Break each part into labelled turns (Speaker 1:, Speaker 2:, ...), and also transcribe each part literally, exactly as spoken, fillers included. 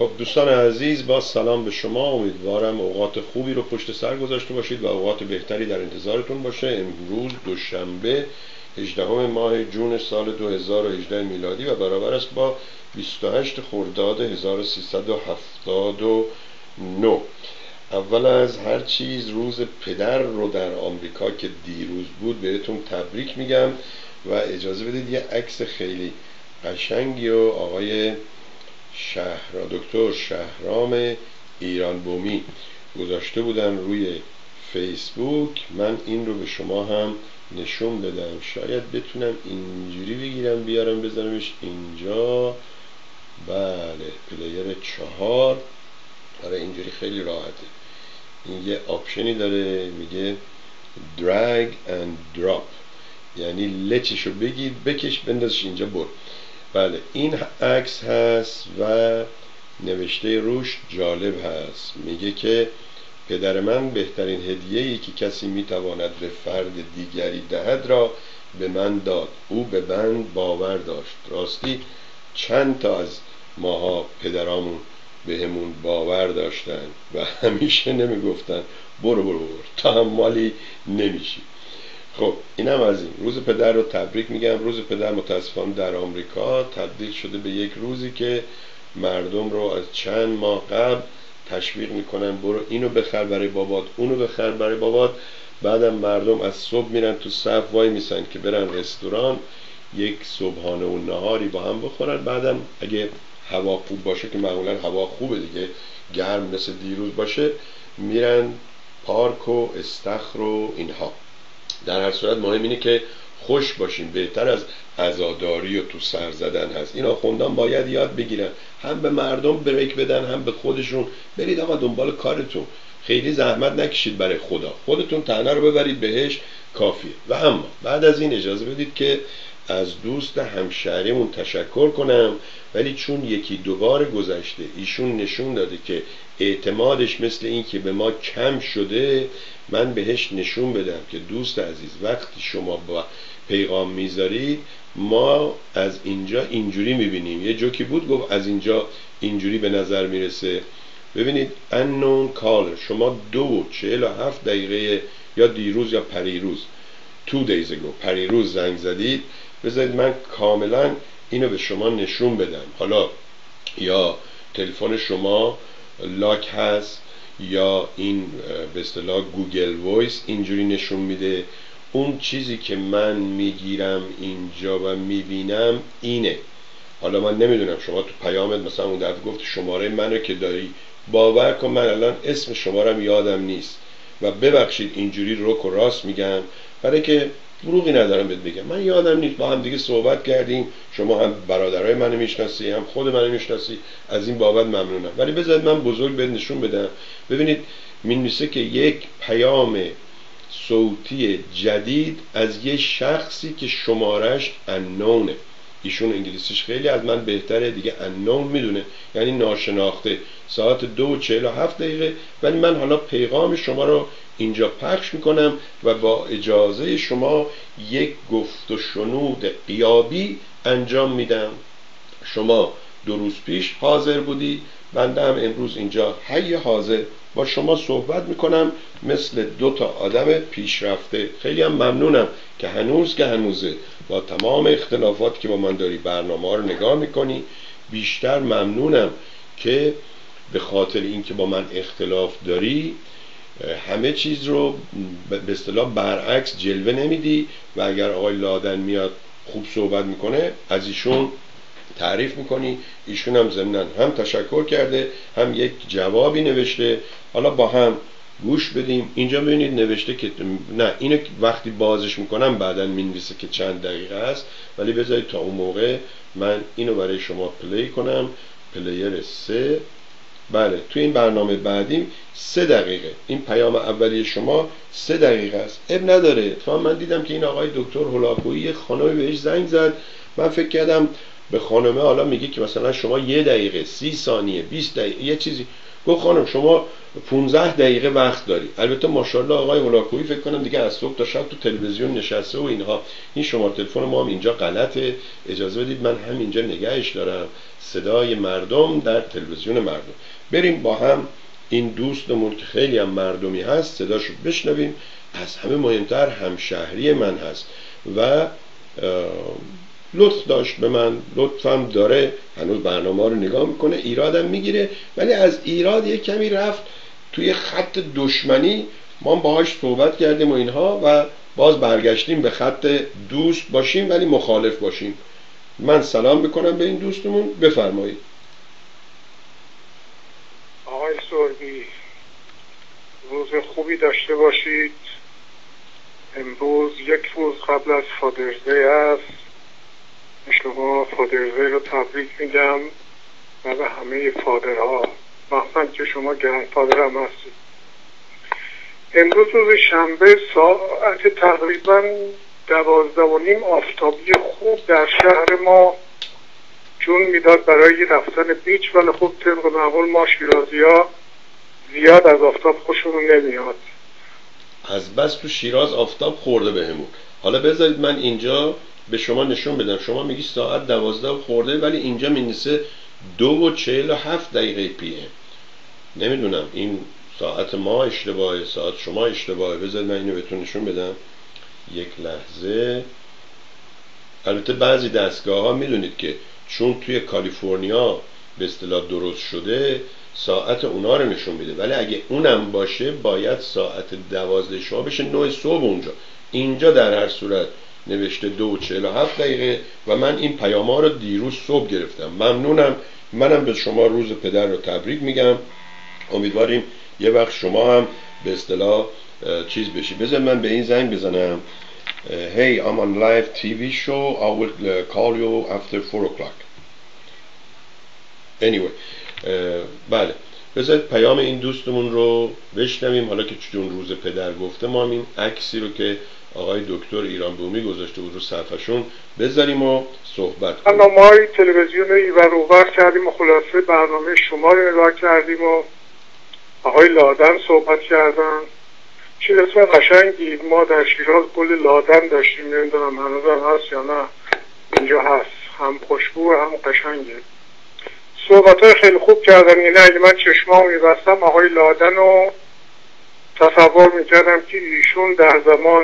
Speaker 1: خب دوستان عزیز، با سلام به شما. امیدوارم اوقات خوبی رو پشت سر گذاشته باشید و اوقات بهتری در انتظارتون باشه. امروز دوشنبه هجدهم ماه جون سال دو هزار و هجده میلادی و برابر است با بیست و هشت خرداد هزار و سیصد و هفتاد و نه. اول از هر چیز روز پدر رو در آمریکا که دیروز بود بهتون تبریک میگم و اجازه بدید یه عکس خیلی قشنگی و آقای شهر دکتر شهرام ایران بومی گذاشته بودن روی فیسبوک. من این رو به شما هم نشون بدم، شاید بتونم اینجوری بگیرم بیارم بزنمش اینجا. بله، پلیر چهار. آره اینجوری خیلی راحته. این یه آپشنی داره میگه drag and drop، یعنی لچشو بگید بکش بندازش اینجا بر. بله این عکس هست و نوشته روش جالب هست، میگه که پدر من بهترین هدیه‌ای که کسی میتواند به فرد دیگری دهد را به من داد. او به من باور داشت. راستی چند تا از ماها پدرامون به همون باور داشتن و همیشه نمیگفتن برو برو برو تحملی نمیشی. خب اینم از این. روز پدر رو تبریک میگم. روز پدر متاسفانه در آمریکا تبدیل شده به یک روزی که مردم رو از چند ماه قبل تشویق میکنن برو اینو بخر برای بابات، اونو بخر برای بابات. بعدم مردم از صبح میرن تو صف وای میسن که برن رستوران یک صبحانه و نهاری با هم بخورن. بعدم اگه هوا خوب باشه که معمولا هوا خوبه دیگه، گرم مثل دیروز باشه، میرن پارک و استخر و اینها. در هر صورت مهم اینه که خوش باشیم، بهتر از عزاداری و تو سر زدن هست. این آخوندان باید یاد بگیرن، هم به مردم بریک بدن هم به خودشون. برید آقا دنبال کارتون، خیلی زحمت نکشید برای خدا، خودتون تنه رو ببرید بهش کافیه. و اما بعد از این اجازه بدید که از دوست همشهریمون تشکر کنم، ولی چون یکی دوبار گذشته ایشون نشون داده که اعتمادش مثل این که به ما کم شده، من بهش نشون بدم که دوست عزیز وقتی شما با پیغام میذارید ما از اینجا اینجوری میبینیم. یه جوکی بود گفت از اینجا اینجوری به نظر میرسه. ببینید unknown caller، شما دو چهل و هفت دقیقه یا دیروز یا پریروز two days ago پریروز زنگ زدید. بذارید من کاملا اینو به شما نشون بدم. حالا یا تلفن شما لاک هست یا این به اصطلاح گوگل وایس اینجوری نشون میده. اون چیزی که من میگیرم اینجا و میبینم اینه. حالا من نمیدونم شما تو پیامت مثلا اون دفعه گفت شماره منو که داری، باور کن من الان اسم شمارم یادم نیست و ببخشید اینجوری رک و راست میگم برای که دروغی ندارم بهت بگم، من یادم نیست. با هم دیگه صحبت کردیم، شما هم برادرای منو میشناسی هم خود منو میشناسی، از این بابت ممنونم. ولی بذارید من بزرگ بهت نشون بدم. ببینید مینویسه که یک پیام صوتی جدید از یه شخصی که شمارش unknownه. ایشون انگلیسیش خیلی از من بهتره دیگه، unknown میدونه یعنی ناشناخته. ساعت دو و چهل و هفت دقیقه. ولی من حالا پیغام شما رو اینجا پخش میکنم و با اجازه شما یک گفت و شنود غیابی انجام میدم. شما دو روز پیش حاضر بودی، بنده هم امروز اینجا حی حاضر با شما صحبت میکنم مثل دو تا آدم پیشرفته. خیلی هم ممنونم که هنوز که هنوزه با تمام اختلافاتی که با من داری برنامه ها رو نگاه میکنی. بیشتر ممنونم که به خاطر اینکه با من اختلاف داری همه چیز رو به اصطلاح برعکس جلوه نمیدی و اگر آقای لادن میاد خوب صحبت میکنه از ایشون تعریف میکنی. ایشون هم ضمناً هم تشکر کرده هم یک جوابی نوشته. حالا با هم گوش بدیم. اینجا ببینید نوشته که نه اینو وقتی بازش میکنم بعداً مینویسه که چند دقیقه است، ولی بذارید تا اون موقع من اینو برای شما پلی کنم. پلیر سه. بله تو این برنامه بعدیم سه دقیقه. این پیام اولیه شما سه دقیقه است. اب نداره. اتفاقا من دیدم که این آقای دکتر هولاکویی خانمی بهش زنگ زد. من فکر کردم به خانمه حالا میگه که مثلا شما یه دقیقه سی ثانیه بیست دقیقه یه چیزی. گفت خانم شما پونزده دقیقه وقت داری. البته ماشاءالله آقای هولاکویی فکر کنم دیگه از صبح تا شب تو تلویزیون نشسته و اینها. این شماره تلفن ما هم اینجا غلطه، اجازه بدید من همینجا نگهش دارم، صدای مردم در تلویزیون مردم. بریم با هم این دوستمون که خیلی هم مردمی هست صداشو بشنویم. از همه مهمتر همشهری من هست و لطف داشت به من، لطفم داره، هنوز برنامه رو نگاه میکنه، ایرادم میگیره، ولی از ایراد یک کمی رفت توی خط دشمنی. ما باهاش صحبت کردیم و اینها و باز برگشتیم به خط دوست باشیم ولی مخالف باشیم. من سلام بکنم به این دوستمون، بفرمایید.
Speaker 2: آقای سربی روز خوبی داشته باشید. امروز یک روز قبل از فادرزی است. شما فادرزی رو تبریک میگم و به همه فادرها، مخصوصا که شما گرند فادر هم هستید. امروز روز شنبه ساعت تقریبا دوازده و نیم آفتابی خوب در شهر ما جون میداد برای رفتن بیچ، ولی خب طبق معمول ما شیرازی ها زیاد از آفتاب خوشمون نمیاد.
Speaker 1: از بس تو شیراز آفتاب خورده بهمون. حالا بذارید من اینجا به شما نشون بدم. شما میگی ساعت دوازده خورده ولی اینجا مینویسه دو و چهل و هفت دقیقه پی ام. نمیدونم این ساعت ما اشتباهه، ساعت شما اشتباهه. بذارید من اینو بهتون نشون بدم یک لحظه. البته بعضی دستگاه ها میدونید که چون توی کالیفرنیا به اصطلاح درست شده ساعت اونا رو نشون میده، ولی اگه اونم باشه باید ساعت دوازده شما بشه نه صبح اونجا. اینجا در هر صورت نوشته دو و چهل و هفت دقیقه و من این پیام ها رو دیروز صبح گرفتم. ممنونم. منم به شما روز پدر رو تبریک میگم. امیدواریم یه وقت شما هم به اصطلاح چیز بشی. بذار من به این زنگ بزنم. Hey, I'm on live تی وی show. I will uh, call you after four o'clock. Anyway, uh, بله. بذارید پیام این دوستمون رو بشنویم. حالا که چون روز پدر گفته ما این عکسی رو که آقای دکتر ایران بومی گذاشته بود رو صفحشون بذاریم و صحبت کنیم.
Speaker 2: ما تلویزیون ایور اوور کردیم و خلاصه برنامه شما رو نگاه کردیم و آقای لادن صحبت کردن. چه اسم قشنگی. ما در شیراز گل لادن داشتیم، نمیدونم هنوز هم هست یا نه. اینجا هست، هم خوشبو هم قشنگه. صحبت های خیلی خوب کردن. یعنی اگه من چشمام میبستم آقای لادن رو تصور میکردم که ایشون در زمان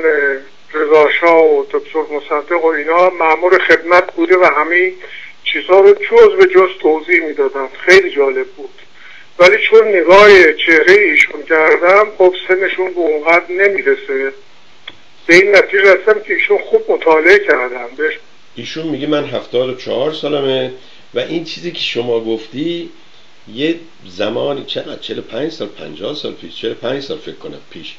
Speaker 2: رضا شاه و دکتر مصدق و اینا مأمور خدمت بوده و همه چیزها رو جز به جز توضیح میدادن. خیلی جالب بود. ولی چون نگاه چهره ایشون کردم خب سنشون به اونقدر نمیرسه. به این نتیجه رسیدم که ایشون خوب مطالعه کردن. بهش
Speaker 1: ایشون میگه من هفتاد و چهار سالمه و این چیزی که شما گفتی یه زمانی چقدر چهل و پنج سال پنجاه سال پیش، چهل و پنج سال فکر کنم پیش،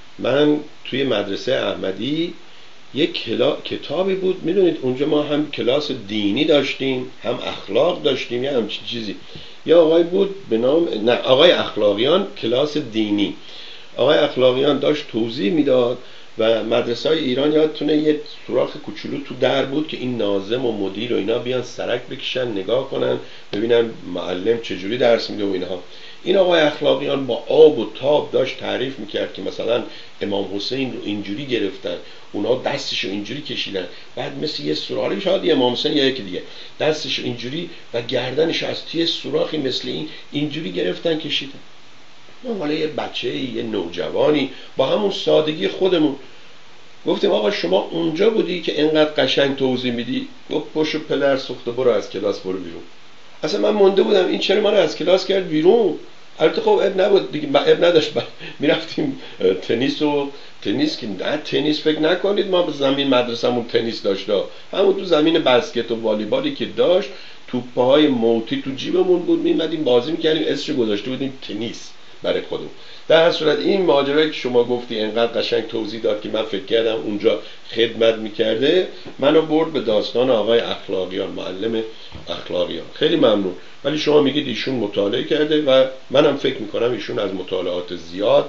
Speaker 1: من توی مدرسه احمدی یک کلا... کتابی بود. میدونید اونجا ما هم کلاس دینی داشتیم هم اخلاق داشتیم یا همچین چیزی. یا آقای بود به نام نه آقای اخلاقیان کلاس دینی. آقای اخلاقیان داشت توضیح میداد و مدرسه های ایران یادتونه یه سوراخ کوچولو تو در بود که این ناظم و مدیر و اینا بیان سرک بکشن نگاه کنن ببینن معلم چجوری درس میده و اینها. این آقای اخلاقیان با آب و تاب داشت تعریف میکرد که مثلا امام حسین رو اینجوری گرفتن، اونا دستشو اینجوری کشیدن، بعد مثل یه سوراخی، شاید امام حسین یا یکی دیگه، دستشو اینجوری و گردنش از توی سوراخی مثل این اینجوری گرفتن کشیدن. ما حالا یه بچه یه نوجوانی با همون سادگی خودمون گفتیم آقا شما اونجا بودی که اینقدر قشنگ توضیح میدی؟ گفت پشت پدر سوخته برو از کلاس برو بیرون. اصلا من مونده بودم این چرا من از کلاس کرد بیرون. البته خب اب نبود دیگه، اب نداشت. میرفتیم تنیس و تنیس که نه تنیس فکر نکنید ما زمین مدرسمون تنیس داشت، همون تو زمین بسکت و والیبالی که داشت توپه های موتی تو جیبمون بود، میمدیم بازی میکردیم، اسمش گذاشته بودیم تنیس برای خودمون. در هر صورت این ماجرایی که شما گفتی انقدر قشنگ توضیح داد که من فکر کردم اونجا خدمت میکرده، منو برد به داستان آقای اخلاقیان، معلم اخلاقیان. خیلی ممنون. ولی شما میگید ایشون مطالعه کرده و منم فکر میکنم ایشون از مطالعات زیاد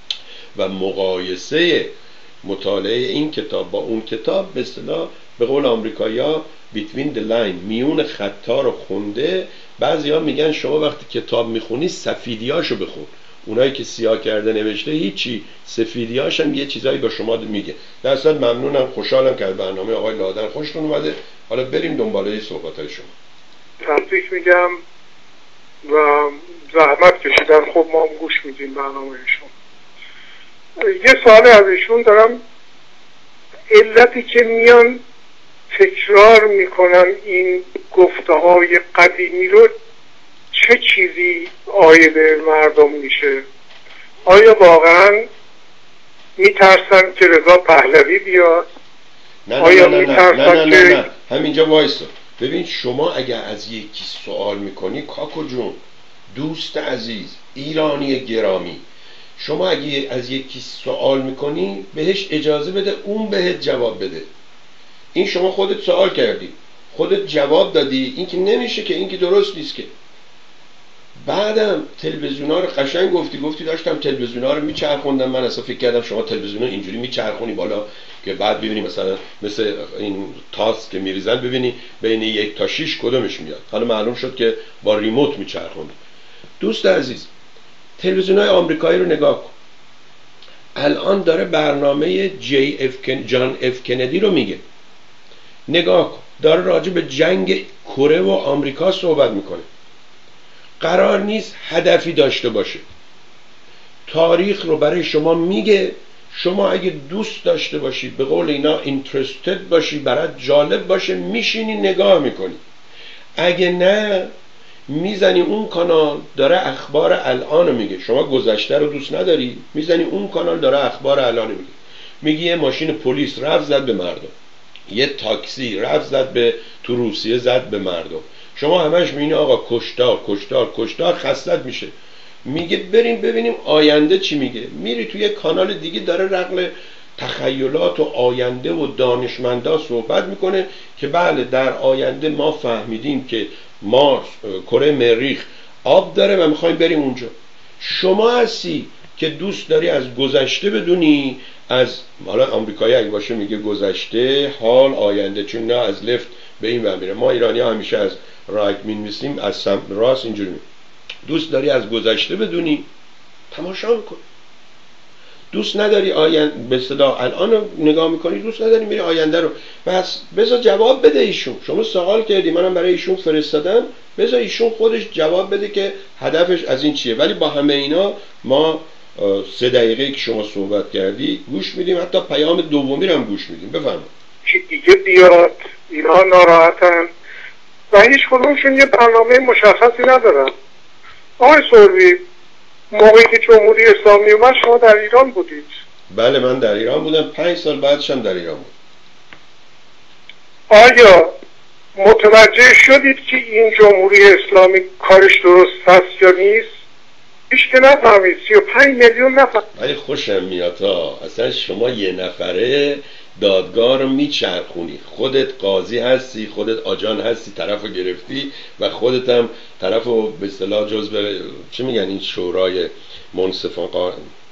Speaker 1: و مقایسه مطالعه این کتاب با اون کتاب به اصطلاح به قول آمریکایی‌ها between the line، میون خطا رو خونده بعضیا میگن شما وقتی کتاب میخونی سفیدیاشو بخون، اونایی که سیاه کرده نوشته هیچی، سفیدیاش هم یه چیزایی به شما میگه. در اصل ممنونم، خوشحالم که از برنامه آقای لادن خوشتون اومده. حالا بریم دنباله صحبت‌های شما.
Speaker 2: تبریک میگم و زحمت کشیدن، خب ما هم گوش میدیم برنامه شما. یه سوال از ایشون دارم، علتی که میان تکرار میکنن این گفته های قدیمی رو چه چیزی عاید مردم میشه؟ آیا واقعا میترسن که رضا پهلوی بیاد؟
Speaker 1: نه نه نه نه نه نه نه نه نه همینجا وایسا. ببین شما اگر از یکی سوال میکنی کاکو جون، دوست عزیز ایرانی گرامی، شما اگه از یکی سوال میکنی بهش اجازه بده اون بهت جواب بده. این شما خودت سوال کردی، خودت جواب دادی، این که نمیشه که، این که درست نیست که. بعدم تلویزیونا رو قشنگ گفتی گفتی داشتم تلویزیونا رو میچرخوندم، من اصلا فکر کردم شما تلویزیونا اینجوری میچرخونی بالا که بعد ببینی مثلا مثل این تاس که میریزن ببینی بین یک تا شیش کدومش میاد. حالا معلوم شد که با ریموت میچرخوند. دوست عزیز، تلویزیونای آمریکایی رو نگاه کن، الان داره برنامه جی اف کن... جان اف کندی رو میگه. نگاه کن، داره راجع به جنگ کره و آمریکا صحبت میکنه. قرار نیست هدفی داشته باشه، تاریخ رو برای شما میگه. شما اگه دوست داشته باشید، به قول اینا اینترستد باشی، برات جالب باشه، میشینی نگاه میکنی. اگه نه میزنی اون کانال داره اخبار الان رو میگه. شما گذشته رو دوست نداری، میزنی اون کانال داره اخبار الان رو میگه. میگه یه ماشین پلیس رفت زد به مردم، یه تاکسی رفت زد به تو روسیه زد به مردم. شما همش میبینی آقا کشتار کشتار کشتار، خستت میشه. میگه بریم ببینیم آینده چی میگه. میری توی یه کانال دیگه داره رغم تخیلات و آینده و دانشمندا صحبت میکنه که بله در آینده ما فهمیدیم که مارس کره مریخ آب داره و میخوایم بریم اونجا. شما هستی که دوست داری از گذشته بدونی، از حالا آمریکایی اگه باشه میگه گذشته، حال، آینده، چون نه از لفت به این ور میره. ما ایرانی ها همیشه از رایت مینویسیم، از سمت راست اینجوری می. دوست داری از گذشته بدونی، تماشا میکنی. دوست نداری آینده به اصطلاح الان رو نگاه میکنی، دوست نداری میری آینده رو. بس بذار جواب بده ایشون. شما سوال کردی، منم برای ایشون فرستادم، بذار ایشون خودش جواب بده که هدفش از این چیه. ولی با همه اینا ما سه دقیقه که شما صحبت کردی گوش میدیم، حتی پیام دومی رو هم گوش میدیم. بفرمایید.
Speaker 2: که دیگه بیاد، اینا ناراحتن و هیچ کدومشون یه برنامه مشخصی ندارن. آقای سروی، موقعی که جمهوری اسلامی اومد شما در ایران بودید؟
Speaker 1: بله من در ایران بودم، پنج سال بعدش هم در ایران بود.
Speaker 2: آیا متوجه شدید که این جمهوری اسلامی کارش درست هست یا نیست؟ هیچ که نفهمید، سی و پنج میلیون نفر.
Speaker 1: ولی خوشم میاد ها، اصلا شما یه نفره دادگاه رو میچرخونی، خودت قاضی هستی، خودت آجان هستی، طرف رو گرفتی و خودت هم طرف رو به اصطلاح جزء چه میگن این شورای منصفان قا...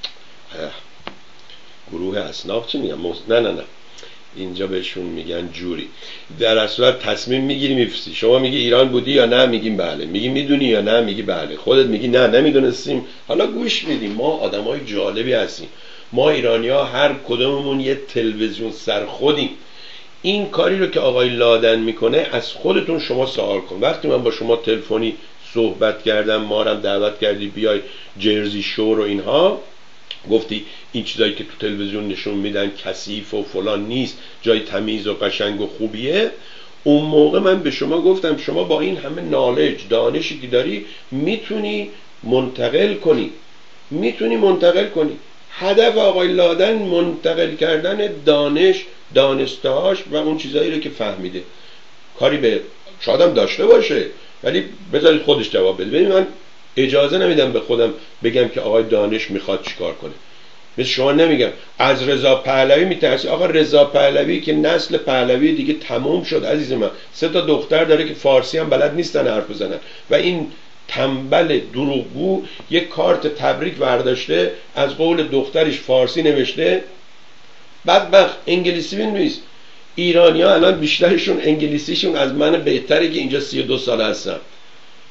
Speaker 1: گروه اصناف چه میگن مص... نه نه نه اینجا بهشون میگن جوری. در اصل تصمیم میگیری میفسی. شما میگی ایران بودی یا نه، میگیم بله. میگی میدونی یا نه، میگی بله. خودت میگی نه نمیدونستیم. حالا گوش میدیم. ما آدمای جالبی هستیم. ما ایرانی‌ها هر کدوممون یه تلویزیون سر خودیم. این کاری رو که آقای لادن میکنه از خودتون شما سوال کن. وقتی من با شما تلفنی صحبت کردم، ما رو دعوت کردی بیای جرزی شور و اینها، گفتی این چیزایی که تو تلویزیون نشون میدن کثیف و فلان نیست، جای تمیز و قشنگ و خوبیه. اون موقع من به شما گفتم شما با این همه نالج، دانشی که داری میتونی منتقل کنی، میتونی منتقل کنی. هدف آقای لادن منتقل کردن دانش، دانستهاش و اون چیزایی رو که فهمیده. کاری به شادم داشته باشه ولی بذارید خودش جواب بده. ببین من اجازه نمیدم به خودم بگم که آقای دانش میخواد چیکار کنه. مثل شما نمیگم از رضا پهلوی میترسی. آقا رضا پهلوی که نسل پهلوی دیگه تموم شد عزیز من. سه تا دختر داره که فارسی هم بلد نیستن حرف بزنن و این تنبل دروغگو یک کارت تبریک برداشته، از قول دخترش فارسی نوشته، بدبخت انگلیسی بنویس. ایرانی ها الان بیشترشون انگلیسیشون از من بهتره که اینجا سی و دو سال هستم.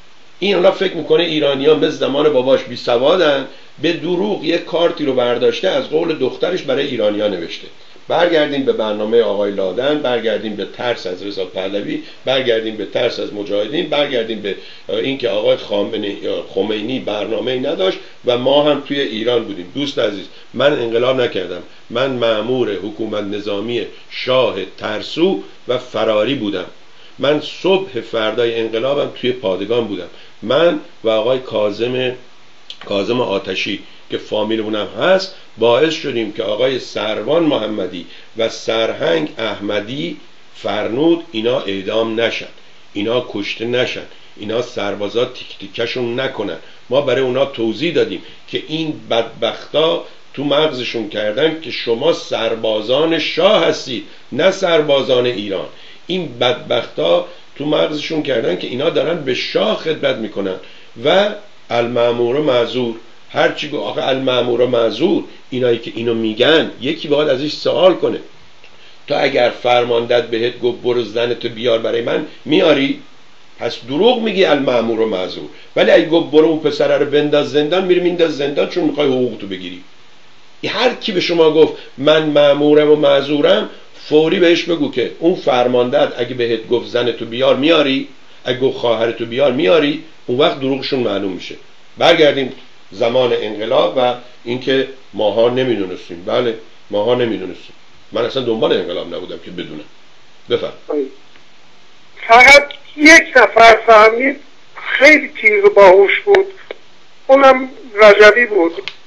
Speaker 1: این حالا فکر میکنه ایرانی‌ها مثل زمان باباش بی سوادن، به دروغ یک کارتی رو برداشته از قول دخترش برای ایرانی‌ها نوشته. برگردیم به برنامه آقای لادن، برگردیم به ترس از رضا پهلوی، برگردیم به ترس از مجاهدین، برگردیم به اینکه آقای خمینی برنامه‌ای نداشت و ما هم توی ایران بودیم. دوست عزیز، من انقلاب نکردم، من مأمور حکومت نظامی شاه ترسو و فراری بودم. من صبح فردای انقلابم توی پادگان بودم. من و آقای کاظم کاظم آتشی که فامیلمونم هست باعث شدیم که آقای سروان محمدی و سرهنگ احمدی فرنود اینا اعدام نشن، اینا کشته نشن، اینا سربازا تیک تیکشون نکنن. ما برای اونا توضیح دادیم که این بدبختا تو مغزشون کردن که شما سربازان شاه هستید نه سربازان ایران. این بدبختا تو مغزشون کردن که اینا دارن به شاه خدمت میکنن و المأمور معذور. هرچی گفت آخه المأمور معذور، اینایی که اینو میگن یکی باید ازش سوال کنه. تو اگر فرماندت بهت گفت برو زنتو بیار برای من، میاری؟ پس دروغ میگی المأمور معذور. ولی اگه گفت برو اون پسره رو بنداز زندان، میری مینداز زندان چون میخوای حقوقتو بگیری. هر کی به شما گفت من مأمورم و معذورم، فوری بهش بگو که اون فرماندت اگه بهت گفت زنتو بیار میاری، اگه گفت خواهرتو بیار میاری، اون وقت دروغشون معلوم میشه. برگردیم زمان انقلاب و اینکه ماها نمیدونستیم. بله ماها نمیدونستیم. من اصلا دنبال انقلاب نبودم که بدونم. بفرم.
Speaker 2: فقط یک نفر فهمید، خیلی تیز و باهوش بود، اونم رجبی بود.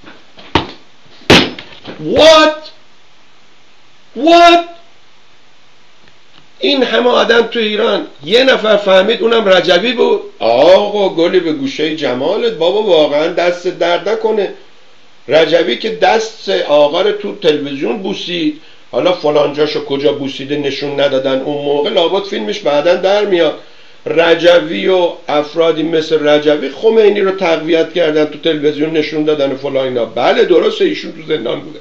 Speaker 1: What? What? این همه آدم تو ایران یه نفر فهمید اونم رجبی بود؟ آقا گلی به گوشه جمالت بابا، واقعا دست درد نکنه. رجبی که دست آقا رو تو تلویزیون بوسید، حالا فلان جاشو کجا بوسیده نشون ندادن اون موقع، لابد فیلمش بعداً در میاد. رجوی و افرادی مثل رجوی خمینی رو تقویت کردن، تو تلویزیون نشون دادن و فلان اینا. بله درسته ایشون تو زندان بوده،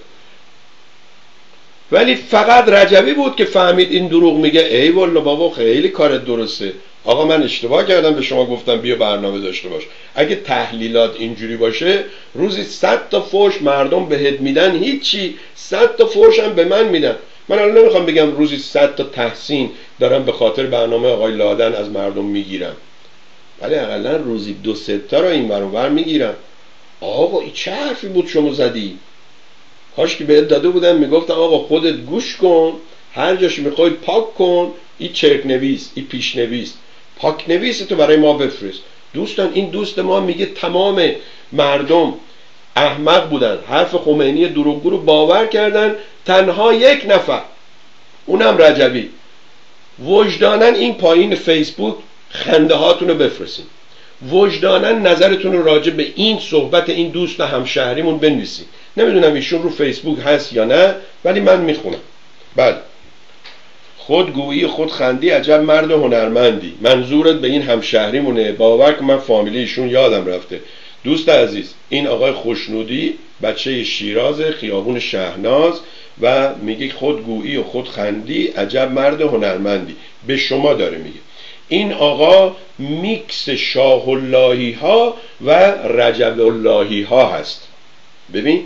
Speaker 1: ولی فقط رجوی بود که فهمید این دروغ میگه. ای والله بابا خیلی کارت درسته. آقا من اشتباه کردم به شما گفتم بیا برنامه داشته باش. اگه تحلیلات اینجوری باشه روزی صد تا فوش مردم بهت میدن هیچی، صد تا فوش هم به من میدن. من الان نمیخوام بگم روزی صد تا تحسین دارم به خاطر برنامه آقای لادن از مردم میگیرم، ولی اقلا روزی دو سه تا رو این ور اون ور میگیرم. آقا این چه حرفی بود شما زدی؟ کاش که بهت داده بودم میگفتم آقا خودت گوش کن، هر جاش میخوای پاک کن، این چرک نویس، این پیش نویس، پاک نویس تو برای ما بفرست. دوستان این دوست ما میگه تمام مردم احمق بودن، حرف خمینی دروغگو رو باور کردن، تنها یک نفر اونم رجبی. وجدانن این پایین فیسبوک خنده هاتون رو بفرستین، وجدانن نظرتون رو راجع به این صحبت این دوست همشهریمون بنویسین. نمیدونم ایشون رو فیسبوک هست یا نه، ولی من میخونم. بله، خودگویی خودخندی عجب مرد هنرمندی. منظورت به این همشهریمونه؟ باور کن من فامیلی ایشون یادم رفته. دوست عزیز این آقای خوشنودی بچه شیراز خیابون شهناز و میگه خودگویی و خودخندی عجب مرد هنرمندی. به شما داره میگه. این آقا میکس شاه اللهی ها و رجب اللهی ها هست. ببین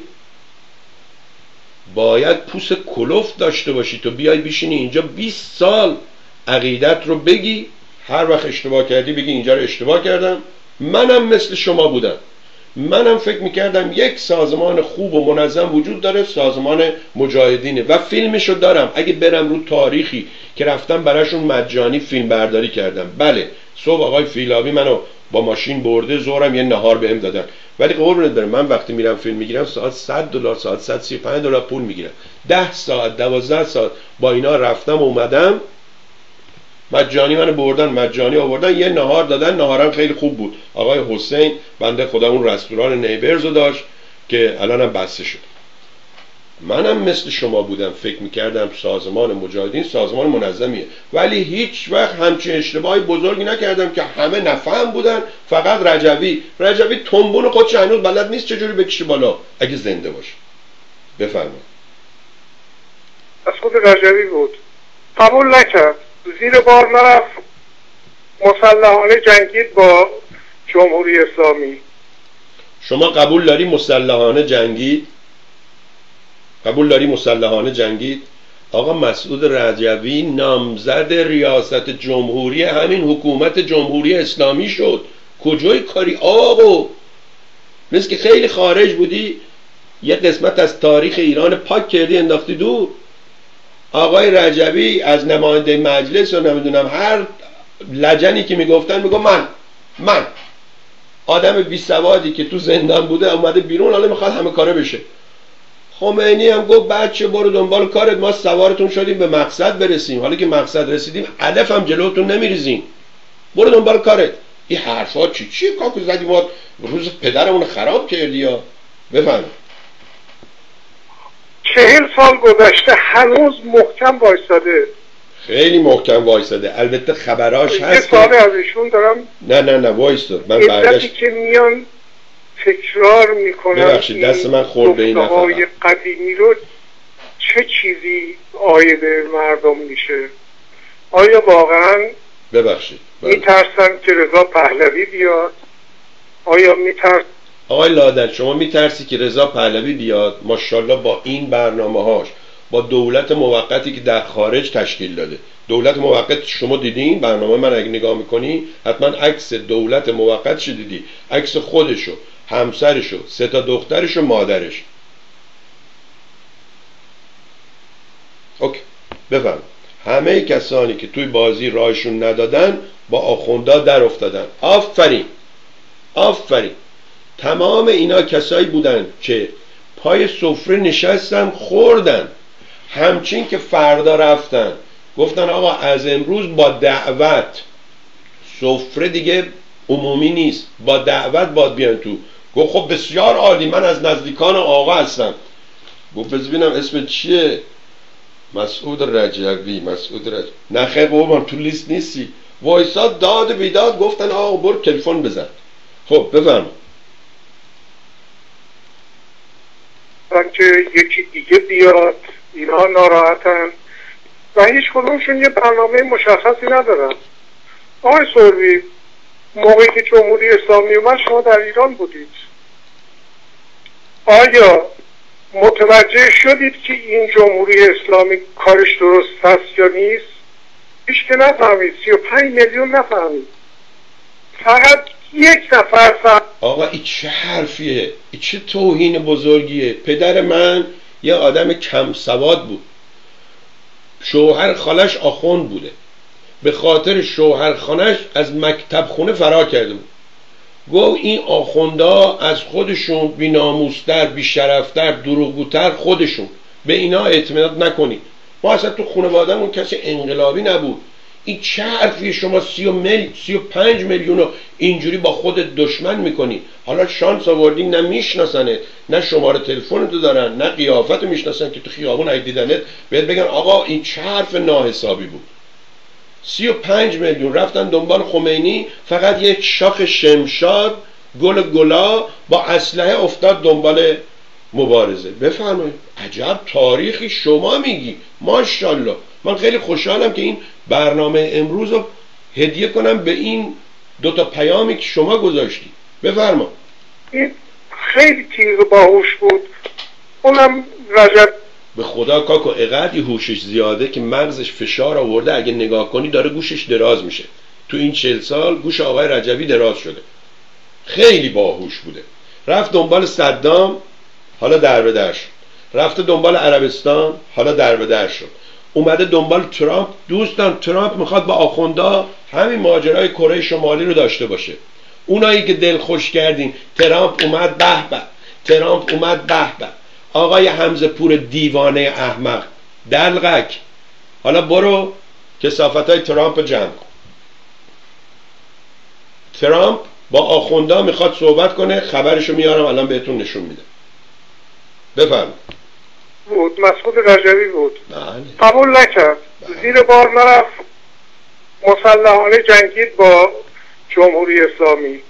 Speaker 1: باید پوست کلوف داشته باشی تو بیای بشینی اینجا بیست سال عقیدت رو بگی، هر وقت اشتباه کردی بگی اینجا رو اشتباه کردم. منم مثل شما بودم، منم فکر میکردم یک سازمان خوب و منظم وجود داره، سازمان مجاهدینه و فیلمشو دارم. اگه برم رو تاریخی که رفتم براشون مجانی فیلم برداری کردم. بله صبح آقای فیلاوی منو با ماشین برده، ظهرم یه نهار بهم دادن، ولی قربونت برم من وقتی میرم فیلم میگیرم ساعت صد دلار، ساعت صد و سی و پنج دلار پول میگیرم. ده ساعت دوازده ساعت با اینا رفتم و اومدم، مجانی منو بردن، مجانی آوردن، یه نهار دادن، نهارم خیلی خوب بود. آقای حسین بنده خدا اون رستوران نیبرزو داشت که الانم بسته شد. منم مثل شما بودم، فکر میکردم سازمان مجاهدین سازمان منظمیه، ولی هیچ وقت همچین اشتباهی بزرگی نکردم که همه نفهم بودن. فقط رجوی رجوی تنبون خودش هنوز بلد نیست چجوری بکشه بالا اگه زنده باشه. بفرمایید.
Speaker 2: از خود رجوی بود، قبول نکرد، زیر بار نرفت، مسلحانه جنگید با جمهوری اسلامی.
Speaker 1: شما قبول داری مسلحانه جنگید؟ قبول داری مسلحانه جنگید؟ آقا مسعود رجوی نامزد ریاست جمهوری همین حکومت جمهوری اسلامی شد. کجای کاری آقا؟ مثل که خیلی خارج بودی یه قسمت از تاریخ ایران پاک کردی انداختی دور. آقای رجوی از نماینده مجلس و نمیدونم هر لجنی که میگفتن میگو من من آدم بی سوادی که تو زندان بوده اومده بیرون حالا میخواد همه کاره بشه. خمینی هم گفت بچه برو دنبال کارت، ما سوارتون شدیم به مقصد برسیم، حالا که مقصد رسیدیم علف هم جلوتون نمیریزیم، برو دنبال کارت. این حرفا چی چی کاکو زدی ما روز پدرمون خراب کردی یا بفهم.
Speaker 2: چهل سال گذشته هنوز محکم وایساده.
Speaker 1: خیلی محکم وایساده. البته خبراش هست.
Speaker 2: یه سال از ایشون دارم.
Speaker 1: نه نه نه وایسا. من
Speaker 2: برگشت که میان تکرار میکنن.
Speaker 1: ببخشید دست من خورد به این
Speaker 2: نفر. قدیمی رو چه چیزی عاید مردم میشه؟ آیا واقعا
Speaker 1: ببخشید
Speaker 2: میترسن که رضا پهلوی بیاد؟ آیا میترسن؟
Speaker 1: آقای لادن شما میترسی که رضا پهلوی بیاد؟ ماشاءالله با این برنامه هاش، با دولت موقتی که در خارج تشکیل داده. دولت موقت شما دیدین؟ برنامه من اگه نگاه میکنی حتما عکس دولت موقتش دیدی، عکس خودشو، همسرشو، سه تا دخترشو، مادرش. اوکی بفهم. همه کسانی که توی بازی راهشون ندادن با آخوندا در افتادن. آفرین آفرین. تمام اینا کسایی بودن که پای سفره نشستن خوردن، همچین که فردا رفتن گفتن آقا از امروز با دعوت، سفره دیگه عمومی نیست، با دعوت باید بیان تو. گفت خب بسیار عالی، من از نزدیکان آقا هستم. گفت ببینم اسم چیه؟ مسعود رجوی. مسعود رجوی. نه خیر بابا تو لیست نیستی. وایسا داد بیداد گفتن آقا برو تلفن بزن. خب بفرما.
Speaker 2: که یکی دیگه بیاد، اینا ناراحتن و هیچ کدومشون یه برنامه مشخصی ندارن. آقای سروی موقعی که جمهوری اسلامی اومد شما در ایران بودید، آیا متوجه شدید که این جمهوری اسلامی کارش درست هست یا نیست؟ هیچ که نفهمید. سی و پنج میلیون نفهمید، فقط یک نفر فهم.
Speaker 1: آقا این چه حرفیه؟ این چه توهین بزرگیه؟ پدر من یه آدم کم سواد بود، شوهر خالش آخوند بوده، به خاطر شوهر خالش از مکتب خونه فرار کرده بود. گفت این آخوندا از خودشون بی ناموستر، بی شرفتر، دروغگوتر خودشون، به اینا اعتماد نکنید. ما اصلا تو خانواده‌مون کسی انقلابی نبود. این چه حرفی؟ شما سی و, مل... سی و پنج میلیون رو اینجوری با خود دشمن میکنی. حالا شانس آوردی نه میشناسنت، نه شماره تلفنتو دارن، نه قیافتو میشناسن که تو خیابون اگه دیدنت بهت بگن آقا این چه حرف ناحسابی بود. سی و پنج میلیون رفتن دنبال خمینی، فقط یک شاخ شمشاد گل گلا با اسلحه افتاد دنبال مبارزه. بفرمایید. عجب تاریخی شما میگی. ماشاءالله. من خیلی خوشحالم که این برنامه امروز رو هدیه کنم به این دوتا پیامی که شما گذاشتی. بفرما.
Speaker 2: این خیلی تیز و باهوش بود. اونم رجب
Speaker 1: به خدا کاکو اقدری هوشش زیاده که مغزش فشار آورده، اگه نگاه کنی داره گوشش دراز میشه. تو این چهل سال گوش آقای رجوی دراز شده. خیلی باهوش بوده. رفت دنبال صدام، حالا در به در شد. رفته دنبال عربستان، حالا در به در شد. اومده دنبال ترامپ. دوستان ترامپ میخواد با آخوندا همین ماجرای کره شمالی رو داشته باشه. اونایی که دل خوش کردین ترامپ اومد به به، ترامپ اومد به به. آقای حمزه پور دیوانه احمق دلغک، حالا برو کثافتای ترامپ جمع کن. ترامپ با آخوندا میخواد صحبت کنه، خبرشو میارم الان بهتون نشون میده. بفرم.
Speaker 2: بود مسعود رجوی بود.
Speaker 1: بله.
Speaker 2: قبول نکرد. بله. زیر بار نرفت، مسلحانه جنگید با جمهوری اسلامی.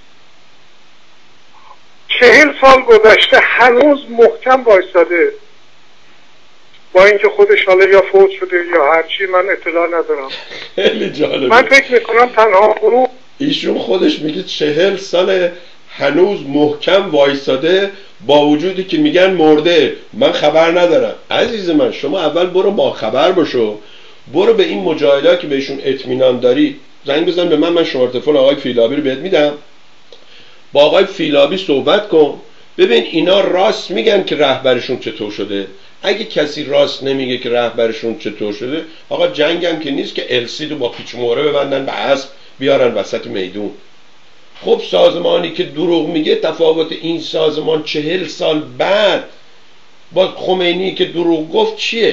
Speaker 2: چهل سال گذشته هنوز محکم وایساده، با اینکه خودش حالا یا فوت شده یا هرچی، من اطلاع ندارم.
Speaker 1: خیلی جالبه.
Speaker 2: من فکر میکنم تنها گروه
Speaker 1: ایشون خودش میگه چهل سال هنوز محکم وایساده، با وجودی که میگن مرده، من خبر ندارم. عزیز من شما اول برو با خبر باشو، برو به این مجاهده که بهشون اطمینان داری زنگ بزن به من، من شماره تلفن آقای فیلابی رو بهت میدم، با آقای فیلابی صحبت کن، ببین اینا راست میگن که رهبرشون چطور شده. اگه کسی راست نمیگه که رهبرشون چطور شده، آقا جنگم که نیست که السیدو با پیچ مهره ببندن به اسب بیارن وسط میدون. خب سازمانی که دروغ میگه، تفاوت این سازمان چهل سال بعد با خمینی که دروغ گفت چیه؟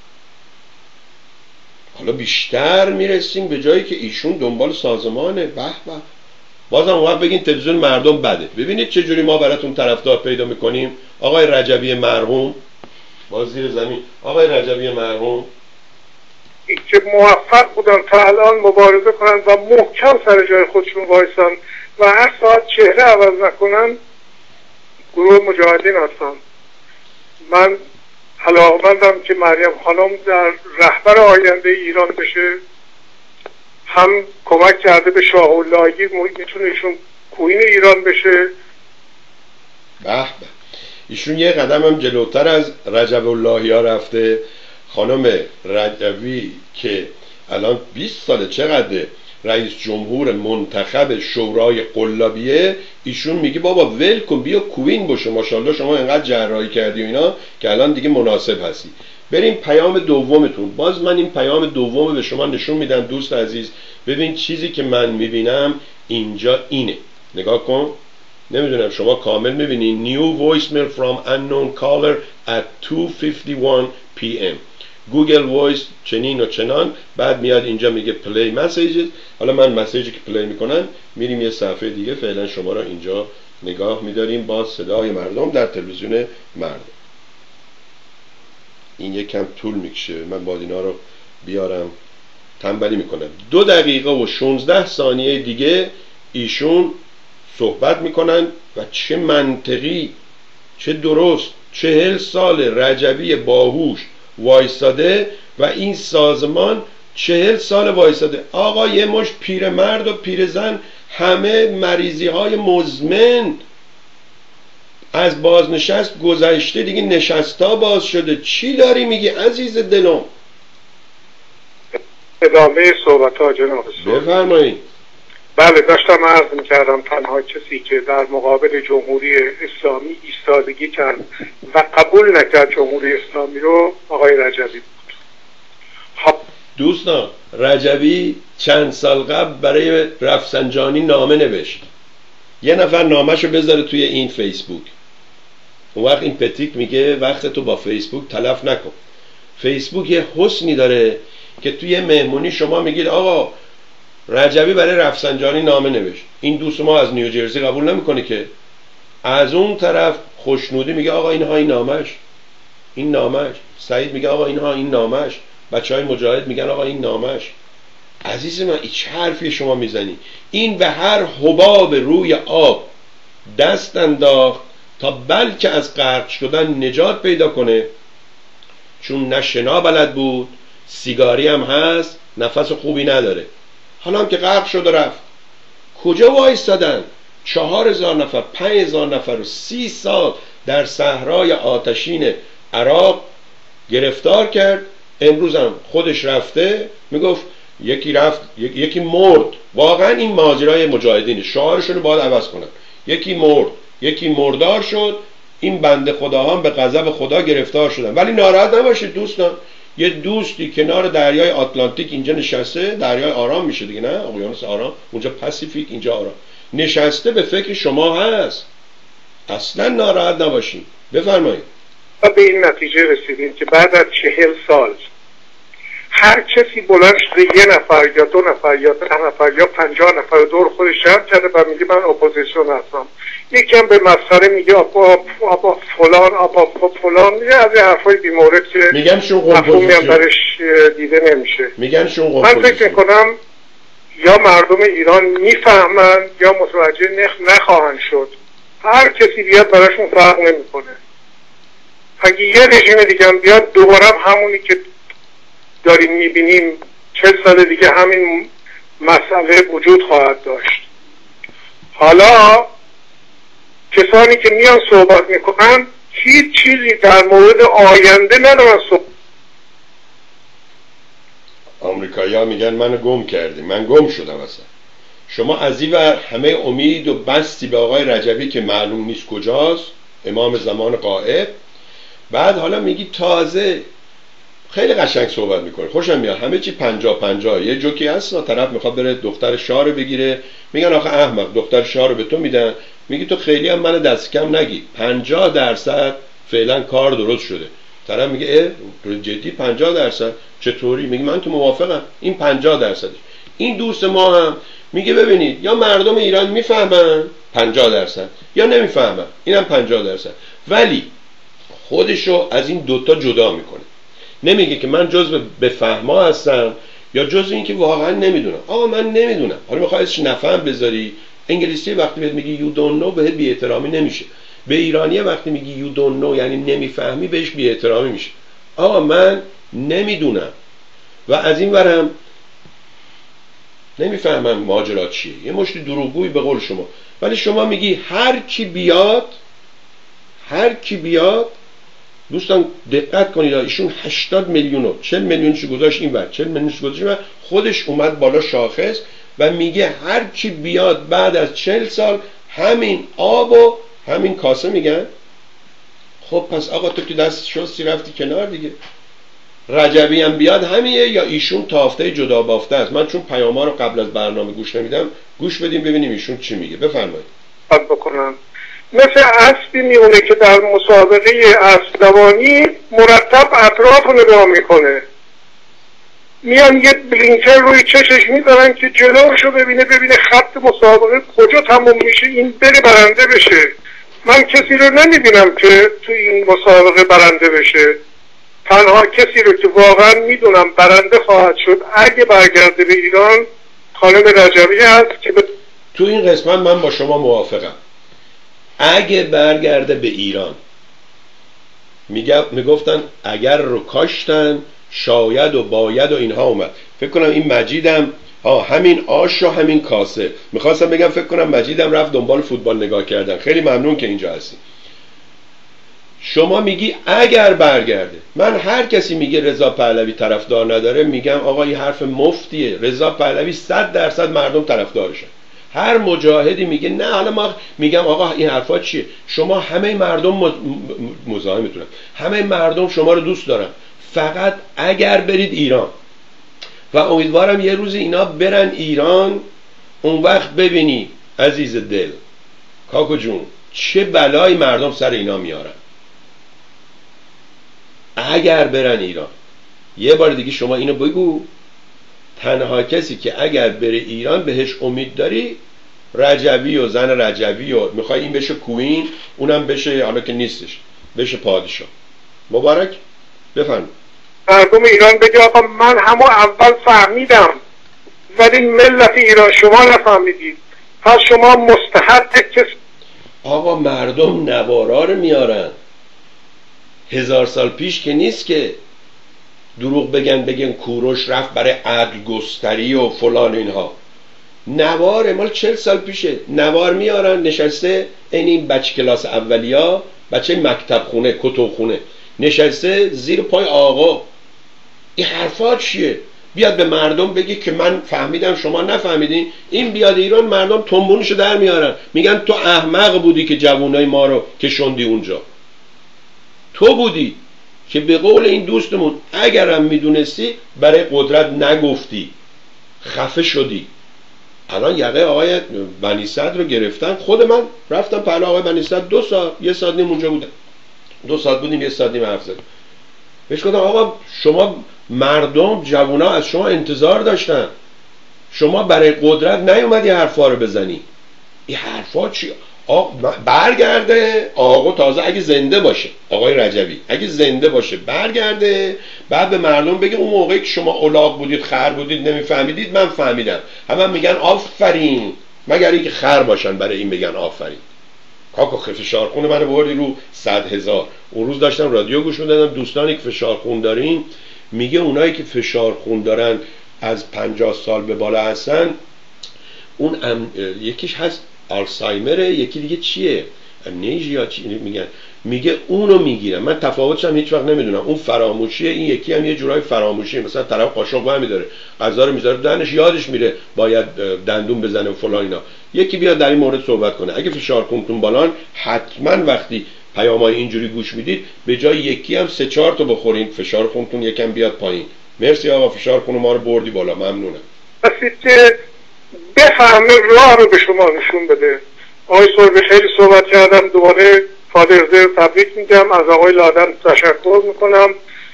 Speaker 1: حالا بیشتر میرسیم به جایی که ایشون دنبال سازمانه. به به، بازم وقت بگین تلویزیون مردم بده. ببینید چجوری ما براتون طرفدار پیدا میکنیم. آقای رجبی مرحوم، باز زیر زمین، آقای رجبی مرحوم
Speaker 2: که موفق بودن تا الان مبارزه کنن و محکم سر جای خودشون وایسن و هر ساعت چهره عوض نکنن، گروه مجاهدین هستن. من علاقه‌مندم که مریم خانم در رهبر آینده ایران بشه. هم کمک کرده به شاه اللهی، میتونه ایشون کوین ایران بشه.
Speaker 1: به به، ایشون یه قدم هم جلوتر از رجب اللهی ها رفته. خانم رجبی که الان بیست ساله، چقدر رئیس جمهور منتخب شورای قلابیه، ایشون میگه بابا ول کن بیا کوین باشه، ماشاءالله شما اینقدر جراحی کردی و اینا که الان دیگه مناسب هستی. بریم پیام دومتون. باز من این پیام دوم به شما نشون میدم دوست عزیز. ببین چیزی که من میبینم اینجا اینه، نگاه کن. نمیدونم شما کامل میبینی. New voicemail from unknown caller at two fifty-one p m گوگل وایس چنین و چنان. بعد میاد اینجا میگه پلی مسیجز. حالا من مسیجی که پلی میکنم میریم یه صفحه دیگه. فعلا شما را اینجا نگاه میداریم با صدای مردم در تلویزیون مردم. این یک کم طول میکشه، من باید اینا رو بیارم، تنبلی میکنم. دو دقیقه و شانزده ثانیه دیگه ایشون صحبت میکنن و چه منطقی، چه درست. چهل سال رجبی باهوش وایستاده و این سازمان چهل سال وایستاده. آقا یه مش پیرمرد و پیرزن، همه مریضی های مزمن از بازنشست گذشته، دیگه نشستا باز شده. چی داری میگی عزیز دلم؟
Speaker 2: ادامه صحبت ها جناب.
Speaker 1: بفرمایید.
Speaker 2: بله، داشتم عرض میکردم تنها کسی که در مقابل جمهوری اسلامی ایستادگی کرد و قبول نکرد جمهوری اسلامی رو آقای رجبی بود. خب
Speaker 1: دوستان، رجبی چند سال قبل برای رفسنجانی نامه نوشت. یه نفر نامهشو بذاره توی این فیسبوک. اون وقت این پتیک میگه وقت تو با فیسبوک تلف نکن. فیسبوک یه حسنی داره که توی مهمونی شما میگید آقا رجبی برای رفسنجانی نامه نوشت، این دوست ما از نیوجرسی قبول نمیکنه که. از اون طرف خوشنودی میگه آقا اینها این نامش، این نامش. سعید میگه آقا اینها این نامش. بچهای مجاهد میگن آقا این نامش. عزیز من این چه حرفی شما میزنی؟ این به هر حباب روی آب دست انداخت تا بلکه از غرق شدن نجات پیدا کنه، چون نه شنا بلد بود، سیگاری هم هست، نفس خوبی نداره. حالا هم که غرق شد و رفت. کجا وایستادن؟ چهار هزار نفر، پنج هزار نفر و سی سال در صحرای آتشین عراق گرفتار کرد. امروز هم خودش رفته میگفت یکی رفت یکی مرد. واقعا این ماجرای مجاهدین شعارشون رو باید عوض کنن. یکی مرد، یکی مردار شد. این بنده خداها به غضب خدا گرفتار شدن. ولی ناراحت نباشید دوستان، یه دوستی کنار دریای آتلانتیک اینجا نشسته، دریای آرام میشه دیگه، نه اقیانوس آرام، اونجا پاسیفیک اینجا آرام، نشسته به فکر شما هست. اصلا ناراحت نباشید. بفرمایید.
Speaker 2: و به این نتیجه رسیدیم که بعد از چهل سال هر کسی بلند شده یه نفر یا دو نفر یا ده نفر یا پنجاه نفر دور خودش جمع کرده و میگه من اپوزیسیون هستم. یکی هم به مسخره میگه آبا آبا فلان آبا فلان، میگه از این حرفای بیمورد که
Speaker 1: میگن شون
Speaker 2: مفهومی هم برش دیده نمیشه.
Speaker 1: میگن شون
Speaker 2: من فکر میکنم یا مردم ایران میفهمن یا متوجه نخ نخواهند شد. هر کسی بیاد براشون فرق نمیکنه. اگه یه رژیم دیگه هم بیاد دوباره همونی که داریم میبینیم، چهل سال دیگه همین مسئله وجود خواهد داشت. حالا کسانی که میان صحبت میکنن هیچ چیزی در مورد آینده ندارن صحبت.
Speaker 1: آمریکایی ها میگن منو گم کردی، من گم شدم اصلا. شما از این ور همه امید و بستی به آقای رجبی که معلوم نیست کجاست، امام زمان غائب، بعد حالا میگی تازه خیلی قشنگ صحبت میکنه، خوشم میاد، همه چی پنجا پنجا. یه جوکی هست طرف میخواد بره دختر شاه رو بگیره، میگن آخه احمق دختر شاه رو به تو میدن، میگی تو خیلی هم من دست کم نگی، پنجاه درصد فعلا کار درست شده. طرف میگه اه جدی پنجاه درصد چطوری؟ میگه من تو موافقم، این پنجاه درصدش. این دوست ما هم میگه ببینید یا مردم ایران میفهمن پنجاه درصد یا نمیفهمن، اینم پنجاه درصد، ولی خودشو از این دوتا جدا میکنه. نمیگه که من جزو بفهما هستم یا جزو این که واقعا نمیدونم. آقا من نمیدونم، حالا میخوای اسمش نفهم بذاری. انگلیسی وقتی بهت میگی you don't know بهت بی احترامی نمیشه. به ایرانی وقتی میگی you don't know یعنی نمیفهمی بهش بی احترامی میشه. آقا من نمیدونم و از این ورم نمیفهمم ماجرا چیه، یه مشتی دروغگویی به قول شما. ولی شما میگی هر کی بیاد، هر کی بیاد. دوستان دقت کنید، ایشون هشتاد میلیون و چهل میلیونش گذاشت این ور، چهل میلیونش گذاشت این ور، خودش اومد بالا شاخص و میگه هر کی بیاد بعد از چهل سال همین آب و همین کاسه میگن. خب پس آقا تو که دست شستی رفتی کنار دیگه. رجبی هم بیاد همیه یا ایشون تافته جدا بافته است؟ من چون پیاما رو قبل از برنامه گوش نمیدم، گوش بدیم ببینیم ایشون چی میگه. بفرمایید.
Speaker 2: بکنم مثل اسبی میونه که در مسابقه اسب دوانی مرتب اطراف رو نگاه میکنه، میان یه بلینکر روی چشش میذارن که جلوش رو ببینه، ببینه خط مسابقه کجا تموم میشه این بره برنده بشه. من کسی رو نمیبینم که تو این مسابقه برنده بشه. تنها کسی رو که واقعا میدونم برنده خواهد شد اگه برگرده به ایران خانم رجبی هست که ب...
Speaker 1: تو این قسمت من با شما موافقم. اگه برگرده به ایران، میگفتن اگر رو کاشتن شاید و باید و اینها اومد. فکر کنم این مجیدم ها همین آش و همین کاسه. میخواستم بگم فکر کنم مجیدم رفت دنبال فوتبال نگاه کردن. خیلی ممنون که اینجا هستی. شما میگی اگر برگرده. من هر کسی میگه رضا پهلوی طرفدار نداره میگم آقا این حرف مفتیه. رضا پهلوی صد درصد مردم طرفدارشه. هر مجاهدی میگه نه، حالا ما میگم آقا این حرفا چیه؟ شما همه مردم مزاحمتونن، همه مردم شما رو دوست دارن، فقط اگر برید ایران. و امیدوارم یه روز اینا برن ایران، اون وقت ببینی عزیز دل کاکو جون چه بلای مردم سر اینا میارن. اگر برن ایران. یه بار دیگه شما اینو بگو. تنها کسی که اگر بره ایران بهش امید داری رجبی و زن رجبی و میخوای این بشه کوین، اونم بشه، حالا که نیستش، بشه پادشاه. مبارک. بفرمایید.
Speaker 2: مردم ایران بگه آقا من همون اول فهمیدم ولی ملت ایران شما نفهمیدید، پس شما مستحق کس.
Speaker 1: آقا مردم نوارا رو میارن. هزار سال پیش که نیست که دروغ بگن بگن کوروش رفت برای عدل گستری و فلان اینها. نوار مال چهل سال پیشه. نوار میارن نشسته این این بچه کلاس اولیا، بچه مکتب خونه کتب خونه نشسته زیر پای آقا. این حرفا چیه؟ بیاد به مردم بگی که من فهمیدم شما نفهمیدین. این بیاد ایران مردم تنبونشو در میارن، میگن تو احمق بودی که جوانای ما رو کشوندی اونجا. تو بودی که به قول این دوستمون اگرم میدونستی برای قدرت نگفتی، خفه شدی. الان یقه آقای بنی صدر رو گرفتن. خود من رفتم پهلا آقای بنی صدر، دو ساعت یه ساعت نیم اونجا بودم، دو ساعت بودیم یه ساعت نیم حرف زدیم. بهش گفتم آقا شما مردم جوونا از شما انتظار داشتن، شما برای قدرت نیومدی حرفا رو بزنی. این حرفا چی؟ آقا برگرده آقا تازه اگه زنده باشه، آقای رجبی اگه زنده باشه برگرده، بعد به مردم بگه اون موقعی که شما الاغ بودید خر بودید نمیفهمیدید من فهمیدم. همه میگن آفرین، مگر اینکه خر باشن برای این بگن آفرین. کاکو فشارخون منو بردی رو صد هزار. اون روز داشتم رادیو گوش میدادم، دوستانی که فشارخون دارین میگه اونایی که فشارخون دارن از پنجاه سال به بالا هستن، اون ام... یکیش هست آلزایمره، یکی دیگه چیه، امنیژیا چی میگن، میگه اونو میگیرن. من تفاوتش هم هیچ وقت نمیدونم. اون فراموشیه، این یکی هم یه جورای فراموشیه. مثلا طرف قاشق برمی داره غذا رو میذاره دهنش، یادش میره باید دندون بزنه و فلان اینا. یکی بیاد در این مورد صحبت کنه. اگه فشار خونتون بالان، حتما وقتی پیامای اینجوری گوش میدید به جای یکی هم سه چهار تا بخورین، فشار خونتون یکم بیاد پایین. مرسی آقا، فشار خون ما رو بردی بالا، ممنونم.
Speaker 2: بسید که بفهمه راه رو به شما نشون بده. آقای سربی خیلی صحبت کردم، دوباره فادرزه تبریک میگم، از آقای لادن تشکر میکنم.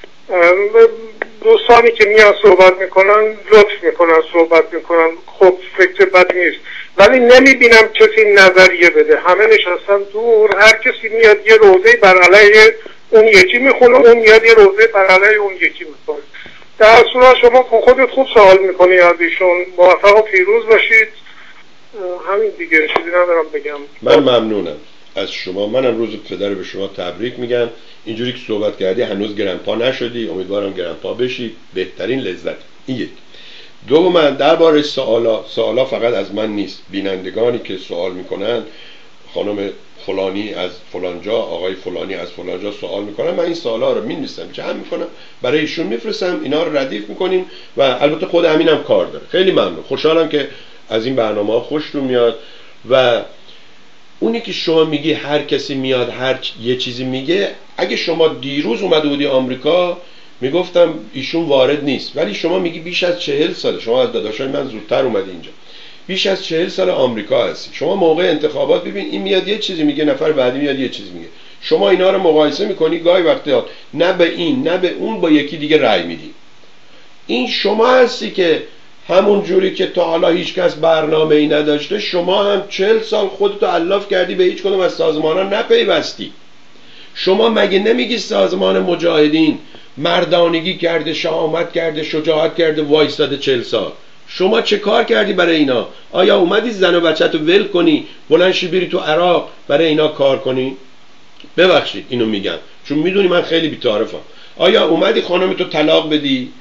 Speaker 2: دوستانی که میان صحبت میکنن لطف میکنن صحبت میکنن، خب فکر بد نیست، ولی نمیبینم کسی نظریه بده. همه نشستن دور، هر کسی میاد یه روزه بر علیه اون یکی میخونه، اون میاد یه روزه بر علیه اون یکی میخونه. در صورت شما خودت خوب سوال میکنی از ایشون. موفق و پیروز باشید. همین دیگه، چیزی ندارم بگم.
Speaker 1: من ممنونم از شما. منم روز پدر به شما تبریک میگم. اینجوری که صحبت کردی هنوز گرنپا نشدی، امیدوارم گرنپا بشی، بهترین لذت. این یک. دوم، درباره سوالا، سوالا فقط از من نیست، بینندگانی که سوال میکنن، خانم فلانی از فلانجا، آقای فلانی از فلانجا سوال میکنن، من این سوالا رو می‌نویسم، جمع میکنم، برای ایشون میفرستم، اینا رو ردیف میکنیم و البته خود امینم کار داره. خیلی ممنون، خوشحالم که از این برنامه ها خوشتون میاد. و اونی که شما میگی هر کسی میاد هر یه چیزی میگه، اگه شما دیروز اومده بودی آمریکا میگفتم ایشون وارد نیست، ولی شما میگی بیش از چهل ساله، شما از داداشای من زودتر اومدی اینجا، بیش از چهل سال آمریکا هستی. شما موقع انتخابات ببین، این میاد یه چیزی میگه، نفر بعدی میاد یه چیزی میگه، شما اینا رو مقایسه میکنی، گاهی وقتا نه به این نه به اون با یکی دیگه رأی میدی. این شما هستی که همون جوری که تا حالا هیچ کس برنامه ای نداشته، شما هم چهل سال خودتو علاف کردی به هیچ کدوم از سازمان‌ها نپیوستی. شما مگه نمیگی سازمان مجاهدین مردانگی کرده، شهامت کرده، شجاعت کرده، وایستاده چهل سال؟ شما چه کار کردی برای اینا؟ آیا اومدی زن و بچه‌تو ول کنی بلند شی بری تو عراق برای اینا کار کنی؟ ببخشید اینو میگم چون میدونی من خیلی بی‌تعارفم. آیا اومدی خانمتو طلاق بدی؟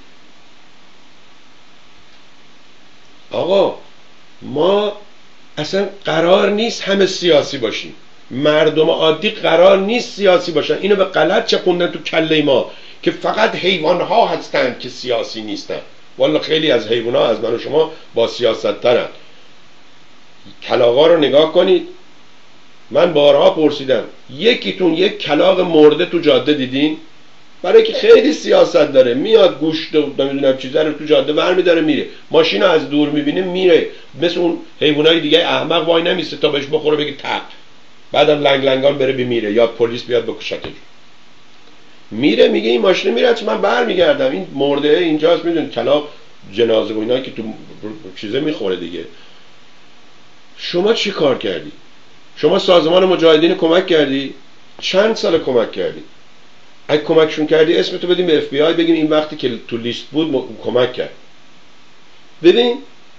Speaker 1: آقا ما اصلا قرار نیست همه سیاسی باشیم، مردم عادی قرار نیست سیاسی باشن. اینو به غلط چپوندن تو کله ما که فقط حیوان‌ها هستند که سیاسی نیستن. والا خیلی از حیوان‌ها از من و شما با سیاست ترن. کلاغا رو نگاه کنید، من بارها پرسیدم یکیتون یک کلاغ مرده تو جاده دیدین؟ برای که خیلی سیاست داره، میاد گوشت و نمیدونم چیزا رو تو جاده ور داره میره، ماشین از دور میبینه میره، مثل اون حیوانای دیگه احمق وای نمیسته تا بهش بخوره بگه تق، بعدم لنگ لنگان بره بمیره یا پلیس بیاد بکشتش. میره میگه این ماشین میره، چه من برمیگردم این مرده اینجاست. میدونید کلاغ جنازه و اینا که تو چیزه میخوره دیگه. شما چی کار کردی؟ شما سازمان مجاهدین کمک کردی؟ چند سال کمک کردی؟ اگه کمکشون کردی اسمتو بدیم به اف بی آی، بگیم این وقتی که تو لیست بود کمک کرد. ببین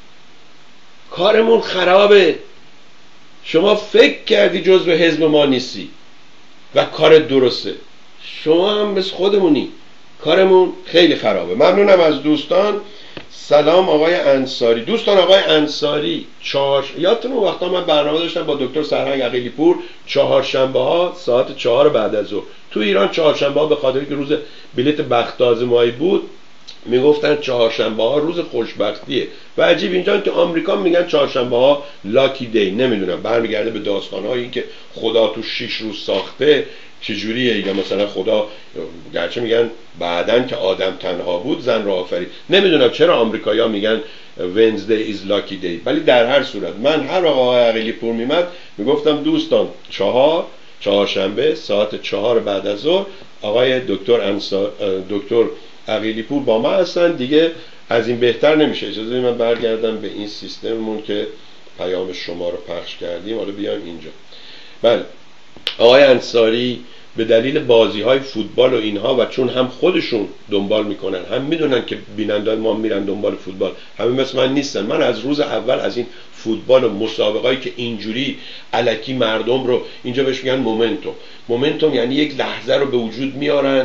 Speaker 1: کارمون خرابه. شما فکر کردی جزو حزب ما نیستی و کار درسته. شما هم مثل خودمونی، کارمون خیلی خرابه. ممنونم از دوستان. سلام آقای انصاری. دوستان آقای انصاری چهار یادتون اون وقتا من برنامه داشتم با دکتر سرهنگ عقیلی پور چهارشنبه ها ساعت چهار بعد از ظهر تو ایران. چهارشنبه ها به خاطر که روز بلیت بخت آزمایی بود میگفتن چهارشنبه ها روز خوشبختیه و عجیب اینجا که آمریکا میگن چهارشنبه ها لاکی دی. نمیدونم، برمیگرده به داستان هایی که خدا تو شش روز ساخته چجوریه، یا مثلا خدا گرچه میگن بعدن که آدم تنها بود زن را آفرید. نمیدونم چرا آمریکایی‌ها میگن Wednesday is lucky day، ولی در هر صورت من هر وقت آقای عقیلی پور میمد میگفتم دوستان چهار چهارشنبه ساعت چهار بعد از ظهر آقای دکتر انصار دکتر عقیلی پور با ما هستن. دیگه از این بهتر نمیشه. اجازه بدید من برگردم به این سیستممون که پیام شما رو پخش کردیم. حالا بیایم اینجا. بله آقای انصاری به دلیل بازی های فوتبال و اینها و چون هم خودشون دنبال میکنن هم میدونن که بینندگان ما میرن دنبال فوتبال، همه مثل من نیستن. من از روز اول از این فوتبال و مسابقه‌ای که اینجوری الکی مردم رو اینجا بهش میگن مومنتوم، مومنتوم یعنی یک لحظه رو به وجود میارن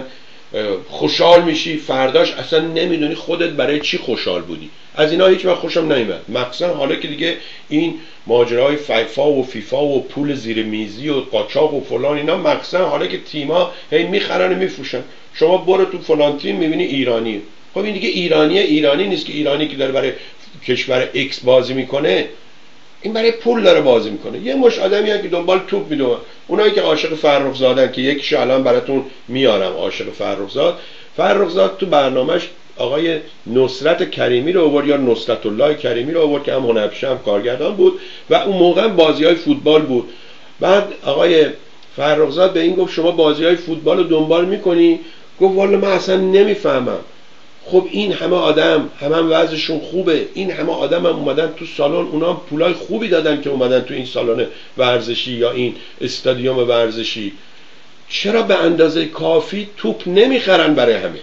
Speaker 1: خوشحال میشی، فرداش اصلا نمیدونی خودت برای چی خوشحال بودی. از اینا هیچ وقت خوشم نمیاد، مخصوصا حالا که دیگه این ماجرای فیفا و فیفا و پول زیر میزی و قاچاق و فلان اینا، مخصوصا حالا که تیما هی میخرن و میفروشن. شما برو تو فلان تیم میبینی ایرانیه، خب این دیگه ایرانیه ایرانی نیست که. ایرانی که داره برای کشور ایکس بازی میکنه، این برای پول داره بازی میکنه. یه مش آدمی هست که دنبال توپ میدونن، اونایی که عاشق فرخ زادن که یکیشو الان براتون میارم، عاشق فرخ زاد. فرخ زاد تو برنامهش آقای نصرت کریمی رو آورد، یا نصرت الله کریمی رو آورد که هم هنرپیشه هم کارگردان بود و اون موقع بازی‌های فوتبال بود. بعد آقای فرخ زاد به این گفت شما بازی‌های فوتبال رو دنبال میکنی؟ گفت والا من اصلا نمیفهمم. خب این همه آدم همه هم وضعشون خوبه، این همه آدم هم اومدن تو سالن، اونا هم پولای خوبی دادن که اومدن تو این سالن ورزشی یا این استادیوم ورزشی، چرا به اندازه کافی توپ نمیخرن برای همه؟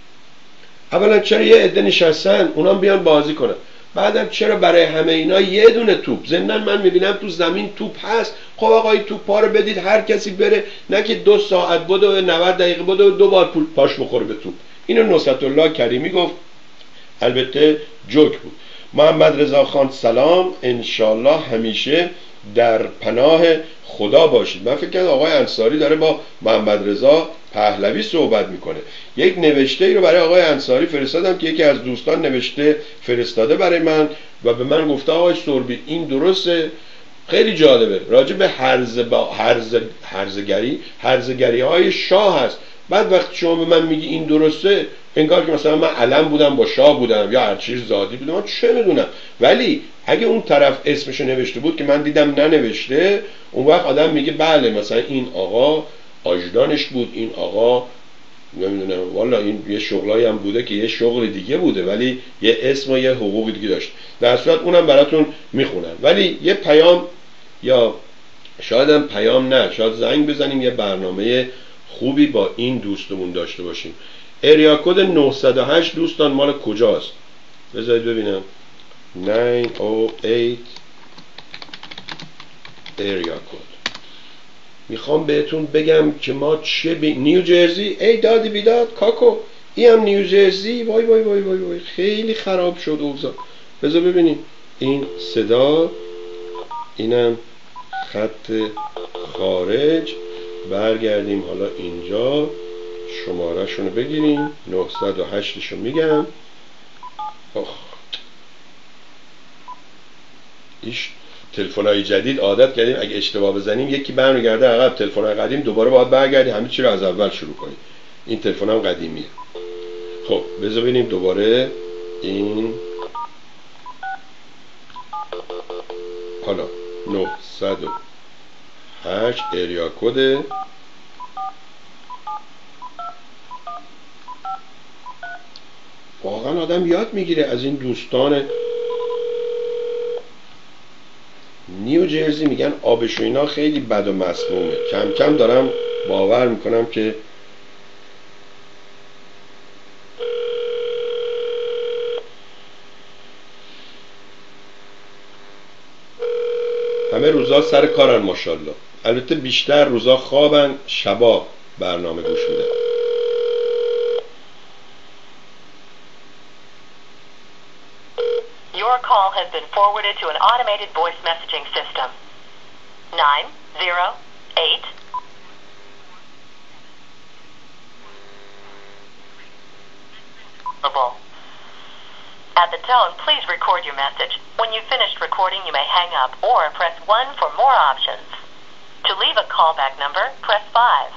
Speaker 1: اولا چرا یه عده نشستن اونا بیان بازی کنن؟ بعدم چرا برای همه اینا یه دونه توپ؟ ضمن من میبینم تو زمین توپ هست، خب آقا این توپ ها رو بدید هر کسی بره، نه که دو ساعت بود و نود دقیقه بود و دو بار پول پاش بخوره به توپ. اینو نصرت الله کریمی گفت، البته جوک بود. محمد رضا خان سلام، انشالله همیشه در پناه خدا باشید. من فکر کنم آقای انصاری داره با محمد رضا پهلوی صحبت میکنه. یک نوشته ای رو برای آقای انصاری فرستادم که یکی از دوستان نوشته فرستاده برای من و به من گفته آقای سربی این درسته؟ خیلی جالبه، راجع به هرزه با هرزه هرزگری هرزگری های شاه هست. بعد وقتی شما به من میگی این درسته، انگار که مثلا من علم بودم با شاه بودم یا هر چیز زادی بودم، من چه میدونم. ولی اگه اون طرف اسمشو نوشته بود که من دیدم ننوشته، اون وقت آدم میگه بله مثلا این آقا آجدانش بود، این آقا نمیدونم والا این یه شغلایی هم بوده که یه شغل دیگه بوده ولی یه اسم و یه حقوق دیگه داشت. در صورت اونم براتون میخونن. ولی یه پیام یا شاید هم پیام نه، شاید زنگ بزنیم یه برنامه خوبی با این دوستمون داشته باشیم. اریا کد نهصد و هشت دوستان مال کجاست؟ بذارید ببینم. نهصد و هشت اریا کد. میخوام بهتون بگم که ما چه بی... نیوجرسی. ای دادی بیداد کاکو، این هم نیوجرسی. وای وای وای وای وای خیلی خراب شد اوضاع. بذار ببینیم این صدا، اینم خط خارج. برگردیم حالا اینجا، شماره شونو بگیریم. نهصد و هشت شو میگم. آخ ایش تلفن‌های جدید عادت کردیم اگه اشتباه بزنیم یکی برمیگرده عقب. تلفن‌های قدیم دوباره باید برگردیم همه چی رو از اول شروع کنیم. این تلفن هم قدیمیه. خب بذار ببینیم دوباره این حالا نهصد و هشت اریا کد. واقعا آدم یاد میگیره از این دوستان نیوجرسی. میگن آبش و اینا خیلی بد و مسمومه. کم کم دارم باور میکنم که همه روزا سر کارن ماشاءالله. البته بیشتر روزا خوابن، شبا برنامه گوش میدن.
Speaker 3: Your call has been forwarded to an automated voice messaging system. nine zero eight At the tone, please record your message. When you've finished recording, you may hang up or press one for more options. To leave a callback number, press five.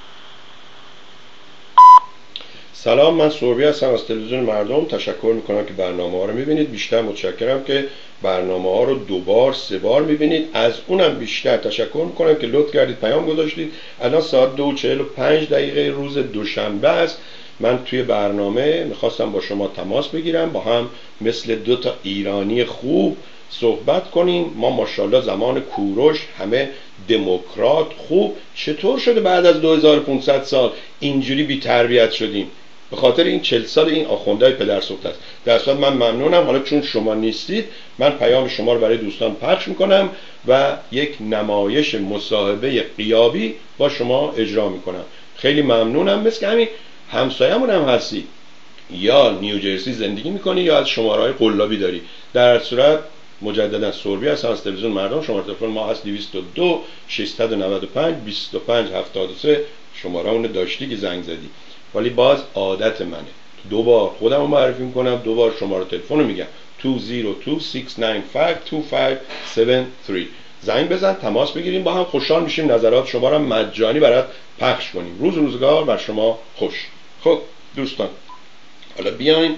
Speaker 1: سلام، من سوربی هستم از تلویزیون مردم. تشکر میکنم که برنامه ها رو میبینید. بیشتر متشکرم که برنامه ها رو دوبار سه بار میبینید. از اونم بیشتر تشکر میکنم که لطف کردید پیام گذاشتید. الان ساعت دو و چهل و پنج دقیقه روز دوشنبه است. من توی برنامه میخواستم با شما تماس بگیرم، با هم مثل دو تا ایرانی خوب صحبت کنیم. ما ماشاءالله زمان کوروش همه دموکرات خوب. چطور شده بعد از دو هزار و پانصد سال اینجوری بی تربیت شدیم؟ به خاطر این چهل سال این آخوندهای پدر سوخته است. در صورت من ممنونم. حالا چون شما نیستید من پیام شما رو برای دوستان پخش میکنم و یک نمایش مصاحبه غیابی با شما اجرا میکنم. خیلی ممنونم. مثل همین همسایه‌مون هم هستی، یا نیوجرسی زندگی میکنی یا از شماره‌های قلابی داری، در صورت مجددا سوربی هست از تلویزیون مردم. شماره تلفن ما هست دویست و دو ششصد و نود و پنج بیست و پنج هفتاد و سه. شماره اون داشتی که زنگ زدی، ولی باز عادت منه دو بار خودم رو معرفی میکنم، دو بار شماره تلفن رو میگم دو صفر دو شش نه پنج دو پنج هفت سه. زنگ بزن، تماس بگیریم، با هم خوشحال میشیم نظرات شما رو مجانی برات پخش کنیم. روز روزگار بر شما خوش. خب دوستان، حالا بیاین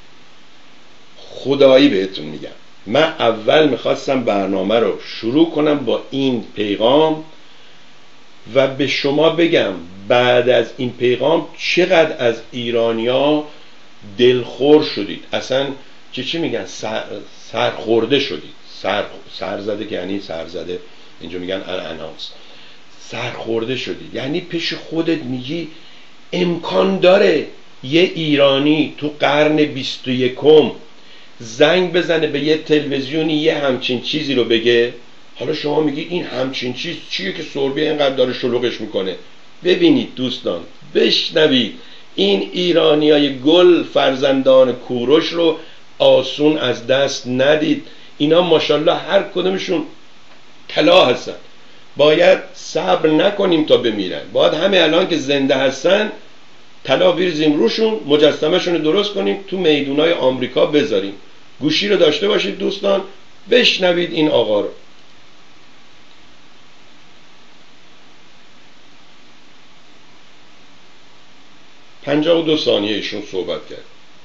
Speaker 1: خدایی بهتون میگم، من اول میخواستم برنامه رو شروع کنم با این پیغام و به شما بگم بعد از این پیغام چقدر از ایرانیا دلخور شدید، اصلا چی چی میگن سر سرخورده شدید. سر سرزده که یعنی سرزده، اینجا میگن انانس. سرخورده شدید یعنی پیش خودت میگی امکان داره یه ایرانی تو قرن بیست و یکم زنگ بزنه به یه تلویزیونی یه همچین چیزی رو بگه؟ حالا شما میگی این همچین چیز چیه که سوربی اینقدر داره شلوغش میکنه؟ ببینید دوستان، بشنوید، این ایرانیای گل فرزندان کوروش رو آسون از دست ندید. اینا ماشاءالله هر کدومشون طلا هستن، باید صبر نکنیم تا بمیرن، باید همه الان که زنده هستن طلا بریزیم روشون، مجسمه‌شون رو درست کنیم تو میدونای آمریکا بذاریم. گوشی رو داشته باشید دوستان، بشنوید این آقا رو. پنجاه و دو ثانیه ایشون صحبت کرد.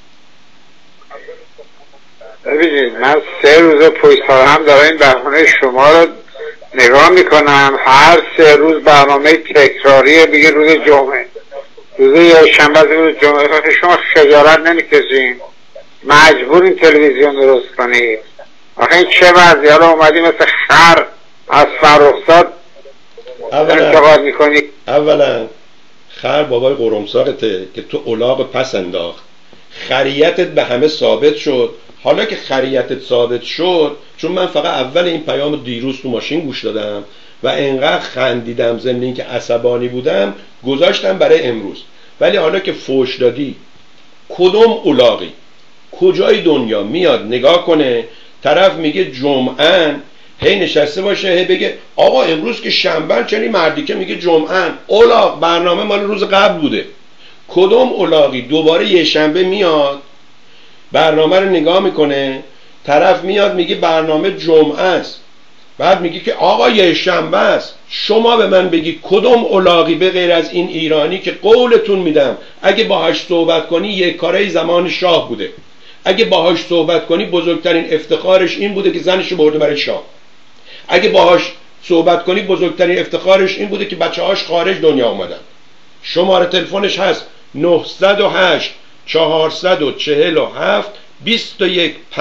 Speaker 4: ببینید من سه روز پشت سر هم دارم این برنامه شما رو نگاه میکنم، هر سه روز برنامه تکراریه، میگه روز جمعه، روز یا شنبه، روز جمعه. شما خجالت نمیکشین؟ مجبورین تلویزیون درست کنید. آخه این چه وضعی؟ حالا اومدی مثل خر از فرخزاد انتقاد میکنی.
Speaker 1: اولا خر بابای قرمساقته که تو الاغ پس انداخت، خریتت به همه ثابت شد. حالا که خریتت ثابت شد، چون من فقط اول این پیام دیروز تو ماشین گوش دادم و انقدر خندیدم ضمن اینکه عصبانی بودم گذاشتم برای امروز، ولی حالا که فوش دادی، کدوم الاغی کجای دنیا میاد نگاه کنه طرف میگه جمعه، هی نشسته باشه هی بگه آقا امروز که شنبه، چنین مردی که میگه جمعه؟ الاغ برنامه مال روز قبل بوده. کدوم الاغی دوباره یه شنبه میاد برنامه رو نگاه میکنه، طرف میاد میگه برنامه جمعه است، بعد میگه که آقا یه شنبه است. شما به من بگی کدوم الاغی به غیر از این ایرانی که قولتون میدم اگه باهاش صحبت کنی یک کاره زمان شاه بوده، اگه باهاش صحبت کنی بزرگترین افتخارش این بوده که زنشو برده برای شاه، اگه باهاش صحبت کنی بزرگترین افتخارش این بوده که بچه‌هاش خارج دنیا اومدن. شماره تلفنش هست نه صفر هشت چهارصد و چهل و هفت بیست و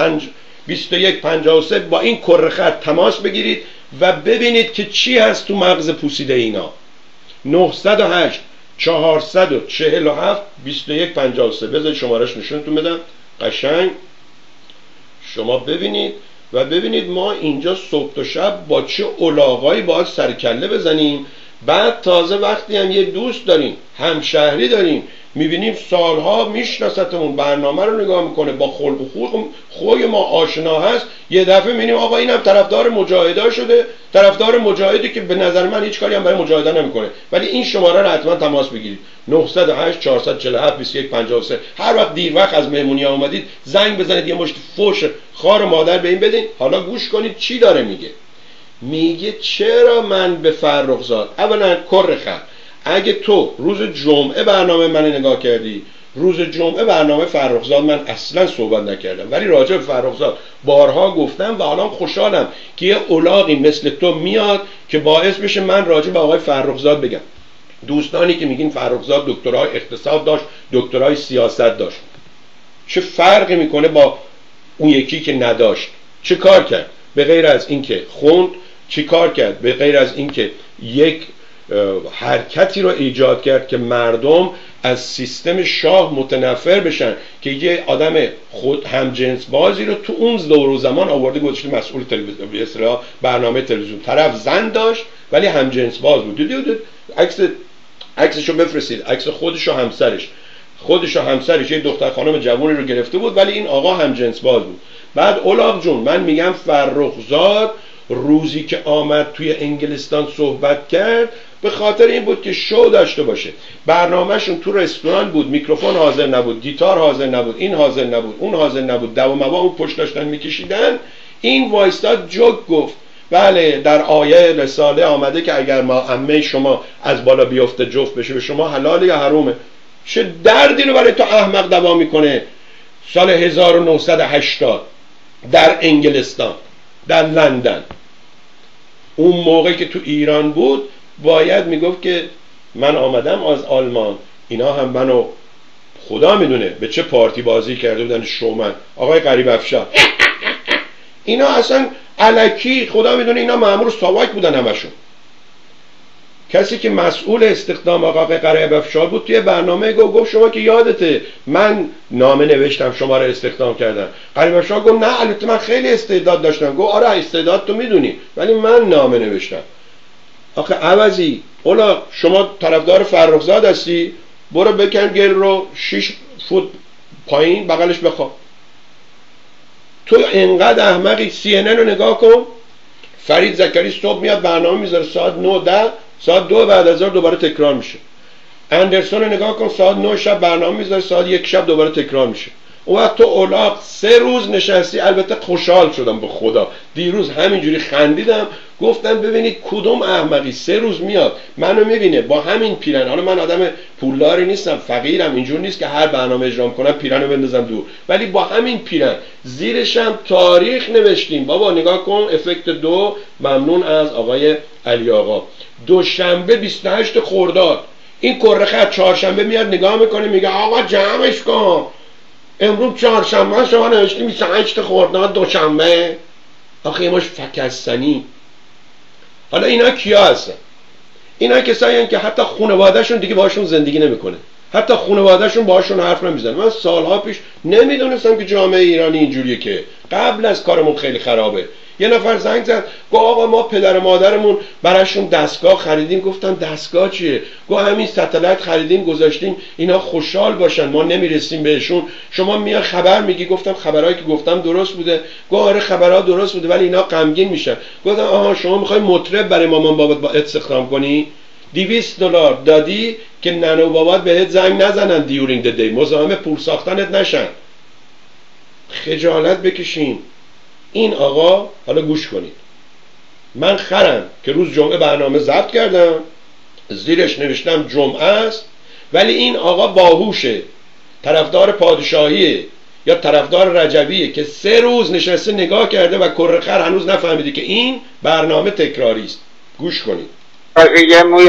Speaker 1: یک پنجاه و سه. با این کره خط تماس بگیرید و ببینید که چی هست تو مغز پوسیده اینا. نه صفر هشت چهارصد و چهل و هفت بیست و یک پنجاه و سه. بذارید شمارش نشونتون بدم قشنگ شما ببینید و ببینید ما اینجا صبح تا شب با چه الاغایی باید سرکله بزنیم. بعد تازه وقتی هم یه دوست داریم، همشهری داریم، میبینیم سالها میشناستمون، برنامه رو نگاه میکنه، با خلق و خوی خوی ما آشنا هست، یه دفعه میبینیم آقا اینم طرفدار مجاهده شده، طرفدار مجاهدی که به نظر من هیچ کاری هم برای مجاهده نمیکنه. ولی این شماره رو حتما تماس بگیرید نه صفر هشت چهارصد و چهل و هفت بیست و یک پنجاه و سه. هر وقت دیر وقت از مهمونی آمدید زنگ بزنید، یه مشت فوش خار و مادر به این بدین. حالا گوش کنید چی داره میگه. میگه چرا من به فرخزاد، اولا کر خر، اگه تو روز جمعه برنامه من نگاه کردی، روز جمعه برنامه فرخزاد من اصلا صحبت نکردم، ولی راجع به فرخزاد بارها گفتم و حالا خوشحالم که یه الاغی مثل تو میاد که باعث بشه من راجع به آقای فرخزاد بگم. دوستانی که میگین فرخزاد دکترای اقتصاد داشت، دکترای سیاست داشت، چه فرقی میکنه با اون یکی که نداشت؟ چه کار کرد به غیر از اینکه خوند؟ چه کار کرد به غیر از اینکه یک حرکتی رو ایجاد کرد که مردم از سیستم شاه متنفر بشن، که یه آدم خود همجنس بازی رو تو اون دور و زمان آورده گذاشته مسئول تلویزیون، به اصطلاح برنامه تلویزیون. طرف زن داشت ولی همجنس باز بود. دیدید عکس عکسشو بفرستید، عکس خودش و همسرش. خودش و همسرش یه دختر خانم جوانی رو گرفته بود، ولی این آقا هم جنس باز بود. بعد اولاغ جون من میگم فرخزاد روزی که آمد توی انگلستان صحبت کرد به خاطر این بود که شو داشته باشه. برنامهشون تو رستوران بود، میکروفون حاضر نبود، گیتار حاضر نبود، این حاضر نبود، اون حاضر نبود، دو موا اون پشت داشتن میکشیدن. این وایستاد جوک گفت بله در آیه رساله آمده که اگر ما عمه شما از بالا بیفته جفت بشه به شما حلاله یا حرومه. چه دردی رو برای تو احمق دوا میکنه؟ سال هزار و نهصد و هشتاد در انگلستان، در لندن، اون موقعی که تو ایران بود باید میگفت که من آمدم از آلمان، اینا هم منو خدا میدونه به چه پارتی بازی کرده بودن شومن آقای غریب افشار. اینا اصلا الکی خدا میدونه اینا مأمور ساواک بودن همشون. کسی که مسئول استخدام آقای غریب افشار بود توی برنامه گفت گفت شما که یادته من نامه نوشتم شما رو استخدام کردم. غریب افشار گفت نه البته من خیلی استعداد داشتم. گفت آره استعداد تو میدونی ولی من نامه نوشتم. آخه عوضی اولا شما طرفدار فرخزاد هستی، برو بکن گل رو شش فوت پایین بغلش بخواب. تو انقدر احمقی. سی ان ان رو نگاه کن، فرید زکری صبح میاد برنامه میذاره ساعت نه ده، ساعت دو بعد از ظهر دوباره تکرار میشه. اندرسون رو نگاه کن ساعت نه شب برنامه میذاره، ساعت یک شب دوباره تکرار میشه. اون وقت تو اولاق سه روز نشستی. البته خوشحال شدم به خدا، دیروز همینجوری خندیدم گفتم ببینید کدوم احمقی سه روز میاد منو میبینه با همین پیرن. حالا من آدم پولداری نیستم، فقیرم، اینجور نیست که هر برنامه اجرام کنم پیرنو بندازم دور، ولی با همین پیرن زیرشم تاریخ نوشتیم. بابا نگاه کن افکت دو، ممنون از آقای علی آقا. دوشنبه بیست و هشت خرداد این کره خط چهارشنبه میاد نگاه میکنه میگه آقا جمعش کن، امروز چهارشنبه شما نوشتیم بیست و هشت خرداد دوشنبه. آخه ایماش فکستنی. حالا اینا کیا هستن؟ اینا کسایی هستن که حتی خانواده‌شون دیگه باشون زندگی نمیکنه، حتی خانواده‌شون باشون حرف نمیزنه. من سالها پیش نمیدونستم که جامعه ایرانی اینجوریه، که قبل از کارمون خیلی خرابه. یه نفر زنگ زد گفت آقا ما پدر مادرمون براشون دستگاه خریدیم. گفتم دستگاه چیه؟ گفت همین ستلایت خریدیم گذاشتیم اینا خوشحال باشن، ما نمیرسیم بهشون، شما میاد خبر میگی. گفتم خبرایی که گفتم درست بوده؟ گفت آره خبرها درست بوده ولی اینا غمگین میشن. گفتم آها شما میخوای مطرب برای مامان بابات با استخدام کنی؟ دویست دلار دادی که ننه و بابات بهت زنگ نزنن دیورینگ د دی، مزاحم پول ساختنت نشن. خجالت بکشین. این آقا، حالا گوش کنید، من خرم که روز جمعه برنامه ضبط کردم زیرش نوشتم جمعه است، ولی این آقا باهوشه، طرفدار پادشاهیه یا طرفدار رجبیه که سه روز نشسته نگاه کرده و کره خر هنوز نفهمیده که این برنامه تکراری است. گوش کنید.
Speaker 4: یه موی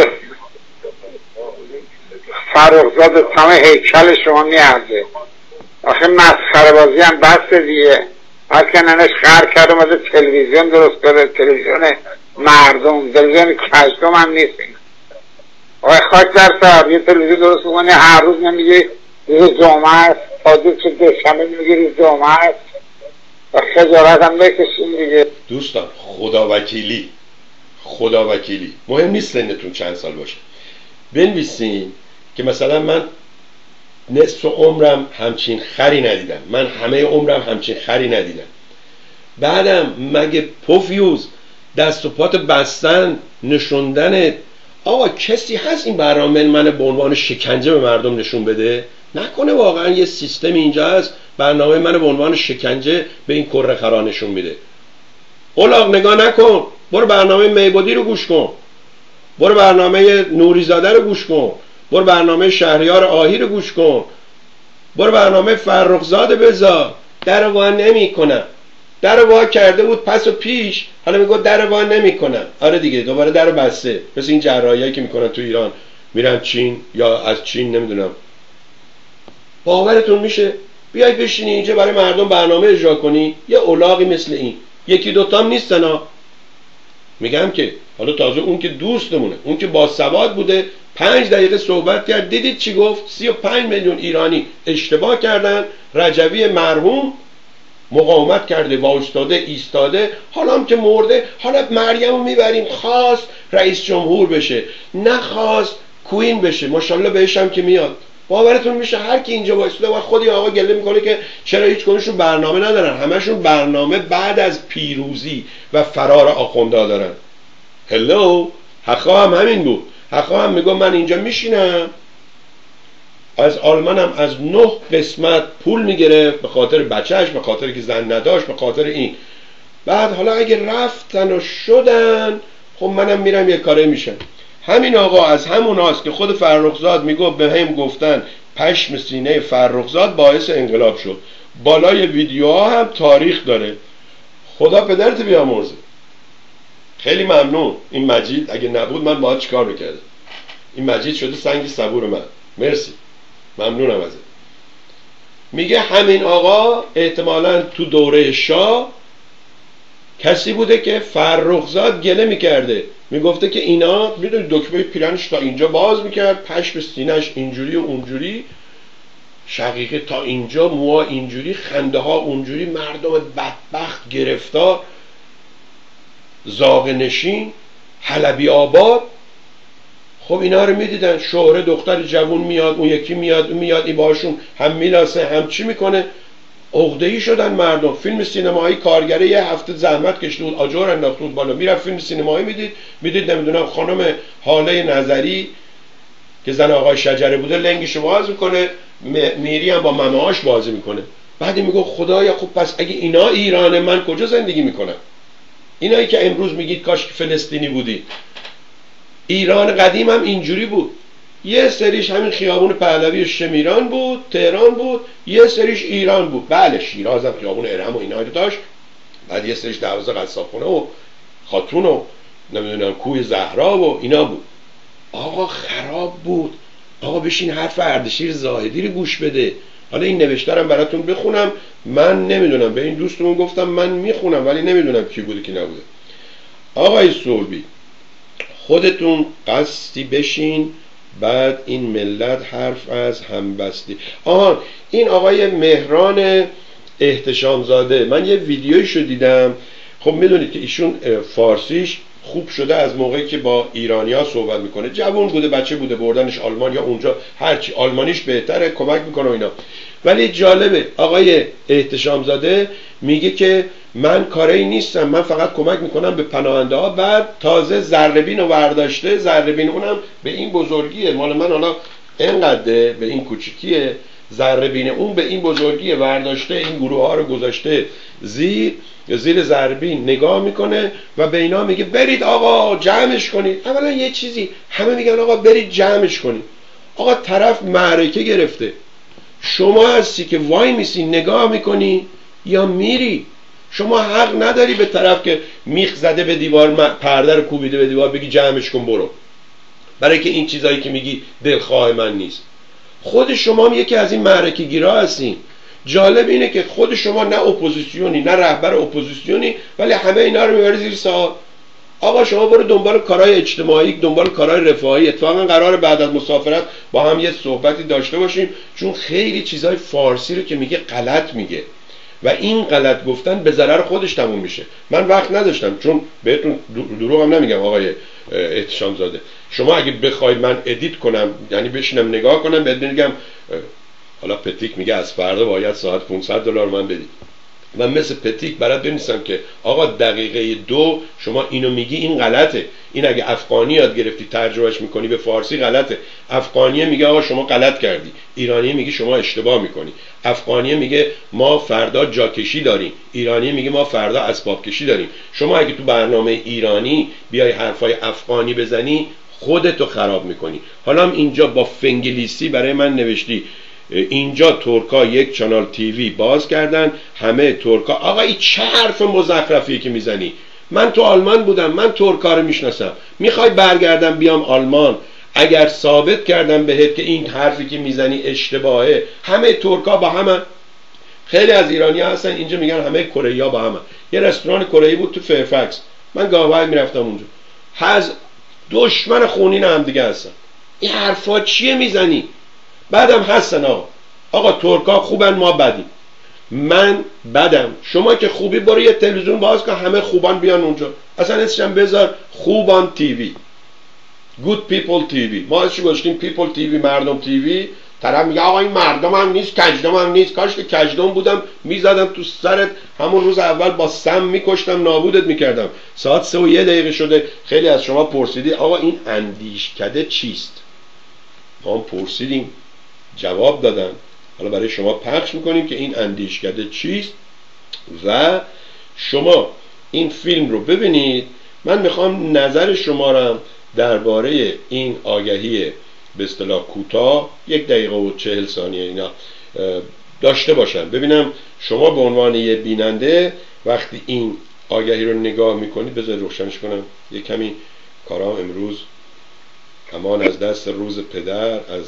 Speaker 4: فرخزاد تمام هیکل شما میارده. آخه مسخره بازی هم بس دیگه. هرکه ننش خر کرد اومده تلویزیون درست کرده، تلویزیون مردم، تلویزیون کشتم هم نیست. آقای خاک در سر یه تلویزیون درست کنه هر روز نمیگه روز جمعه است، تازه چه دوشنبه میگه روز جمعه است و خجالت هم بکشیم دیگه.
Speaker 1: دوستان خدا وکیلی خدا وکیلی مهم نیست سنتون چند سال باشه، بنویسین که مثلا من نصف عمرم همچین خری ندیدم، من همه عمرم همچین خری ندیدم. بعدم مگه پوفیوز دست و پات بستن نشوندن آقا کسی هست این برنامه من به عنوان شکنجه به مردم نشون بده؟ نکنه واقعا یه سیستم اینجا هست برنامه من به عنوان شکنجه به این کره خرا نشون میده. اولاغ نگاه نکن، برو برنامه میبودی رو گوش کن، برو برنامه نوریزاده رو گوش کن، برو برنامه شهریار آهی رو گوش کن، برو برنامه فرخزاد بذار. در وا نمی کنم، در وا کرده بود پس و پیش، حالا میگه در وا نمی کنم. آره دیگه دوباره در بسته، مثل این جراحیایی که میکنن تو ایران میرن چین یا از چین نمیدونم. باورتون میشه بیای بشینی اینجا برای مردم برنامه اجرا کنی؟ یه اولاغی مثل این یکی دوتام نیستن ها. میگم که حالا تازه اون که دوستمونه، اون که با سواد بوده، پنج دقیقه صحبت کرد. دیدید چی گفت؟ سی و پنج میلیون ایرانی اشتباه کردن، رجبی مرحوم مقاومت کرده، وایستاده، ایستاده، حالا هم که مرده، حالا مریم رو میبریم. خواست رئیس جمهور بشه، نخواست کوین بشه، ماشاءالله بهش هم که میاد. باورتون میشه هر کی اینجا وایساده و خود آقا گله میکنه که چرا هیچ کدومشون برنامه ندارن؟ همشون برنامه بعد از پیروزی و فرار آخوندا دارن. هلو، حقا هم همین بود. حقا هم میگم من اینجا میشینم، از آلمانم از نه قسمت پول میگرفت به خاطر بچهش، به خاطر که زن نداشت، به خاطر این. بعد حالا اگه رفتن و شدن، خب منم میرم یه کاره میشم. همین آقا از همون هاست که خود فرخزاد میگفت به هم گفتن پشم سینه فرخزاد باعث انقلاب شد. بالای ویدیوها هم تاریخ داره. خدا پدرت بیامرزه. خیلی ممنون. این مجید اگه نبود من باید چیکار میکردم؟ این مجید شده سنگ صبور من. مرسی، ممنونم ازت. میگه همین آقا احتمالاً تو دوره شاه کسی بوده که فرخزاد گله میکرده، میگفته که اینا میدونی دکمه پیرنش تا اینجا باز میکرد، پشم سینه‌اش اینجوری و اونجوری، شقیقه تا اینجا، موها اینجوری، خنده ها اونجوری، مردم بدبخت گرفتار، زاغ نشین، حلبی آباد. خب اینا رو میدیدن، شوهر دختر جوون میاد، اون یکی میاد، اون میاد، این باشون هم میلاسه هم چی میکنه، عقده‌ای شدن مردم. فیلم سینمایی کارگره یه هفته زحمت کشیده بود، آجر انداخته بود بالا، میرفت فیلم سینمایی میدید، میدید نمیدونم خانم حاله نظری که زن آقای شجره بوده لنگشو باز میکنه، میری هم با ممه‌هاش بازی میکنه. بعد میگه خدایا خب پس اگه اینا ایرانه من کجا زندگی میکنم؟ اینایی که امروز میگید کاش که فلسطینی بودی. ایران قدیم هم اینجوری بود، یه سریش همین خیابون پهلوی شمیران بود، تهران بود، یه سریش ایران بود. بله شیراز هم خیابون ارم و اینا رو داشت، بعد یه سریش دروازه قصابخونه و خاتون و نمیدونم کوه زهرا و اینا بود. آقا خراب بود. آقا بشین حرف اردشیر زاهدی رو گوش بده. حالا این نوشترم براتون بخونم، من نمیدونم، به این دوستمون گفتم من میخونم ولی نمیدونم کی بوده کی نبوده. آقای صلبی خودتون قصدی بشین، بعد این ملت حرف از همبستی. آهان این آقای مهران احتشامزاده، من یه ویدیویشو دیدم. خب میدونید که ایشون فارسیش خوب شده از موقعی که با ایرانیا صحبت میکنه. جوان بوده، بچه بوده، بردنش آلمان یا اونجا هرچی، آلمانیش بهتره، کمک میکنه و اینا. ولی جالبه آقای احتشامزاده میگه که من کاری نیستم، من فقط کمک میکنم به پناهنده ها. بعد تازه ذره‌بین رو برداشته، ذره‌بین اونم به این بزرگیه، مال من حالا اینقدره، به این کوچیکیه، ذره‌بین اون به این بزرگیه، برداشته این گروه ها رو گذاشته زیر زیر ذره‌بین نگاه میکنه و به اینا میگه برید آقا جمعش کنید. اولا یه چیزی همه میگن آقا برید جمعش کنید. آقا طرف معرکه گرفته، شما هستی که وای میسی نگاه میکنی یا میری؟ شما حق نداری به طرف که میخ زده به دیوار، پرده رو کوبیده به دیوار بگی جمعش کن برو، برای که این چیزایی که میگی دلخواه من نیست. خود شما هم یکی از این معرکه گیرا هستین. جالب اینه که خود شما نه اپوزیسیونی نه رهبر اپوزیسیونی، ولی همه اینا رو میبری زیر سوال. آقا شما برو دنبال کارهای اجتماعی، دنبال کارهای رفاهی. اتفاقا قراره بعد از مسافرت با هم یه صحبتی داشته باشیم، چون خیلی چیزهای فارسی رو که میگه غلط میگه و این غلط گفتن به ضرر خودش تموم میشه. من وقت نداشتم، چون بهتون دروغ هم نمیگم آقای احتشامزاده. شما اگه بخواید من ادیت کنم، یعنی بشینم نگاه کنم، بهت میگم حالا پتیک میگه از فردا باید ساعت پانصد دلار من بدید. من مثل پتیک برات بنویسم که آقا دقیقه دو شما اینو میگی این غلطه. این اگه افغانی یاد گرفتی ترجمهش میکنی به فارسی غلطه. افغانیه میگه آقا شما غلط کردی، ایرانی میگه شما اشتباه میکنی. افغانیه میگه ما فردا جاکشی داریم، ایرانی میگه ما فردا اسباب کشی داریم. شما اگه تو برنامه ایرانی بیای حرفای افغانی بزنی خودتو خراب میکنی. حالا اینجا با فنگلیسی برای من نوشتی اینجا ترکا یک چنال تیوی باز کردن، همه ترکا. آقا این چه حرف مزخرفیه که میزنی؟ من تو آلمان بودم، من ترکا رو میشناسم. میخوای برگردم بیام آلمان، اگر ثابت کردم بهت که این حرفی که میزنی اشتباهه، همه ترکا با همه. خیلی از ایرانی ها هستن اینجا میگن همه کره ها با همه. یه رستوران کره ای بود تو فیرفکس، من گاهی میرفتم اونجا، از دشمن خونین هم دیگه هستن. این حرفا چیه میزنی؟ بعدم هستن آقا آقا ترکا خوبن ما بدیم. من بدم، شما که خوبی برو یه تلویزیون باز کن همه خوبان بیان اونجا. اصلا اسمش بذار خوبان تیوی، Good People تیوی. ما اسمش گذاشتیم People تیوی، مردم تیوی. طرف میگه آقا این مردم هم نیست، کجدم هم نیست. کاش که کجدم بودم میزدم تو سرت، همون روز اول با سم میکشتم، نابودت میکردم. ساعت سه و یه دقیقه شده. خیلی از شما پرسیدی آقا این اندیشکده چیست؟ ما هم پرسیدیم، جواب دادن. حالا برای شما پخش میکنیم که این اندیشکده چیست و شما این فیلم رو ببینید. من میخوام نظر شما رو درباره این آگهی به اصطلاح کوتاه، یک دقیقه و چهل ثانیه اینا داشته باشم، ببینم شما به عنوان یه بیننده وقتی این آگهی رو نگاه میکنید. بذار روشنش کنم. یک کمی کارام امروز همان از دست روز پدر از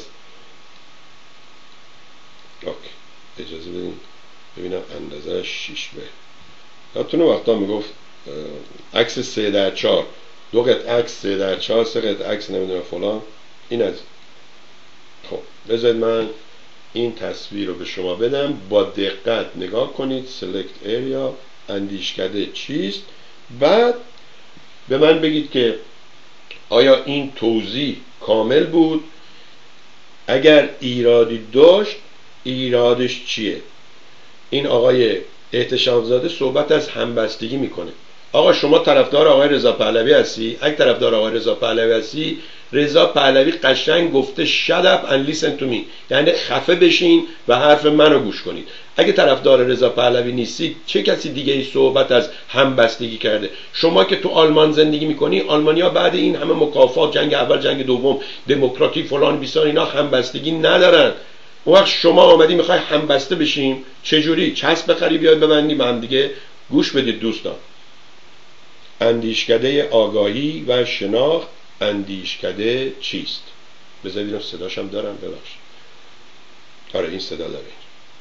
Speaker 1: اوکی. اجازه بدین ببینم اندازه شیش به یادتونه وقتا میگفت عکس سه در چهار، دو قطعه عکس سه در چهار، سه قطعه عکس نمیدونم فلان. این از خب بذارید من این تصویر رو به شما بدم، با دقت نگاه کنید. select area، اندیشکده چیست، بعد به من بگید که آیا این توضیح کامل بود؟ اگر ایرادی داشت ایرادش چیه؟ این آقای احتشامزاده صحبت از همبستگی میکنه. آقا شما طرفدار آقای رضا پهلوی هستی؟ اگه طرفدار آقای رضا پهلوی هستی، رضا پهلوی قشنگ گفته shut up and listen to me، یعنی خفه بشین و حرف منو گوش کنید. اگه طرفدار رضا پهلوی نیستی، چه کسی دیگه ای صحبت از همبستگی کرده؟ شما که تو آلمان زندگی میکنی، آلمانیا بعد این همه مکافات، جنگ اول جنگ دوم، دموکراتی فلان بیسار، اینا همبستگی ندارن. اون وقت شما آمدی میخوای همبسته بشیم، چجوری؟ چسب بخری بیاد ببندیم هم دیگه. گوش بدید دوستان. اندیشکده آگاهی و شناخت، اندیشکده چیست؟ بذارید اینو صداشم دارم، ببخش. آره این صدا داره.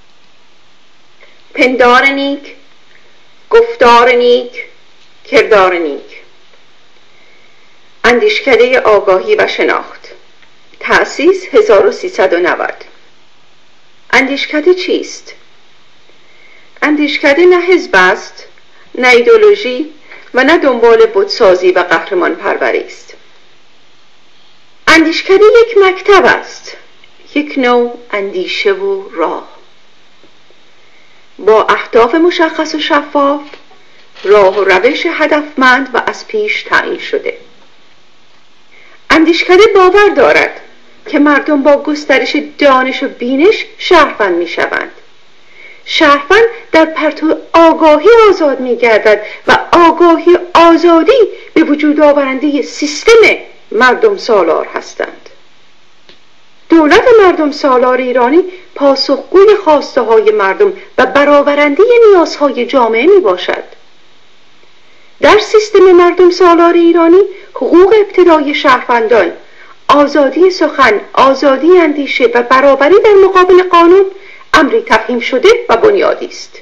Speaker 5: پندار نیک، گفتار نیک، کردار نیک. اندیشکده آگاهی و شناخت. تأسیس هزار و سیصد و نود. اندیشکده چیست؟ اندیشکده نه حزب است، نه ایدئولوژی و نه دنبال بتسازی و قهرمان پروری است. اندیشکده یک مکتب است، یک نوع اندیشه و راه، با اهداف مشخص و شفاف، راه و روش هدفمند و از پیش تعیین شده. اندیشکده باور دارد که مردم با گسترش دانش و بینش شهروند می شوند. شهروند در پرتو آگاهی آزاد می گردد و آگاهی آزادی به وجود آورنده سیستم مردم سالار هستند. دولت مردم سالار ایرانی پاسخگوی خواسته های مردم و برآورنده نیازهای جامعه می باشد. در سیستم مردم سالار ایرانی حقوق ابتدایی شهروندان، آزادی سخن، آزادی اندیشه و برابری در مقابل قانون امری تفهیم شده و بنیادی است.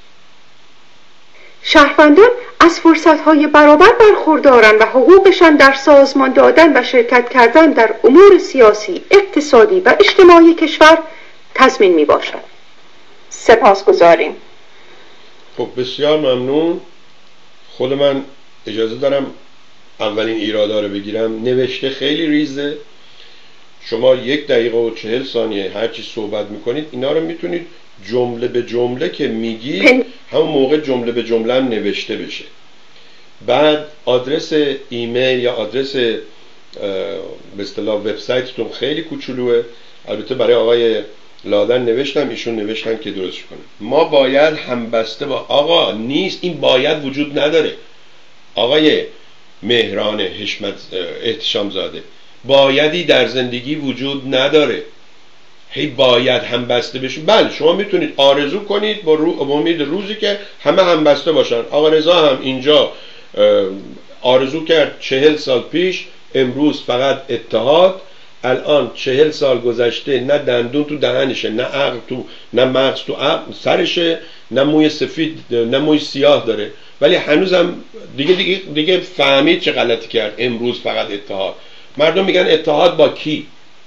Speaker 5: شهروندان از فرصت‌های برابر برخوردارند و حقوقشان در سازمان دادن و شرکت کردن در امور سیاسی، اقتصادی و اجتماعی کشور تضمین می‌باشد. سپاسگزاریم.
Speaker 1: خب بسیار ممنون. خود من اجازه دارم اولین ایرادا رو بگیرم. نوشته خیلی ریزه. شما یک دقیقه و چهل ثانیه هرچی صحبت میکنید اینا رو میتونید جمله به جمله که میگید همون موقع جمله به جمله هم نوشته بشه. بعد آدرس ایمیل یا آدرس به اصطلاح وبسایتتون خیلی کوچولوه. البته برای آقای لادن نوشتم، ایشون نوشتن که درستش کنه. ما باید همبسته با آقا نیست، این باید وجود نداره. آقای مهران حشمت احتشامزاده، بایدی در زندگی وجود نداره. هی باید همبسته بشید. بله شما میتونید آرزو کنید با, رو... با امید روزی که همه همبسته باشن. آقا رضا هم اینجا آرزو کرد چهل سال پیش، امروز فقط اتحاد. الان چهل سال گذشته، نه دندون تو دهنشه، نه عقل تو، نه مغز تو عقل سرشه، نه موی سفید، نه موی سیاه داره، ولی هنوزم دیگه دیگه دیگه فهمید چه غلطی کرد. امروز فقط اتحاد. مردم میگن اتحاد با کی؟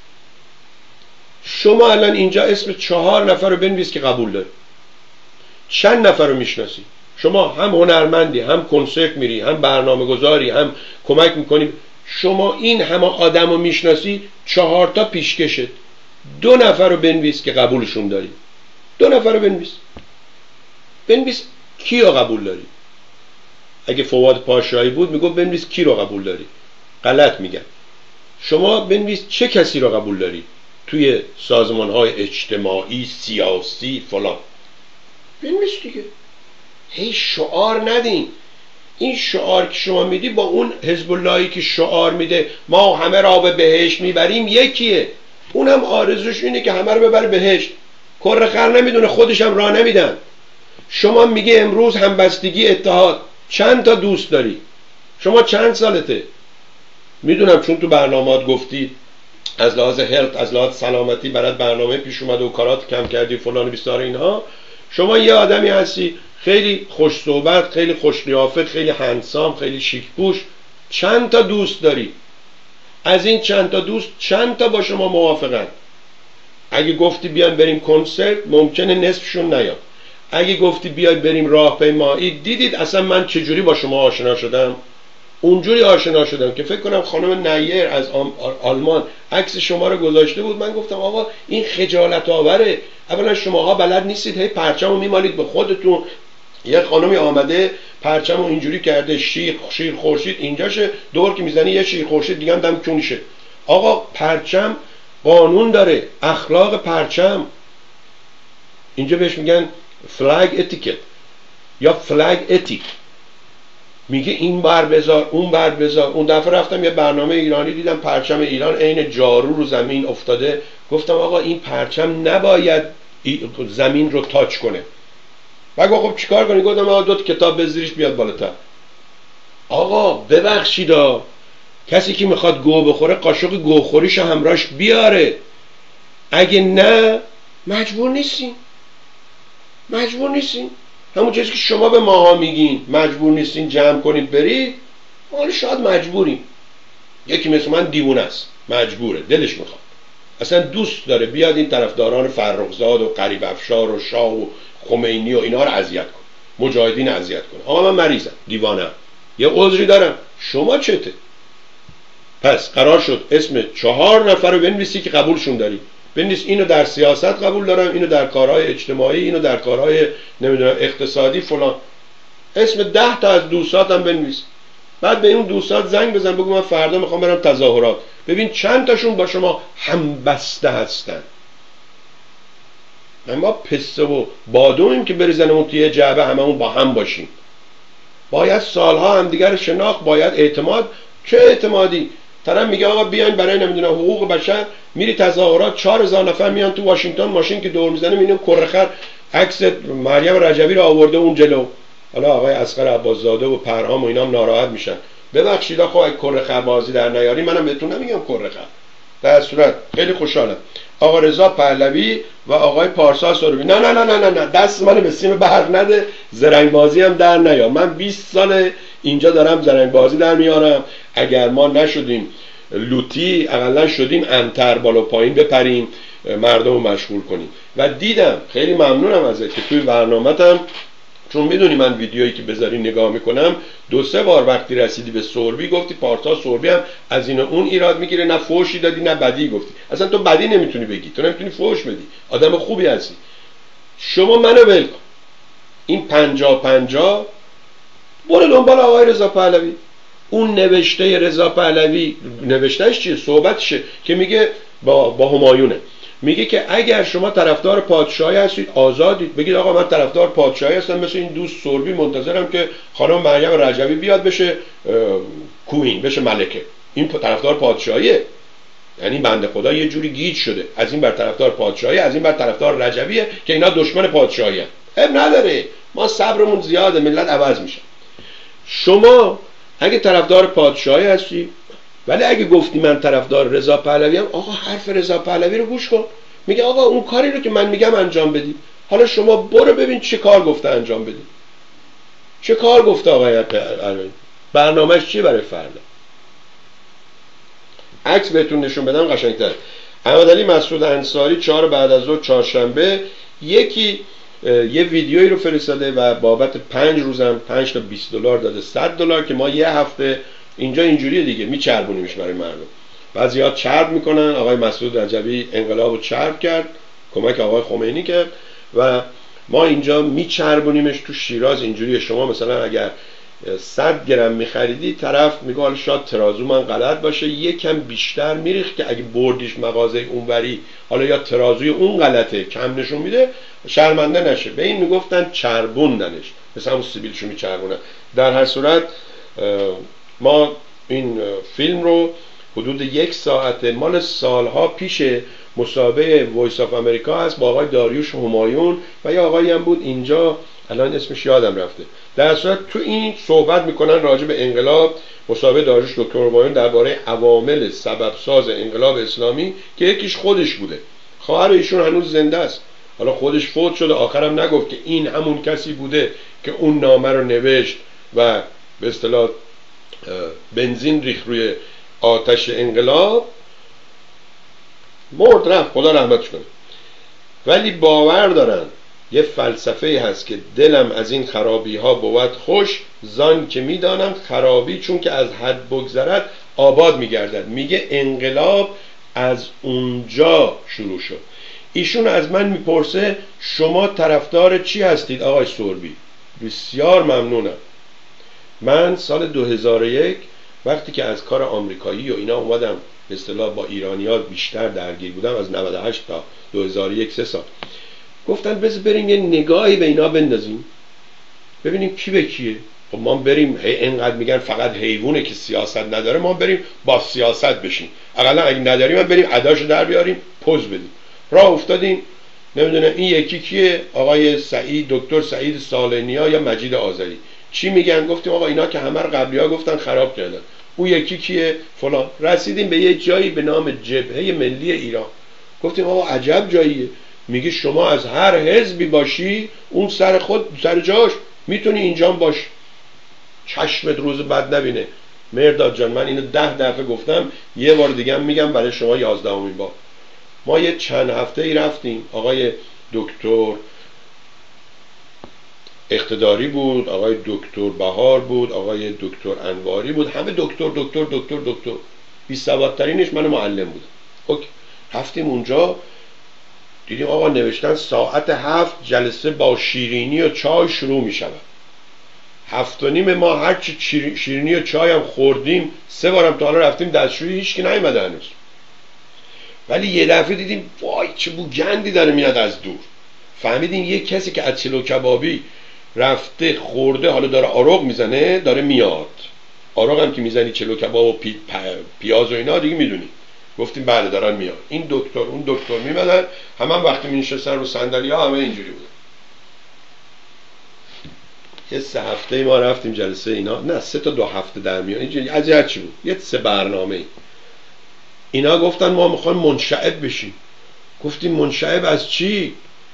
Speaker 1: شما الان اینجا اسم چهار نفر رو بنویس که قبول داری. چند نفر رو میشناسی؟ شما هم هنرمندی، هم کنسرت میری، هم برنامه گذاری، هم کمک میکنی. شما این همه آدم رو میشناسی، چهار تا پیشکشت. دو نفر رو بنویس که قبولشون داری. دو نفر رو بنویس. بنویس کی رو قبول داری. اگه فواد پاشایی بود میگفت بنویس کی رو قبول داری. غلط میگن. شما بنویس چه کسی رو قبول داری توی سازمان‌های اجتماعی، سیاسی، فلان. بنویس دیگه. هی شعار ندین. این شعار که شما میدی با اون حزب اللهی که شعار میده ما همه را به بهشت میبریم یکیه. اونم آرزوش اینه که همه رو ببره بهشت. کر خر نمیدونه، خودش هم راه نمیدن. شما میگه امروز همبستگی اتحاد، چند تا دوست داری؟ شما چند سالته؟ میدونم چون تو برنامه‌ات گفتی از لحاظ هلت، از لحاظ سلامتی برات برنامه پیش اومده و کارات کم کردی فلان بیسار اینها. شما یه آدمی هستی خیلی خوش صحبت، خیلی خوش قیافه، خیلی هندسام، خیلی شیک پوش. چند تا دوست داری؟ از این چند تا دوست چند تا با شما موافقن؟ اگه گفتی بیان بریم کنسرت ممکنه نصفشون نیاد. اگه گفتی بیاید بریم راهپیمایی، دیدید اصلا من چجوری با شما آشنا شدم؟ اونجوری آشنا شدم که فکر کنم خانم نیر از آلمان عکس شما رو گذاشته بود. من گفتم آقا این خجالت آوره. اولا شماها بلد نیستید هی پرچمو میمالید به خودتون. یه خانمی آمده پرچمو اینجوری کرده، شیر شیر خورشید اینجاشه، دور که میزنی یه شیر خورشید دیگه هم دم کونشه. آقا پرچم قانون داره، اخلاق پرچم. اینجا بهش میگن فلگ اتیکت یا فلگ اتیک. میگه این بر بذار اون بر بذار. اون دفعه رفتم یه برنامه ایرانی دیدم پرچم ایران عین جارو رو زمین افتاده. گفتم آقا این پرچم نباید زمین رو تاچ کنه. بگو خب چیکار کنی؟ گفتم آقا دو تا کتاب بذاریش بیاد بالاتر. آقا ببخشید، کسی که میخواد گو بخوره قاشق گوخوریشو همراهش بیاره. اگه نه مجبور نیستین. مجبور نیستین. همون چیزی که شما به ماها میگین مجبور نیستین جمع کنید برید، حالا شاید مجبوریم. یکی مثل من دیوونه است، مجبوره، دلش میخواد، اصلا دوست داره بیاد این طرفداران فرخزاد و قریب افشار و شاه و خمینی و اینا رو اذیت کنه، مجاهدین اذیت کنه. آقا من مریضم، دیوانه‌ام، یه عذری دارم. شما چته؟ پس قرار شد اسم چهار نفر رو بنویسی که قبولشون داری. بنویس اینو در سیاست قبول دارم، اینو در کارهای اجتماعی، اینو در کارهای نمیدونم اقتصادی فلان. اسم ده تا از دوستاتم بنویس. بعد به اون دوستات زنگ بزن بگو من فردا میخوام برم تظاهرات. ببین چند تاشون با شما همبسته هستن. ما پسته و بادومیم که بریزنمون توی جعبه هممون با هم باشیم. باید سالها هم دیگر شناخت، باید اعتماد. چه اعتمادی؟ طرف میگه آقا بیاین برای نمیدونم حقوق بشر، میری تظاهرات چهار هزار نفر میان تو واشنگتن، ماشین که دور میزنه میبینیم کرخر عکس مریم رجبی رو آورده اون جلو. حالا آقای اصغر عباسزاده و پرهام و اینا هم ناراحت میشن. ببخشید خب اگه کرخر بازی در نیاری منم بهتون نمیگم کرخر. در صورت خیلی خوشحالم. آقا رضا پهلوی و آقای پارسا سروی. نه نه نه نه نه دست منو به سیم برق نده، زرنگ بازی هم در نیار. من بیست سال اینجا دارم زرنگ بازی در میارم. اگر ما نشدیم لوتی، اقلا شدیم انتر، بالا پایین بپریم، مردم رو مشغول کنیم. و دیدم، خیلی ممنونم ازت که توی برنامه‌تم، چون میدونی من ویدیویی که بذاری نگاه میکنم، دو سه بار وقتی رسیدی به سوربی گفتی پارسا سوربی هم از این اون ایراد میگیره، نه فوشی دادی نه بدی گفتی. اصلا تو بدی نمیتونی بگی، تو نمیتونی فوش بدی، آدم خوبی هستی. شما منو ول کن، این پنجا پنجا برو دنبال آقای رضا پهلوی. اون نوشته رضا پهلوی، نوشتهش چیه؟ صحبتشه که میگه با با همایونه، میگه که اگر شما طرفدار پادشاهی هستید آزادید، بگید آقا من طرفدار پادشاهی هستم، مثل این دوست سوربی منتظرم که خانم مریم رجبی بیاد بشه کوین، بشه ملکه. این طرفدار پادشاهیه. یعنی بنده خدا یه جوری گیج شده، از این بر طرفدار پادشاهی، از این بر طرفدار رجبیه که اینا دشمن پادشاهی هست. اب نداره، ما صبرمون زیاده، ملت عوض میشه. شما اگه طرفدار پادشاهی هستی، ولی اگه گفتی من طرفدار رضا پهلوی ام، آقا حرف رضا پهلوی رو گوش کن. میگه آقا اون کاری رو که من میگم انجام بدی. حالا شما برو ببین چه کار گفته انجام بدی. چه کار گفته آقای پهلوی؟ برنامه‌اش چیه برای فردا؟ عکس بهتون نشون بدم قشنگ‌تره. احمدعلی مسعود انصاری چهار بعد از ظهر چهارشنبه یکی یه ویدیویی رو فرستاده و بابت پنج روزم پنج تا بیست دلار داده، صد دلار، که ما یه هفته اینجا اینجوریه دیگه میچربونیمش برای مردم. بعضی‌ها چرب میکنن. آقای مسعود رجبی انقلاب رو چرب کرد، کمک آقای خمینی کرد و ما اینجا میچربونیمش. تو شیراز اینجوریه، شما مثلا اگر صد گرم میخریدی، طرف میگه حالا شاید ترازو من غلط باشه، یکم بیشتر میریخت که اگه بردیش مغازه اونوری حالا یا ترازوی اون غلطه کم نشون میده، شرمنده نشه. به این میگفتن چربوندنش، مثلا همون سیبیلشو میچربونن. در هر صورت ما این فیلم رو حدود یک ساعت مال سالها پیش مسابقه وایس آف امریکا هست با آقای داریوش همایون و یه آقایی هم بود اینجا الان اسمش یادم رفته. در صورت تو این صحبت میکنن راجع به انقلاب، مسابقه داریوش دکتر همایون درباره عوامل سبب ساز انقلاب اسلامی که یکیش خودش بوده. خواهر ایشون هنوز زنده است، حالا خودش فوت شده، آخرم نگفت که این همون کسی بوده که اون نامه رو نوشت و به اصطلاح بنزین ریخت روی آتش انقلاب. مرد رفت، خدا رحمتش کنه. ولی باور دارن یه فلسفه هست که دلم از این خرابی ها بود خوش، زان که میدانم خرابی چون که از حد بگذرد آباد میگردد. میگه انقلاب از اونجا شروع شد. ایشون از من میپرسه شما طرفدار چی هستید آقای سوربی؟ بسیار ممنونم. من سال دو هزار و یک وقتی که از کار آمریکایی و اینا اومدم به اصطلاح با ایرانی‌ها بیشتر درگیر بودم، از نود و هشت تا دو هزار و یک سه سال، گفتن بذار بریم یه نگاهی به اینا بندازیم ببینیم کی به کیه. خب ما بریم، هی اینقدر میگن فقط حیوانه که سیاست نداره، ما بریم با سیاست بشیم، اقلا اگه نداریم بریم اداشو در بیاریم پوز بدیم. راه افتادیم، نمیدونم این یکی کیه، آقای سعید، دکتر سعید سالنیا یا مجید آذری. چی میگن؟ گفتیم آقا اینا که همه قبلی‌ها گفتن خراب کردن. اون یکی کیه؟ فلان. رسیدیم به یه جایی به نام جبهه ملی ایران. گفتیم آقا عجب جاییه. میگه شما از هر حزبی باشی اون سر خود سر جاش، میتونی اینجا باش، چشمت روز بد نبینه. مرداد جان من اینو ده دفعه گفتم، یه بار دیگه هم میگم برای شما یازدهمین بار. ما یه چند هفته ای رفتیم، آقای دکتر اقتداری بود، آقای دکتر بهار بود، آقای دکتر انواری بود، همه دکتر دکتر دکتر دکتر. بی سوادترینش من معلم بودم. اوکی. رفتیم اونجا دیدیم آقا نوشتن ساعت هفت جلسه با شیرینی و چای شروع می شود. هفت و نیم ما هرچی شیرینی و چای هم خوردیم، سه بارم تا حالا رفتیم دستشویی، هیچ کی نیومده هنوز. ولی یه دفعه دیدیم وای چه بو گندی داره میاد از دور. فهمیدیم یه کسی که از چلو کبابی رفته خورده، حالا داره آروغ میزنه، داره میاد. آروغ هم که میزنی چلو کباب و پی، پیاز و اینا دیگه میدونی. گفتیم بله دارن میاد. این دکتر اون دکتر میمدن، همه هم وقتی مینشستن رو صندلی ها همه اینجوری بود. یه سه هفته ما رفتیم جلسه اینا، نه سه تا دو هفته در میان، اینجوری از هر چی بود، یه سه برنامه. اینا گفتن ما میخوایم منشعب بشیم. گفتیم منشعب از چی؟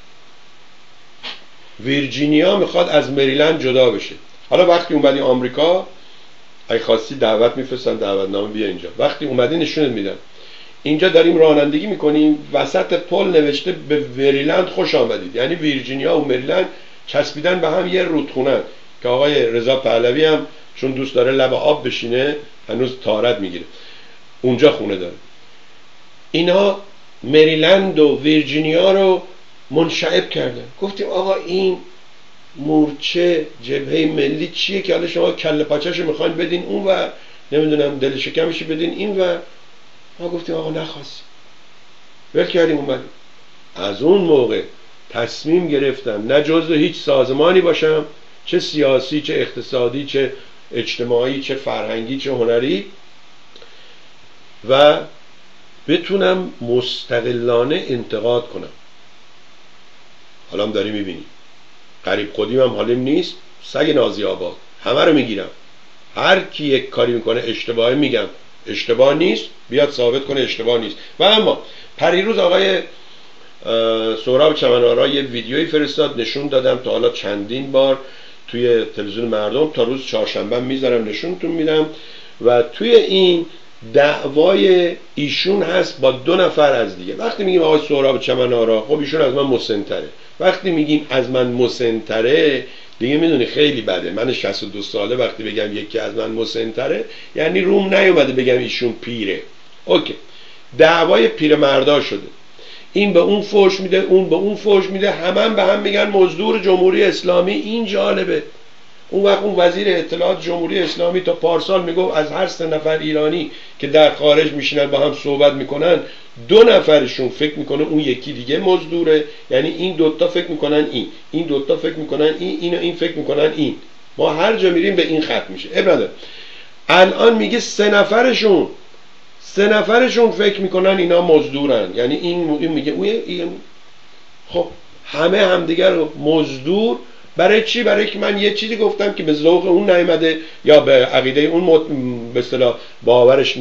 Speaker 1: ویرجینیا میخواد از مریلند جدا بشه. حالا وقتی اومدی آمریکا اگه خواستی دعوت میفرستن، دعوتنامه بیا اینجا. وقتی اومدی نشونت میدن. اینجا داریم رانندگی میکنیم، وسط پل نوشته به وریلند خوش آمدید، یعنی ویرجینیا و مریلند چسبیدن به هم، یه رودخونه که آقای رضا پهلوی هم چون دوست داره لب آب بشینه هنوز طارت میگیره، اونجا خونه داره. اینا مریلند و ویرجینیا رو منشعب کردن. گفتیم آقا این مورچه جبهه ملی چیه که حالا شما کله پاچه‌شو میخواین بدین اون و نمیدونم دل شکمشو بدین این و ما گفتیم آقا نخواستیم، ول کردیم اومدیم. از اون موقع تصمیم گرفتم نه جزو هیچ سازمانی باشم، چه سیاسی چه اقتصادی چه اجتماعی چه فرهنگی چه هنری، و بتونم مستقلانه انتقاد کنم. حالا هم داری میبینی قریب خودیم هم حالیم نیست، سگ نازی آباد همه رو میگیرم. هر کی یک کاری میکنه اشتباهی میگم اشتباه نیست، بیاد ثابت کنه اشتباه نیست. و اما پریروز آقای سهراب چمن‌آرا یه ویدیویی فرستاد، نشون دادم تا حالا چندین بار توی تلویزیون مردم، تا روز چهارشنبه میذارم نشونتون میدم. و توی این دعوای ایشون هست با دو نفر از دیگه. وقتی میگیم آقای سهراب چمن‌آرا، خب ایشون از من مسن‌تره. وقتی میگیم از من مسن‌تره دیگه میدونی خیلی بده. من شصت و دو ساله وقتی بگم یکی از من مسن‌تره یعنی روم نیومده بگم ایشون پیره. اوکی، دعوای پیرمردا شده، این به اون فوش میده، اون به اون فوش میده، همه هم به هم میگن مزدور جمهوری اسلامی. این جالبه. اون وقت اون وزیر اطلاعات جمهوری اسلامی تا پارسال میگفت از هر سه نفر ایرانی که در خارج میشینن با هم صحبت میکنن، دو نفرشون فکر میکنه اون یکی دیگه مزدوره، یعنی این دوتا فکر میکنن این این دوتا فکر میکنن این این و این فکر میکنن این. ما هر جا میریم به این خط میشه. ابراده الان میگه سه نفرشون سه نفرشون فکر میکنن اینا مزدورن، یعنی این, این میگه این. خب همه همدیگر مزدور برای چی؟ برای که من یه چیزی گفتم که به ذوق اون نیامده یا به عقیده اون مت... به اصطلاح باورش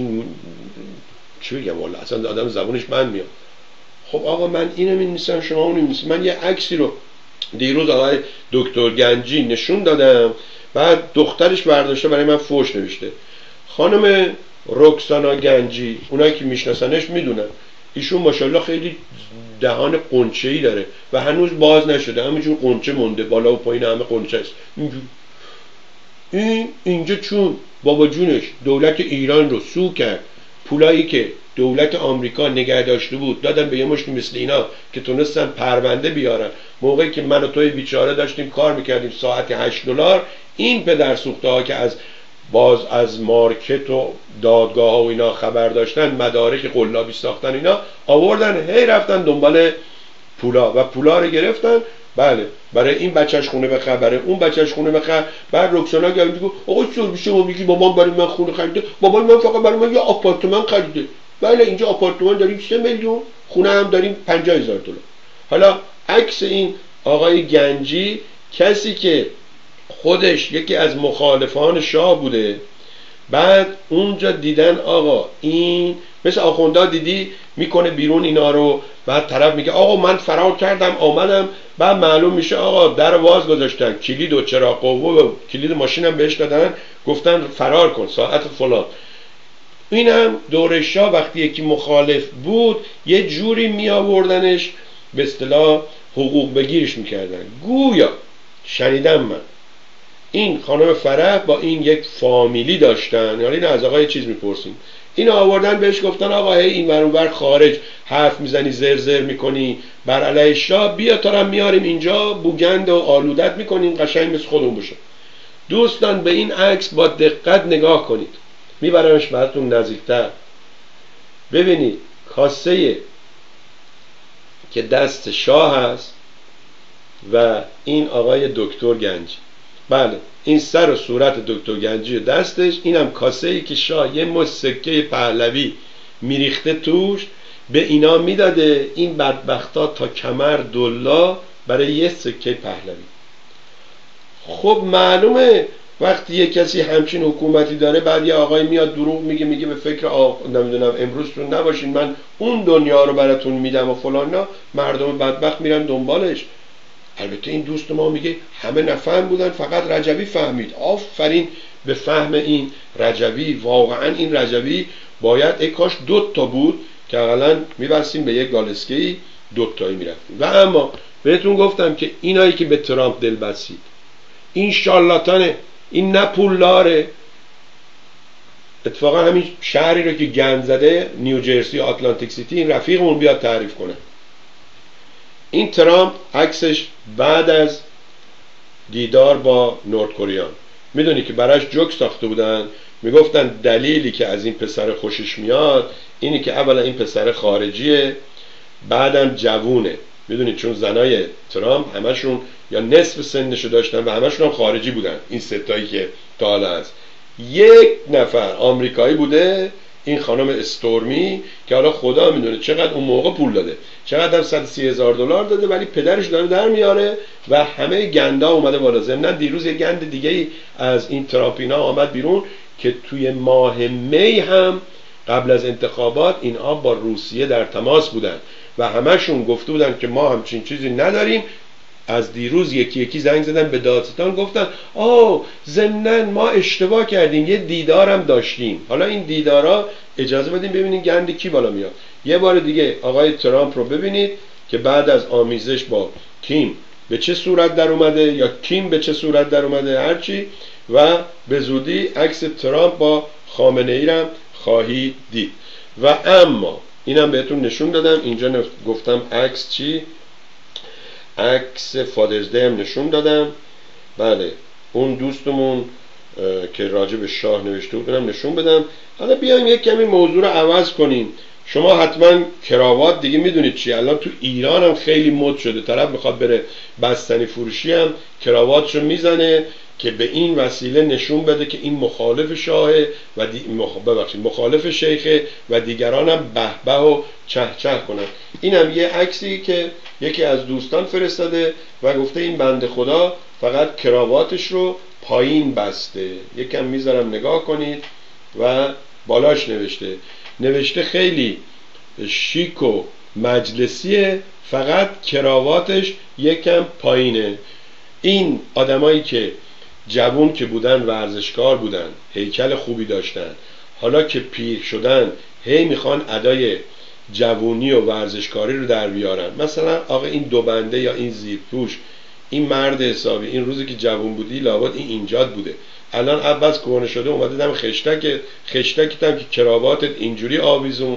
Speaker 1: چی بگم، والله اصلا آدم زبونش من میاد. خب آقا من اینو می‌نویسم، شما اونو می‌نویسید. من یه عکسی رو دیروز آقای دکتر گنجی نشون دادم، بعد دخترش برداشته برای من فوش نوشته. خانم رکسانا گنجی، اونایی که میشناسنش میدونن ایشون ماشاءالله خیلی دهان قنچه‌ای داره و هنوز باز نشده، همینجور قنچه مونده، بالا و پایین همه قنچه است. اینجور این اینجا چون بابا جونش دولت ایران رو سو کرد، پولایی که دولت آمریکا نگه داشته بود دادن به یه مشت مثل اینا که تونستن پرونده بیارن. موقعی که من و توی بیچاره داشتیم کار میکردیم ساعت هشت دلار، این پدر سوخته ها که از باز از مارکت و دادگاه ها و اینا خبر داشتن، مدارک قلابی ساختن، اینا آوردن هی رفتن دنبال پولا و پولا رو گرفتن. بله برای این بچهش خونه بخر، برای اون بچهش خونه بخر. بعد رکسانا گفت میگه آقا چرا شما میگی بابام برای من خونه خریده؟ بابا من فقط برای من یه آپارتمان خریده. بله اینجا آپارتمان داریم سه میلیون، خونه هم داریم پنجاه هزار دلار. حالا عکس این آقای گنجی، کسی که خودش یکی از مخالفان شاه بوده، بعد اونجا دیدن آقا این مثل آخوندا دیدی میکنه بیرون اینا رو، بعد طرف میگه آقا من فرار کردم آمدم، بعد معلوم میشه آقا در واز گذاشتن، کلید و چراغ قوه و کلید ماشینم بهش دادن، گفتن فرار کن ساعت فلان. اینم دوره شاه وقتی یکی مخالف بود یه جوری می آوردنش به اصطلاح حقوق بگیرش میکردن. گویا شنیدم من این خانم فرح با این یک فامیلی داشتن، یعنی این از آقا یه چیز میپرسیم، این آوردن بهش گفتن آقا هی این ور اون ور خارج حرف میزنی زر زر میکنی بر علیه شاه، بیا تا هم میاریم اینجا بوگند و آلودت میکنیم قشنگ مثل خودمون باشه. دوستان به این عکس با دقت نگاه کنید، میبرمش براتون نزدیکتر. ببینید کاسه که دست شاه هست و این آقای دکتر گنجی. بله این سر و صورت دکتر گنجی دستش، اینم کاسه ای که شاه یه مش سکه پهلوی میریخته توش به اینا میداده، این بدبختا تا کمر دلا برای یه سکه پهلوی. خب معلومه وقتی یه کسی همچین حکومتی داره، بعد یه آقای میاد دروغ میگه، میگه به فکر آق... نمیدونم امروزتون نباشین من اون دنیا رو براتون میدم و فلانا، مردم بدبخت میرن دنبالش. البته این دوست ما میگه همه نفهم بودن فقط رجوی فهمید. آفرین به فهم این رجوی، واقعا این رجوی باید ای کاش دو تا بود که اقلا میبستیم به یک گالسکه‌ای دو تایی میرفتیم. و اما بهتون گفتم که اینایی که به ترامپ دل بستید، این شارلاتانه، این نه پولداره. اتفاقا همین شهری رو که گند زده نیوجرسی آتلانتیک سیتی، این رفیقمون بیاد تعریف کنه. این ترامپ عکسش بعد از دیدار با نورد کوریان، میدونی که براش جوک ساخته بودن، میگفتن دلیلی که از این پسر خوشش میاد اینی که اولا این پسر خارجیه، بعدم جوونه. میدونید چون زنای ترامپ همشون یا نصف سنشو داشتن و همشون هم خارجی بودن. این ستایی که تا حالا هست یک نفر آمریکایی بوده، این خانم استورمی که حالا خدا میدونه چقدر اون موقع پول داده، چقدر هم صد و سی هزار دلار داده، ولی پدرش داره در میاره و همه گندا اومده بالا. ضمن دیروز یه گند دیگه ای از این ترامپینا آمد بیرون که توی ماه می هم قبل از انتخابات اینها با روسیه در تماس بودن و همشون گفته بودن که ما همچین چیزی نداریم. از دیروز یکی یکی زنگ زدن به دادستان، گفتن آه ضمناً ما اشتباه کردیم، یه دیدارم داشتیم. حالا این دیدارا اجازه بدیم ببینید گند کی بالا میاد. یه بار دیگه آقای ترامپ رو ببینید که بعد از آمیزش با کیم به چه صورت در اومده یا کیم به چه صورت در اومده هرچی، و به زودی عکس ترامپ با خامنه ای رو خواهید دید. و اما اینم بهتون نشون دادم اینجا، گفتم عکس چی؟ عکس فادرز دی هم نشون دادم. بله اون دوستمون که راجع به شاه نوشته بودم نشون بدم. حالا بیایم یک کمی موضوع رو عوض کنیم. شما حتما کراوات دیگه میدونید چیه، الان تو ایران هم خیلی مد شده، طرف میخواد بره بستنی فروشی هم کراواتشو میزنه که به این وسیله نشون بده که این مخالف شاهه و دی... مخ... ببخشید مخالف شیخه و دیگران هم به به و چه چه کنن. اینم یه عکسی که یکی از دوستان فرستاده و گفته این بنده خدا فقط کراواتش رو پایین بسته. یکم میذارم نگاه کنید و بالاش نوشته نوشته خیلی شیک و مجلسیه، فقط کراواتش یکم پایینه. این آدمایی که جوون که بودن، ورزشکار بودن، هیکل خوبی داشتن، حالا که پیر شدن هی میخوان ادای جوونی و ورزشکاری رو در بیارن. مثلا آقا این دو بنده یا این زیرپوش، این مرد حسابی، این روزی که جوون بودی لابد این اینجاد بوده، الان عوض کهنه شده اومده دم خشتک خشتکت هم که کراواتت اینجوری آویزون.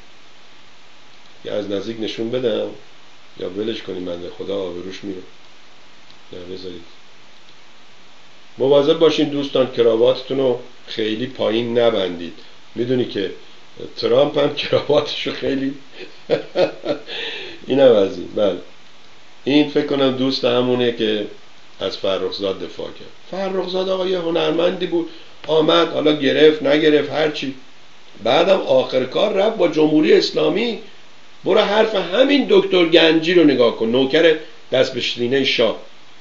Speaker 1: یا از نزدیک نشون بدم یا ولش کنیم، بنده خدا آبروش میره. یا بذارید مواظب باشین دوستان کراواتتون رو خیلی پایین نبندید. میدونی که ترامپ هم کراواتشو خیلی اینم از این. بله این فکر کنم دوست همونه که از فرخزاد دفاع کرد. فرخزاد آقا یه هنرمندی بود، آمد حالا گرفت نگرفت هرچی، بعدم آخر کار رفت با جمهوری اسلامی. برو حرف همین دکتر گنجی رو نگاه کن، نوکر دست به سینه شاه،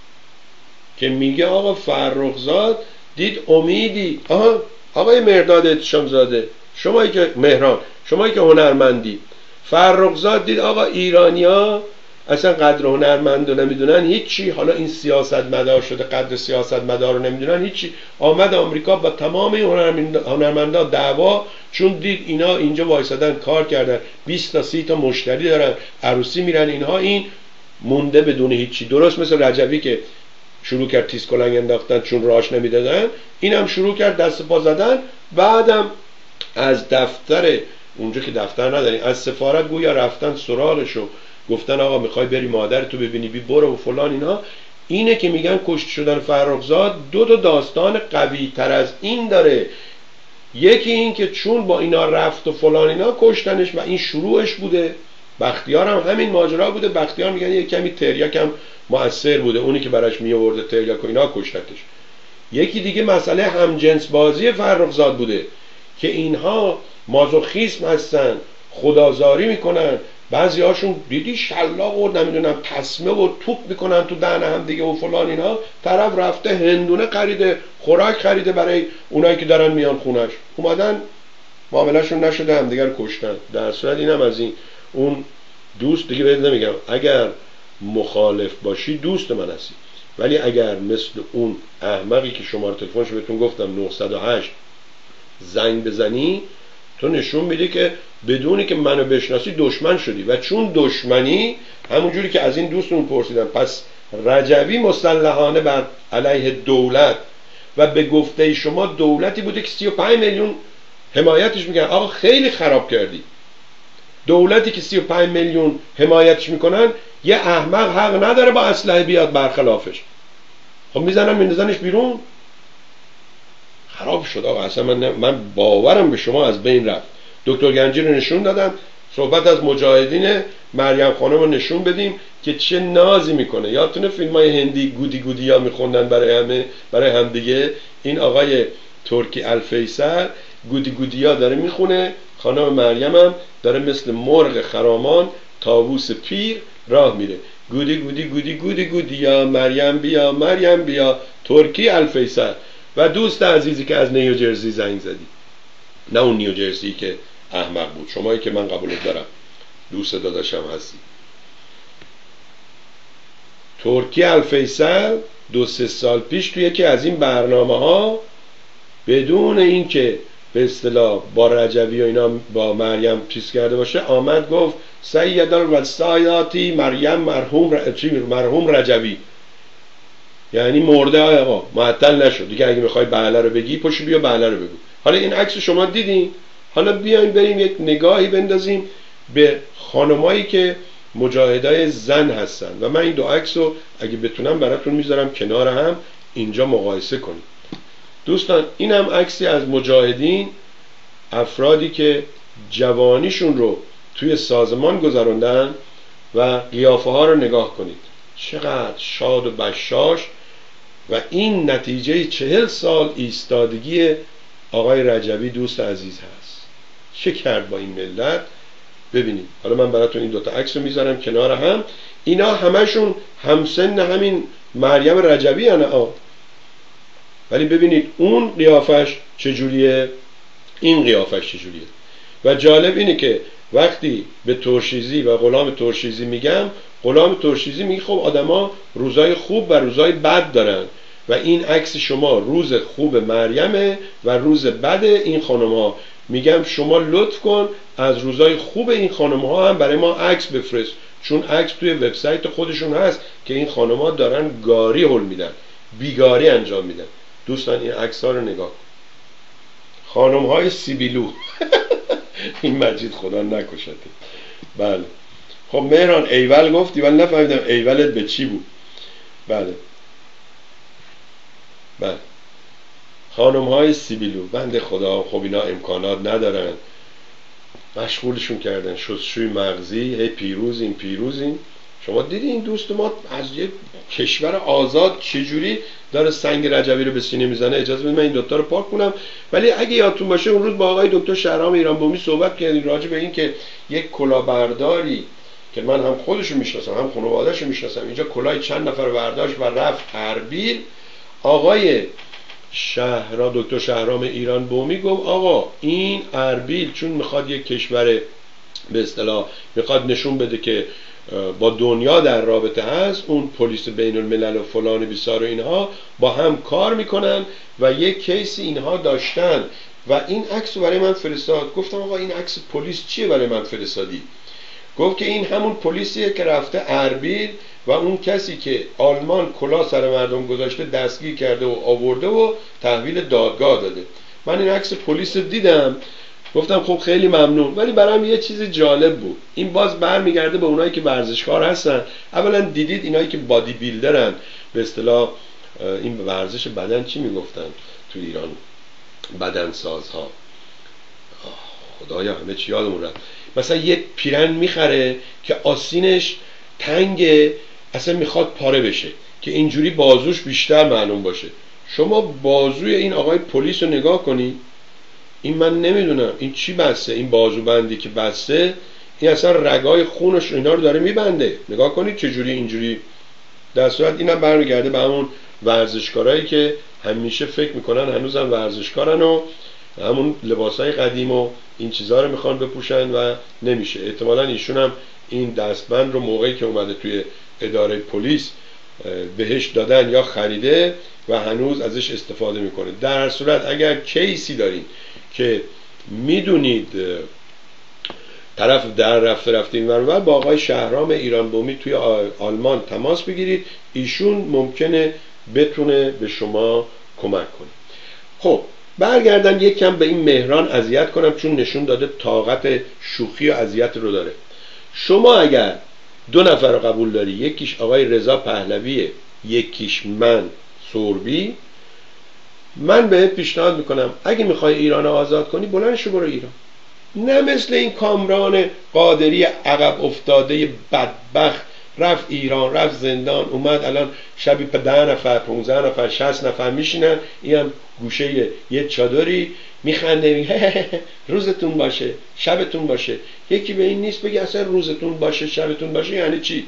Speaker 1: که میگه آقا فرخزاد دید امیدی. آها آقای مهرداد احتشامزاده، شمایی که مهران، شمایی که هنرمندی، فرخزاد دید آقا ایرانیا اصلا قدر هنرمند رو نمیدونن هیچی، حالا این سیاست مدار شده قدر سیاست مدار رو نمیدونن هیچی. آمد آمریکا با تمام هنرمندا دعوا، چون دید اینا اینجا وایسادن کار کردن، بیست تا سی تا مشتری دارن، عروسی میرن اینها، این مونده بدون هیچی. درست مثل رجوی که شروع کرد تیز کلنگ انداختن چون راش نمیدادن، اینم شروع کرد دست پا زدن. بعدم از دفتر، اونجا که دفتر ندارین، از سفارت گویا رفتن سراغشو، گفتن آقا میخوای بری مادرتو ببینی بی برو و فلان اینا. اینه که میگن کشته شدن فرخزاد دو تا داستان قوی تر از این داره. یکی این که چون با اینا رفت و فلان اینا کشتنش و این شروعش بوده. بختیار هم همین ماجرا بوده. بختیار میگن یک کمی تریاک هم مؤثر بوده، اونی که براش میآورده تریاک و اینا کشتتش. یکی دیگه مسئله همجنس بازی فرخزاد بوده که اینها مازوخیسم هستن، خدازاری میکنن. بعضی هاشون دیدی شلاق و نمیدونم تسمه و توپ میکنن تو دهن هم دیگه و فلان اینا. طرف رفته هندونه خریده، خوراک خریده برای اونایی که دارن میان خونش، اومدن معاملهشون نشده هم دیگر کشتن. در صورت اینم از این. اون دوست دیگه بهت نمیگم، اگر مخالف باشی دوست من هستی، ولی اگر مثل اون احمقی که شماره تلفنش بهتون گفتم نه صفر هشت زنگ بزنی، تو نشون میده که بدونی که منو بشناسی دشمن شدی. و چون دشمنی، همونجوری که از این دوستون پرسیدم، پس رجوی مسلحانه بر علیه دولت و به گفته شما دولتی بوده که سی و پنج میلیون حمایتش میکنن. آقا خیلی خراب کردی. دولتی که سی و پنج میلیون حمایتش میکنن، یه احمق حق نداره با اسلحه بیاد برخلافش. خب میزنن میندازنش بیرون. خراب شد آقا. اصلا من, من باورم به شما از بین رفت. دکتر گنجی رو نشون دادم، صحبت از مجاهدین مریم خانم رو نشون بدیم که چه نازی میکنه. یادتونه فیلم های هندی گودی گودی ها میخوندن برای همه، برای هم دیگه. این آقای ترکی الفیصل گودی گودی ها داره میخونه، خانم مریم هم داره مثل مرغ خرامان طاووس پیر راه میره. گودی گودی گودی گودی گودی یا مریم بیا مریم بیا. ترکی الفیصل. و دوست عزیزی که از نیوجرسی زنگ زدی، نه اون نیوجرسی که احمق بود، شمایی که من قبولت دارم، دوست داداشم هستی. ترکی الفیصل دو سه سال پیش توی یکی از این برنامه ها بدون این که به اصطلاح با رجوی و اینا با مریم چیز کرده باشه، آمد گفت سیدال و سایاتی مریم مرحوم ر... مرحوم رجوی، یعنی مرده آقا، معطل نشد دیگه. اگه میخوای بله رو بگی پشو بیا بله رو بگو. حالا این عکس شما دیدین؟ حالا بیایم بریم یک نگاهی بندازیم به خانمایی که مجاهدای زن هستن و من این دو عکس رو اگه بتونم براتون میذارم کنار هم اینجا مقایسه کنیم. دوستان این هم عکسی از مجاهدین، افرادی که جوانیشون رو توی سازمان گذراندن و قیافه ها رو نگاه کنید، چقدر شاد و بشاش، و این نتیجه چهل سال ایستادگی آقای رجبی دوست عزیز هست. چه کرد با این ملت؟ ببینید. حالا من براتون این دوتا عکس رو میذارم کنار هم. اینا همشون همسن همین مریم رجبی هن آه. ولی ببینید اون قیافش چجوریه، این قیافش چجوریه. و جالب اینه که وقتی به ترشیزی و غلام ترشیزی میگم، غلام ترشیزی میگه خب آدما روزای خوب و روزای بد دارن و این عکس شما روز خوب مریمه و روز بد این خانم ها. میگم شما لطف کن از روزای خوب این خانم ها هم برای ما عکس بفرست، چون عکس توی وبسایت خودشون هست که این خانم ها دارن گاری هل میدن، بیگاری انجام میدن. دوستان این عکس ها رو نگاه کن، خانم های سیبیلو. این مجید خدا نکشته. بله خب مهران ایول گفتی ولی نفهمیدم ایولت به چی بود. بله بله خانم های سیبیلو بنده خدا، خب اینا امکانات ندارن، مشغولشون کردن شستشوی مغزی، هی پیروزیم پیروزیم. شما دیدی این دوست ما از یک کشور آزاد چجوری داره سنگ رجبی رو به سینه میزنه. اجازه بدید من این دوتا رو پاک کنم. ولی اگه یادتون باشه اون روز با آقای دکتر شهرام ایران بومی صحبت کردیم راجع به این که یک کلاهبرداری که من هم خودشو میشناسم هم خانواده‌شو میشناسم، اینجا کلاه چند نفر برداشت و رفت اربیل. آقای شهرام دکتر شهرام ایران بومی گفت آقا این اربیل چون میخواد یک کشور به اصطلاح میخواد نشون بده که با دنیا در رابطه هست، اون پلیس بین الملل و فلان بیسار و اینها با هم کار میکنن و یک کیسی اینها داشتن و این عکس رو برای من فرستاد. گفتم آقا این عکس پلیس چیه برای من فرستادی؟ گفت که این همون پلیسیه که رفته اربیل و اون کسی که آلمان کلا سر مردم گذاشته دستگیر کرده و آورده و تحویل دادگاه داده. من این عکس پلیس رو دیدم، گفتم خب خیلی ممنون، ولی برام یه چیز جالب بود. این باز برمیگرده به اونایی که ورزشکار هستن. اولا دیدید اینایی که بادی بیلدرن، به اصطلاح این ورزش بدن چی میگفتن تو ایران؟ بدنسازها. خدایا همه چی یادمون رفت. مثلا یه پیرن میخره که آستینش تنگه، اصلا میخواد پاره بشه که اینجوری بازوش بیشتر معلوم باشه. شما بازوی این آقای پلیس رو نگاه کنی، این من نمیدونم این چی بسته، این بازو بندی که بسته، این اصلا رگای خونش اینا رو داره میبنده. نگاه کنید چجوری اینجوری. در صورت اینم برمیگرده به همون ورزشکارایی که همیشه فکر میکنن هنوزم ورزشکارن و همون لباسای قدیم و این چیزها رو میخوان بپوشن و نمیشه. احتمالاً ایشون هم این دستبند رو موقعی که اومده توی اداره پلیس بهش دادن یا خریده و هنوز ازش استفاده میکنه. در هر صورت اگر کیسی دارین که میدونید طرف در رفته رفته این ورور، با آقای شهرام ایران بومی توی آلمان تماس بگیرید، ایشون ممکنه بتونه به شما کمک کنه. خب برگردن یک کم به این مهران اذیت کنم، چون نشون داده طاقت شوخی و اذیت رو داره. شما اگر دو نفر رو قبول داری، یکیش آقای رضا پهلویه یکیش من سوربی، من بهت پیشنهاد میکنم اگه میخوای ایران رو آزاد کنی بلند شو برو ایران، نه مثل این کامران قادری عقب افتاده بدبخت رفت ایران، رفت زندان، اومد الان شبی په ده نفر پونزده نفر شصت نفر میشینن، این هم گوشه یه چادری میخنده میگه روزتون باشه شبتون باشه. یکی به این نیست بگه اصلا روزتون باشه شبتون باشه یعنی چی؟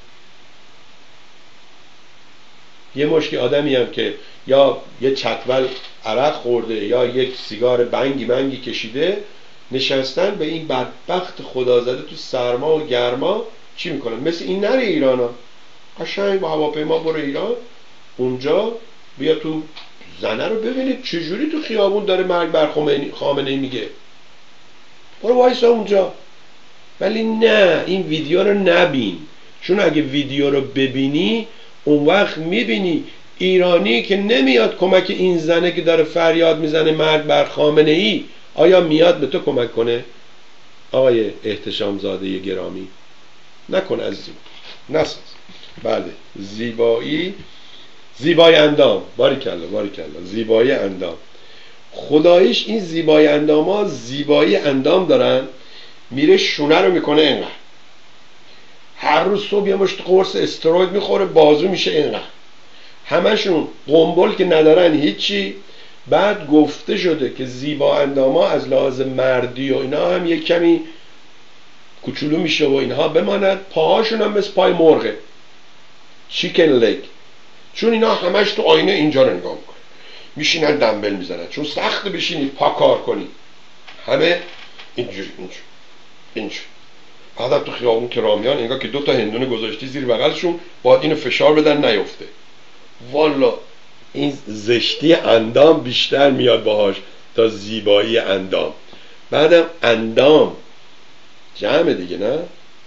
Speaker 1: یه مشکی آدمی هم که یا یه چتول عرق خورده یا یک سیگار بنگی بنگی کشیده، نشستن به این بدبخت خدا زده تو سرما و گرما چی میکنن؟ مثل این نره ایران ها، قشنگ با هواپیما برو ایران، اونجا بیا تو زنه رو ببینید چجوری تو خیابون داره مرگ بر خامنه‌ای میگه، برو وایسا اونجا. ولی نه، این ویدیو رو نبین، چون اگه ویدیو رو ببینی اون وقت میبینی ایرانی که نمیاد کمک این زنه که داره فریاد میزنه مرگ بر خامنه‌ای. آیا میاد به تو کمک کنه آقای احتشام زاده گرامی؟ نکن عزیزم، نساز. بله، زیبایی، زیبای اندام، باریکلا باریکلا، زیبایی اندام. خداییش این زیبای اندام ها زیبایی اندام دارن، میره شونه رو میکنه اینقدر، هر روز صبح یه مشت قرص استروید میخوره، بازو میشه اینقدر، همشون قنبل که ندارن هیچی. بعد گفته شده که زیبا اندام ها از لحاظ مردی و اینا هم یک کمی کوچولو میشه و اینها بماند، پاهاشون هم مثل پای مرغه، چیکن لگ، چون اینا همش تو آینه اینجا رو نگاه میکنن، میشینن دنبل میزنن، چون سخت بشینی پا کار کنی، همه اینجوری اینجوری اینجوری. بعد تو خیابون که رامیان انگار که دو تا هندونه گذاشتی زیر بغلشون، باید اینو فشار بدن نیفته. والا این زشتی اندام بیشتر میاد باهاش تا زیبایی اندام. بعدم اندام جمع دیگه، نه؟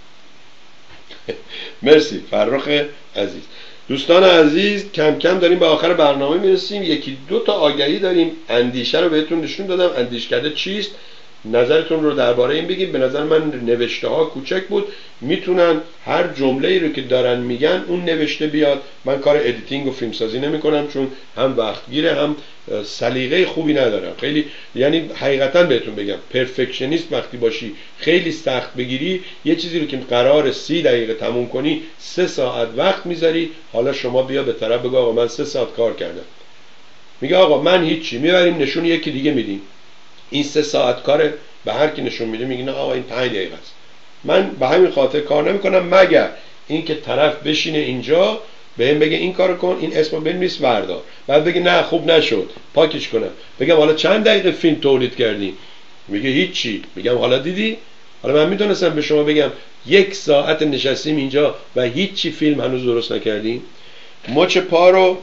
Speaker 1: مرسی فرخ عزیز. دوستان عزیز، کم کم داریم به آخر برنامه میرسیم. یکی دو تا آگهی داریم، اندیشه رو بهتون نشون دادم، اندیشکده چیست، نظرتون رو درباره این بگید. به نظر من نوشته ها کوچک بود، میتونن هر جمله ای رو که دارن میگن اون نوشته بیاد. من کار ادیتینگ و فیلمسازی نمی کنم چون هم وقت گیره هم سلیقه خوبی ندارم خیلی. یعنی حقیقتا بهتون بگم پرفکشنیست وقتی باشی خیلی سخت بگیری، یه چیزی رو که قرار سی دقیقه تموم کنی سه ساعت وقت میذاری. حالا شما بیا به طرف بگو آقا من سه ساعت کار کردم، میگه آقا من هیچی، میبریم نشون یکی دیگه میدیم، این سه ساعت کاره، به هر کی نشون میده میگه نه آقا این پنج دقیقه است. من به همین خاطر کار نمیکنم مگر اینکه طرف بشینه اینجا بهم بگه این کارو کن، این اسمو بنویس وردار، بعد بگه نه خوب نشد پاکش کنم، بگم حالا چند دقیقه فیلم تولید کردی، میگه هیچی، میگم حالا دیدی، حالا من میدونستم به شما بگم یک ساعت نشستیم اینجا و هیچی فیلم هنوز درست نکردیم. مچ پا رو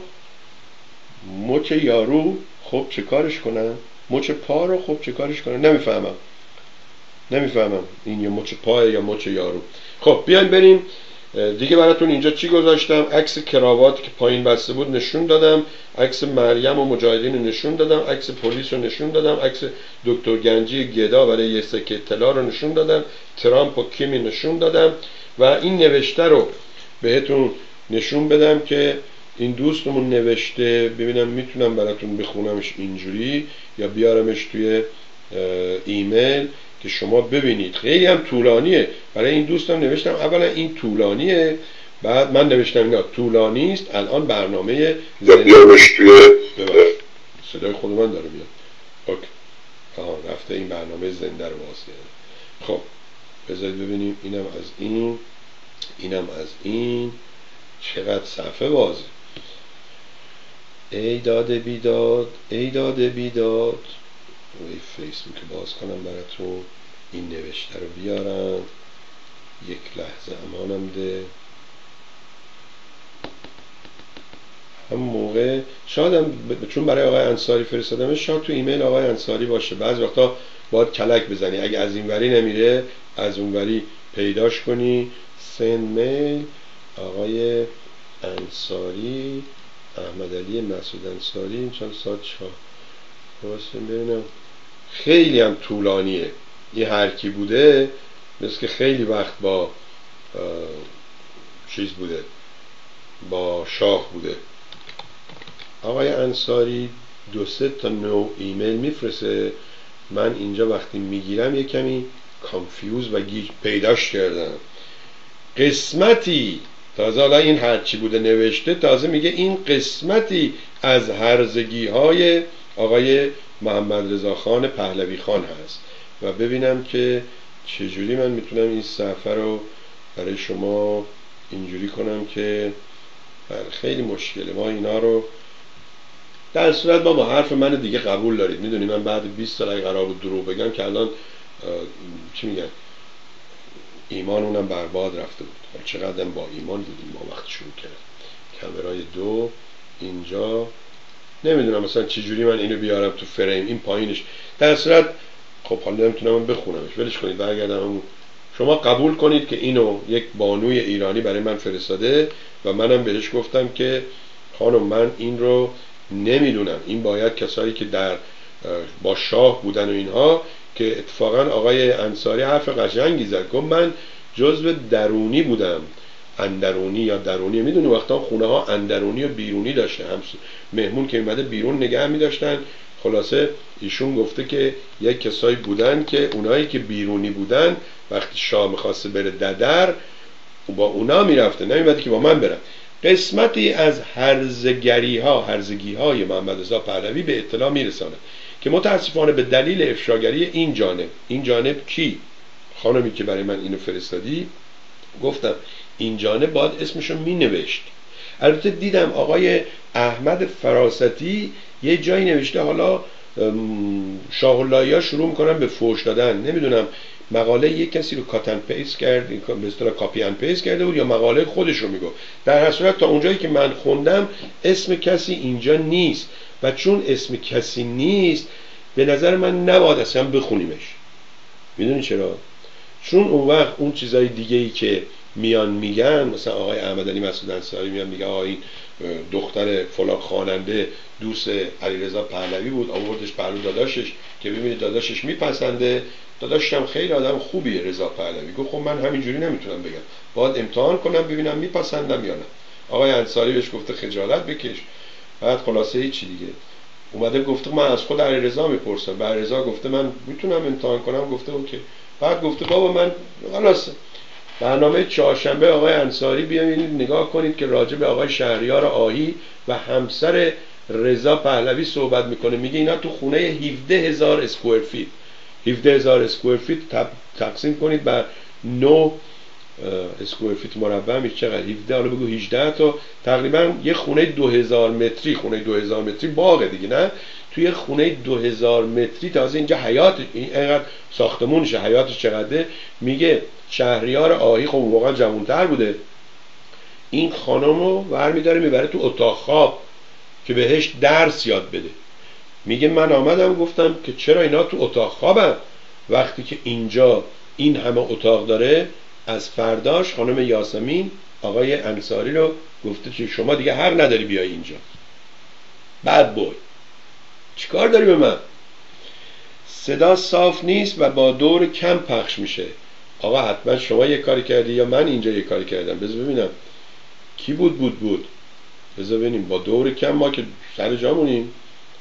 Speaker 1: مچ یارو خب چه کارش کنم؟ مچ پا رو خب چه کارش کنم؟ نمیفهمم نمیفهمم این یا مچ پا یا مچ یارو. خب بیاین بریم دیگه. براتون اینجا چی گذاشتم؟ عکس کراوات که پایین بسته بود نشون دادم، عکس مریم و مجاهدین رو نشون دادم، عکس پلیس رو نشون دادم، عکس دکتر گنجی گدا برای یه سکه اطلاع رو نشون دادم، ترامپ و کیمی نشون دادم و این نوشته رو بهتون نشون بدم که این دوستمون نوشته. ببینم میتونم براتون بخونمش اینجوری یا بیارمش توی ایمیل که شما ببینید. خیلی هم طولانیه، برای این دوستم نوشتم اولا این طولانیه، بعد من نوشتم اینا طولانی است، الان برنامه
Speaker 2: بیارمش توی
Speaker 1: صدای خود من داره میاد. اوکی آها رفته این برنامه زنده رو باز کرده. خب بذارید ببینیم، اینم از این، اینم از این، چقدر صفحه بازه. ای داده بیداد، ای داده بیداد. ای فیسبوک باز کنم براتون، این نوشته رو بیارم، یک لحظه امانم ده. همون موقع شاید هم چون برای آقای انصاری فرستادم شاید تو ایمیل آقای انصاری باشه. بعضی وقتا باید کلک بزنی، اگه از این وری نمیره از اون وری پیداش کنی. سند میل آقای انصاری، احمد علی مسعود انصاری، چند ساعت چهار. واسه ببینم خیلی هم طولانیه. این هر کی بوده مثل که خیلی وقت با چیز بوده، با شاه بوده. آقای انصاری دو سه تا نو ایمیل میفرسته، من اینجا وقتی میگیرم یه کمی کانفیوز و گیج پیداش کردم. قسمتی تازه حالا این هرچی بوده نوشته، تازه میگه این قسمتی از هرزگی های آقای محمد رضا خان پهلوی خان هست و ببینم که چجوری من میتونم این صفحه رو برای شما اینجوری کنم که خیلی مشکله. ما اینا رو در صورت با, با حرف من دیگه قبول دارید. میدونی من بعد بیست سال قرار بود دروغ بگم که الان چی میگن ایمان اونم برباد رفته بود. چقدر با ایمان بودیم ما وقت شروع کردیم. کامرای دو اینجا نمیدونم مثلا چجوری من اینو بیارم تو فریم، این پایینش. در صورت خب حالا نمیتونم بخونمش، ولش کنید برگردم. شما قبول کنید که اینو یک بانوی ایرانی برای من فرستاده و منم بهش گفتم که خانم من این رو نمیدونم، این باید کسایی که در با شاه بودن و اینها، که اتفاقا آقای انصاری حرف قشنگی زد، گفت من جزو درونی بودم. اندرونی یا درونی، میدونی وقتا خونه ها اندرونی و بیرونی داشته، هم مهمون که میمده بیرون نگه میداشتن. خلاصه ایشون گفته که یک کسایی بودن که اونایی که بیرونی بودن وقتی شاه میخواسته بره ددر با اونا میرفته، نمیمده که با من برم. قسمتی از هرزگری ها هرزگی های محمد رضا پهلوی به اطلاع میرسانه که متاسفانه به دلیل افشاگری این جانب این جانب کی؟ خانمی که برای من اینو فرستادی، گفتم این جانب باید اسمشو می نوشت. البته دیدم آقای احمد فراستی یه جایی نوشته، حالا شاه اللهی ها شروع میکنن به فوش دادن، نمیدونم مقاله یک کسی رو کاتن پیست کرد، به اصطلاح کاپی ان پیست کرده بود یا مقاله خودش رو میگه. در هر صورت تا اونجایی که من خوندم اسم کسی اینجا نیست و چون اسم کسی نیست به نظر من نباید اصلا بخونیمش. میدونی چرا؟ چون اون وقت اون چیزای دیگه ای که میان میگن، مثلا آقای احمد علی مسعود انصاری میان میگه آقا این دختر فلان خواننده دوست علیرضا پهلوی بود، آوردش پهلو داداشش که ببینید داداشش میپسنده، داداشم خیلی آدم خوبیه رضا پهلوی. گفت خب من همینجوری نمیتونم بگم، باید امتحان کنم ببینم میپسندم یا نه. آقای انصاری بهش گفته خجالت بکش. بعد خلاصه هیچی دیگه اومده گفته من از خود علیرضا میپرسم، بعد علیرضا گفته من میتونم امتحان کنم، گفته اوکی. بعد گفته بابا من خلاص برنامه چهارشنبه آقای انصاری بیاین نگاه کنید که راجع به آقای شهریار آهی و همسر رضا پهلوی صحبت میکنه. میگه اینا تو خونه هفده هزار اسکوئر فیت هفده هزار اسکوئر فیت تقسیم کنید بر نه اسکوئر فیت مربع میشه چقدر؟ هفده، حالا بگو هجده تا، تقریبا یه خونه دو هزار متری، خونه دو هزار متری باغه دیگه، نه توی خونه دو هزار متری تازه اینجا حیات اینقدر ساختمونشه، حیاتش چقدره. میگه شهریار آهی خب واقعا جوانتر بوده، این خانم رو برمیداره میبره تو اتاق خواب که بهش درس یاد بده. میگه من آمدم گفتم که چرا اینا تو اتاق خوابن وقتی که اینجا این همه اتاق داره. از فرداش خانم یاسمین آقای انصاری رو گفته که شما دیگه حق نداری بیای اینجا. بعد بوی چیکار داری به من؟ صدا صاف نیست و با دور کم پخش میشه. آقا حتما شما یه کاری کردی یا من اینجا یه کاری کردم؟ بذار ببینم کی بود بود بود بذار ببینیم. با دور کم ما که سر جامونیم.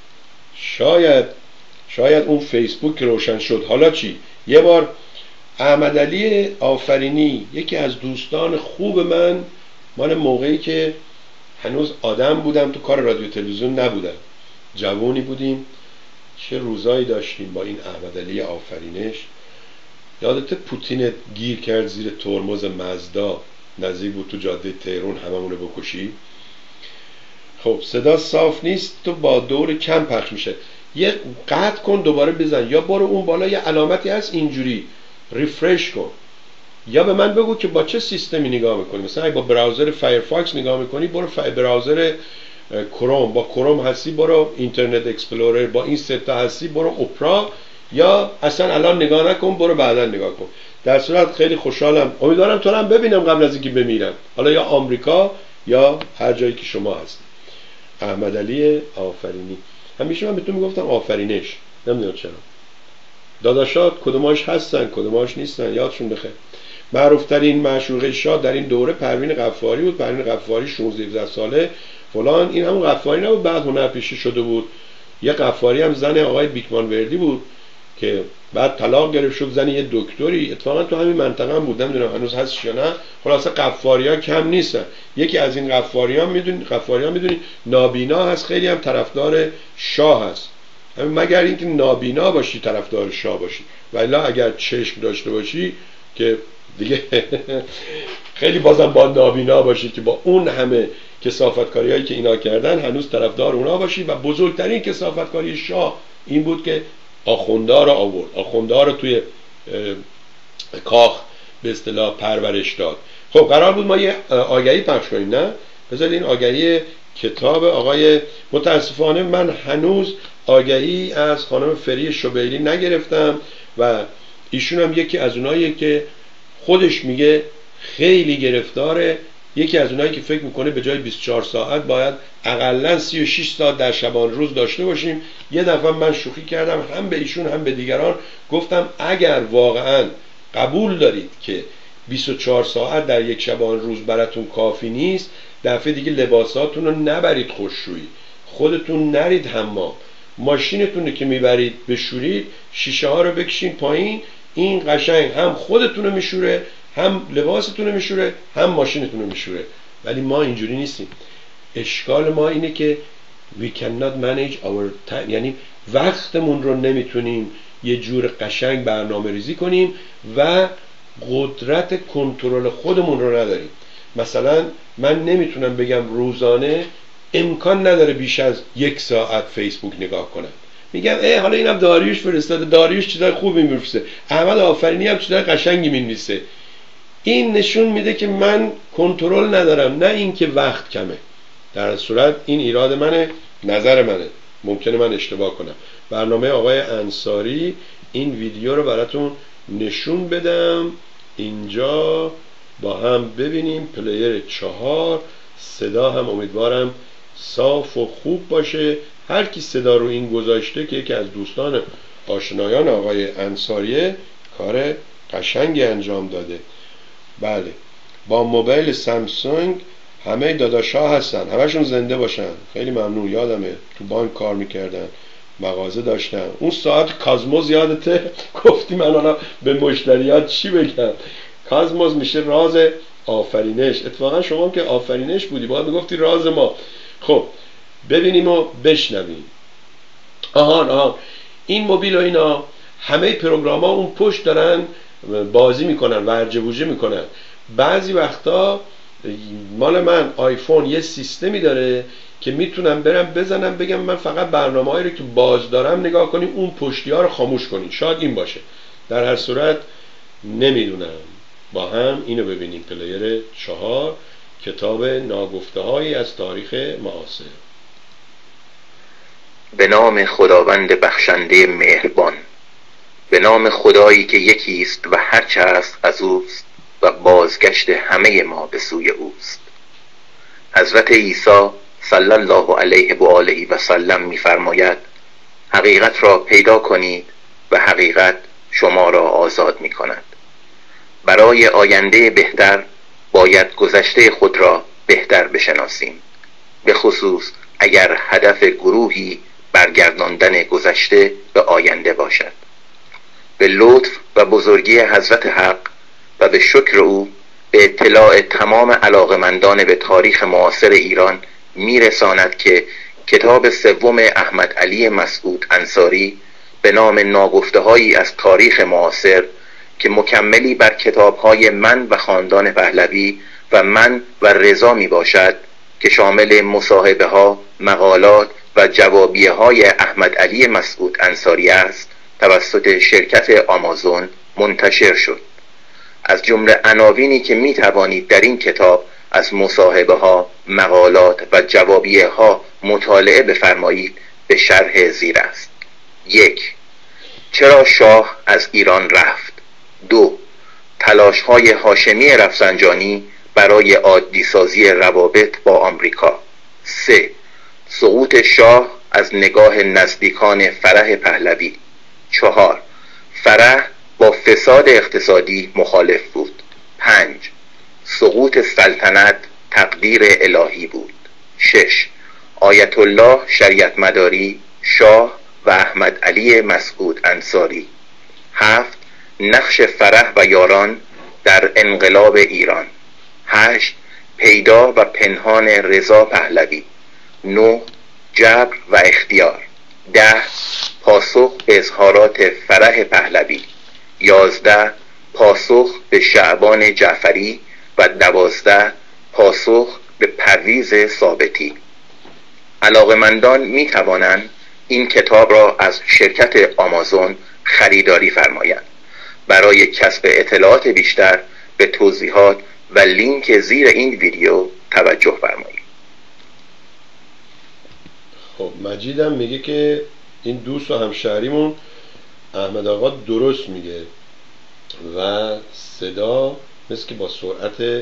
Speaker 1: شاید شاید اون فیسبوک روشن شد. حالا چی؟ یه بار احمد علی آفرینی یکی از دوستان خوب من، من موقعی که هنوز آدم بودم تو کار رادیو تلویزیون نبودم، جوانی بودیم، چه روزایی داشتیم با این احمد علی آفرینش. یادت پوتین گیر کرد زیر ترمز مزدا، نزدیک بود تو جاده تهران هممون رو بکشی. خب صدا صاف نیست تو با دور کم پخش میشه. یه قطع کن دوباره بزن، یا برو اون بالا یه علامتی هست اینجوری ریفرش کن، یا به من بگو که با چه سیستمی نگاه میکنی. مثلا اگه با براوزر فایرفاکس نگاه میکنی برو فای براوزر کروم، با کروم هستی برو اینترنت اکسپلورر، با این سه تا هستی برو اپرا، یا اصلا الان نگاه نکن برو بعدا نگاه کن. در صورت خیلی خوشحالم، امیدوارم تو رو هم ببینم قبل از اینکه بمیرم، حالا یا آمریکا یا هر جایی که شما هستی. احمد علی آفرینی، همیشه من بهتون میگفتم آفرینش، نمیدونم چرا. داداشات کدوماش هستن کدوماش نیستن یادشون بخیر. معروف ترین معشوقه شاه در این دوره پروین قفاری بود. پروین قفاری شانزده هفده ساله فلان، این همون قفاری نبود بعد هنرپیشه شده بود. یه قفاری هم زن آقای بیکمان وردی بود که بعد طلاق گرفت شد زن یه دکتری، اتفاقا تو همین منطقه هم بود، نمیدونم هنوز هست یا نه. خلاصه قفاری‌ها کم نیستن. یکی از این قفاری‌ها میدونی قفاری‌ها میدونی نابینا هست، خیلی هم طرفدار شاه هست، مگر اینکه نابینا باشی طرفدار شاه باشی، ولی اگر چشم داشته باشی که دیگه خیلی بازم با نابینا باشی که با اون همه کثافتکاری هایی که اینا کردن هنوز طرفدار اونا باشی. و بزرگترین کثافتکاری شاه این بود که آخوندا رو آورد، آخوندا رو توی کاخ به اصطلاح پرورش داد. خب قرار بود ما یه آگهی پخش کنیم، نه؟ بذارید این آگهی کتاب آقای، متاسفانه من هنوز آگهی از خانم فری شبیلی نگرفتم و ایشون هم یکی از اوناییه که خودش میگه خیلی گرفتار یکی از اونایی که فکر میکنه به جای بیست و چهار ساعت باید اقلا سی و شش ساعت در شبان روز داشته باشیم. یه دفعه من شوخی کردم هم به ایشون هم به دیگران، گفتم اگر واقعا قبول دارید که بیست و چهار ساعت در یک شبان روز براتون کافی نیست، دفعه دیگه لباساتون رو نبرید خوشرویی، خودتون نرید حمام، ماشینتون رو که میبرید بشورید شیشه ها رو بکشین پایین، این قشنگ هم خودتون رو میشوره، هم لباستون رو میشوره، هم ماشینتون رو میشوره. ولی ما اینجوری نیستیم. اشکال ما اینه که we cannot manage our time، یعنی وقتمون رو نمیتونیم یه جور قشنگ برنامه ریزی کنیم و قدرت کنترل خودمون رو نداریم. مثلا من نمیتونم بگم روزانه امکان نداره بیش از یک ساعت فیسبوک نگاه کنم. میگم اه حالا اینم داریوش فرستاده، داریوش چیزای خوبی میفرسته، احمد آفرینی هم چیزای قشنگی مینویسه. این نشون میده که من کنترل ندارم، نه اینکه وقت کمه. در صورت این ایراد منه، نظر منه، ممکنه من اشتباه کنم. برنامه آقای انصاری این ویدیو رو براتون نشون بدم، اینجا با هم ببینیم. پلیر چهار، صدا هم امیدوارم صاف و خوب باشه. هر کی صدا رو این گذاشته که یکی از دوستان آشنایان آقای انصاریه، کار قشنگی انجام داده. بله، با موبایل سامسونگ همه داداشا هستن، همشون زنده باشن. خیلی ممنون. یادمه تو بانک کار میکردن، مغازه داشتن. اون ساعت کازموز یادته؟ گفتی من حالا به مشتریات چی بگم؟ کازموز میشه راز آفرینش. اتفاقا شما که آفرینش بودی باید میگفتی راز ما. خب ببینیم و بشنویم. آهان آهان این موبیل و اینا همه پروگرام ها اون پشت دارن بازی میکنن، ورجه بوجه میکنن. بعضی وقتا مال من آیفون یه سیستمی داره که میتونم برم بزنم بگم من فقط برنامه هایی رو که باز دارم نگاه کنیم، اون پشتی ها رو خاموش کنین. شاید این باشه، در هر صورت نمیدونم. با هم اینو ببینیم. پلیر چهار، کتاب ناگفته هایی از تاریخ معاصر.
Speaker 6: به نام خداوند بخشنده مهربان، به نام خدایی که یکی است و هرچه است از اوست و بازگشت همه ما به سوی اوست. حضرت عیسی صلی الله علیه و آله و سلم می‌فرماید حقیقت را پیدا کنید و حقیقت شما را آزاد می‌کند. برای آینده بهتر باید گذشته خود را بهتر بشناسیم، به خصوص اگر هدف گروهی برگرداندن گذشته به آینده باشد. به لطف و بزرگی حضرت حق و به شکر او به اطلاع تمام علاقمندان به تاریخ معاصر ایران میرساند که کتاب سوم احمد علی مسعود انصاری به نام ناگفته‌هایی از تاریخ معاصر که مکملی بر کتاب‌های من و خاندان پهلوی و من و رضا می باشد، که شامل مصاحبه ها، مقالات و جوابیه های احمد علی مسعود انصاری است، توسط شرکت آمازون منتشر شد. از جمله عناوینی که می توانید در این کتاب از مصاحبه ها، مقالات و جوابیه ها مطالعه بفرمایید به شرح زیر است. یک، چرا شاه از ایران رفت؟ دو، تلاش های هاشمی رفسنجانی برای عادی سازی روابط با آمریکا. سه، سقوط شاه از نگاه نزدیکان فرح پهلوی. چهار، فرح با فساد اقتصادی مخالف بود. پنج، سقوط سلطنت تقدیر الهی بود. شش، آیت الله شریعت مداری، شاه و احمد علی مسعود انصاری. هفت، نقش فرح و یاران در انقلاب ایران. هشت، پیدا و پنهان رضا پهلوی. نه، جبر و اختیار. ده، پاسخ به اظهارات فرح پهلوی. یازده، پاسخ به شعبان جعفری و دوازده، پاسخ به پرویز ثابتی. علاقمندان می توانند این کتاب را از شرکت آمازون خریداری فرمایند. برای کسب اطلاعات بیشتر به توضیحات و لینک زیر این ویدیو توجه فرمایید.
Speaker 1: خب مجیدم میگه که این دوست و همشهریمون احمد آقا درست میگه و صدا مثل که با سرعت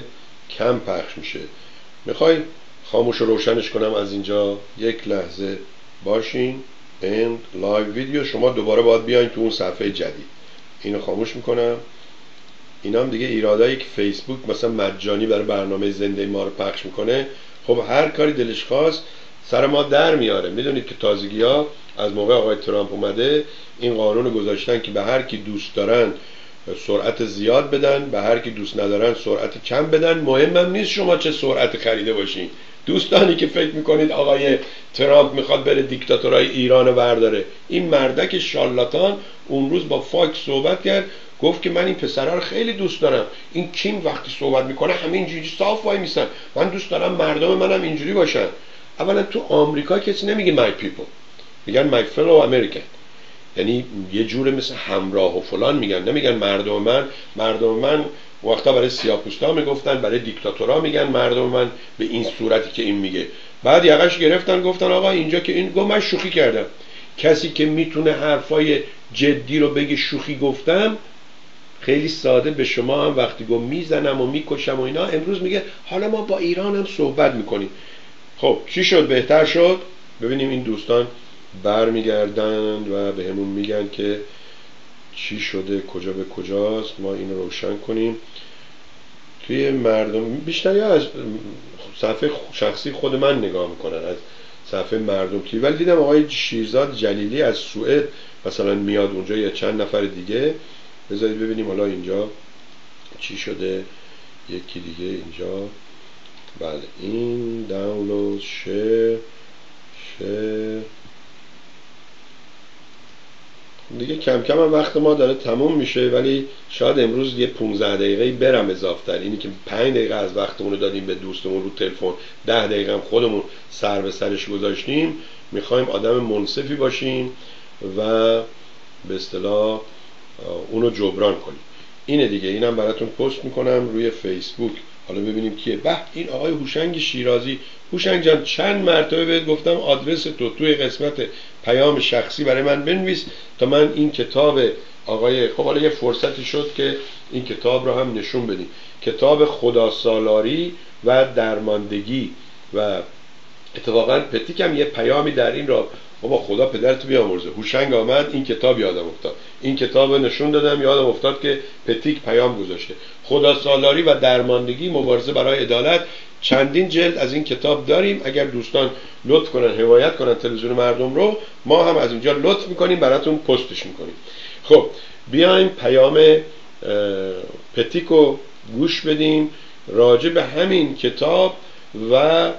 Speaker 1: کم پخش میشه. میخوای خاموش و روشنش کنم از اینجا؟ یک لحظه باشین. اند لایو ویدیو. شما دوباره باید بیاین تو اون صفحه جدید. اینو خاموش میکنم. اینا هم دیگه ایرادایی که فیسبوک مثلا مجانی برای برنامه زنده ما رو پخش میکنه. خب هر کاری دلش خواست سر ما در میاره. میدونید که تازگی ها از موقع آقای ترامپ اومده این قانون گذاشتن که به هر کی دوست دارن سرعت زیاد بدن، به هر کی دوست ندارن سرعت کم بدن. مهمم نیست شما چه سرعت خریده باشین. دوستانی که فکر میکنید آقای ترامپ میخواد بره دیکتاتورای ایران برداره، این مردک شالاتان اون روز با فاکس صحبت کرد، گفت که من این پسرها رو خیلی دوست دارم. این کیم وقتی صحبت میکنه همه اینجوری صاف وای میسن. من دوست دارم مردم منم اینجوری باشن. اولا تو آمریکا کسی نمیگه my people، میگن my fellow American. یعنی یه جوره مثل همراه و فلان میگن، نمیگن مردم من. مردم من وقتا برای سیاه‌پوستا میگفتن، برای دیکتاتورها میگن مردم من به این صورتی که این میگه. بعد یقش گرفتن گفتن آقا اینجا که این گفت من شوخی کردم. کسی که میتونه حرفای جدی رو بگه شوخی گفتم، خیلی ساده به شما هم وقتی گفت میزنم و میکشم و اینا، امروز میگه حالا ما با ایران هم صحبت میکنیم. خب چی شد؟ بهتر شد؟ ببینیم این دوستان برمیگردن و به همون میگن که چی شده، کجا به کجاست. ما اینو روشن کنیم. توی مردم بیشتر یا از صفحه شخصی خود من نگاه میکنن، از صفحه مردم توی، ولی دیدم آقای شیرزاد جلیلی از سوئد مثلا میاد اونجا یا چند نفر دیگه. بذارید ببینیم حالا اینجا چی شده. یکی دیگه اینجا، بله این دانلود شیر شیر دیگه. کم کم هم وقت ما داره تموم میشه، ولی شاید امروز یه پونزده دقیقه برم اضافتر. اینی که پنج دقیقه از وقتمون رو دادیم به دوستمون رو تلفن، ده دقیقه هم خودمون سر به سرش گذاشتیم. میخوایم آدم منصفی باشیم و به اصطلاح اونو جبران کنیم. اینه دیگه. اینم براتون پست میکنم روی فیسبوک. حالا ببینیم کیه. به این آقای هوشنگ شیرازی. هوشنگ جان چند مرتبه بهت گفتم آدرس تو توی قسمت پیام شخصی برای من بنویس تا من این کتاب آقای، خب حالا یه فرصتی شد که این کتاب رو هم نشون بدیم. کتاب خداسالاری و درماندگی. و اتفاقا پتیک هم یه پیامی در این را، بابا خدا پدرتو بیامرزه، هوشنگ آمد این کتاب یادم افتاد، این کتاب نشون دادم یادم افتاد که پتیک پیام گذاشته. خداسالاری و درماندگی، مبارزه برای عدالت. چندین جلد از این کتاب داریم. اگر دوستان لطف کنن حمایت کنن تلویزیون مردم رو، ما هم از اینجا لطف میکنیم براتون پستش میکنیم. خب بیایم پیام پتیکو گوش بدیم راجع به همین کتاب و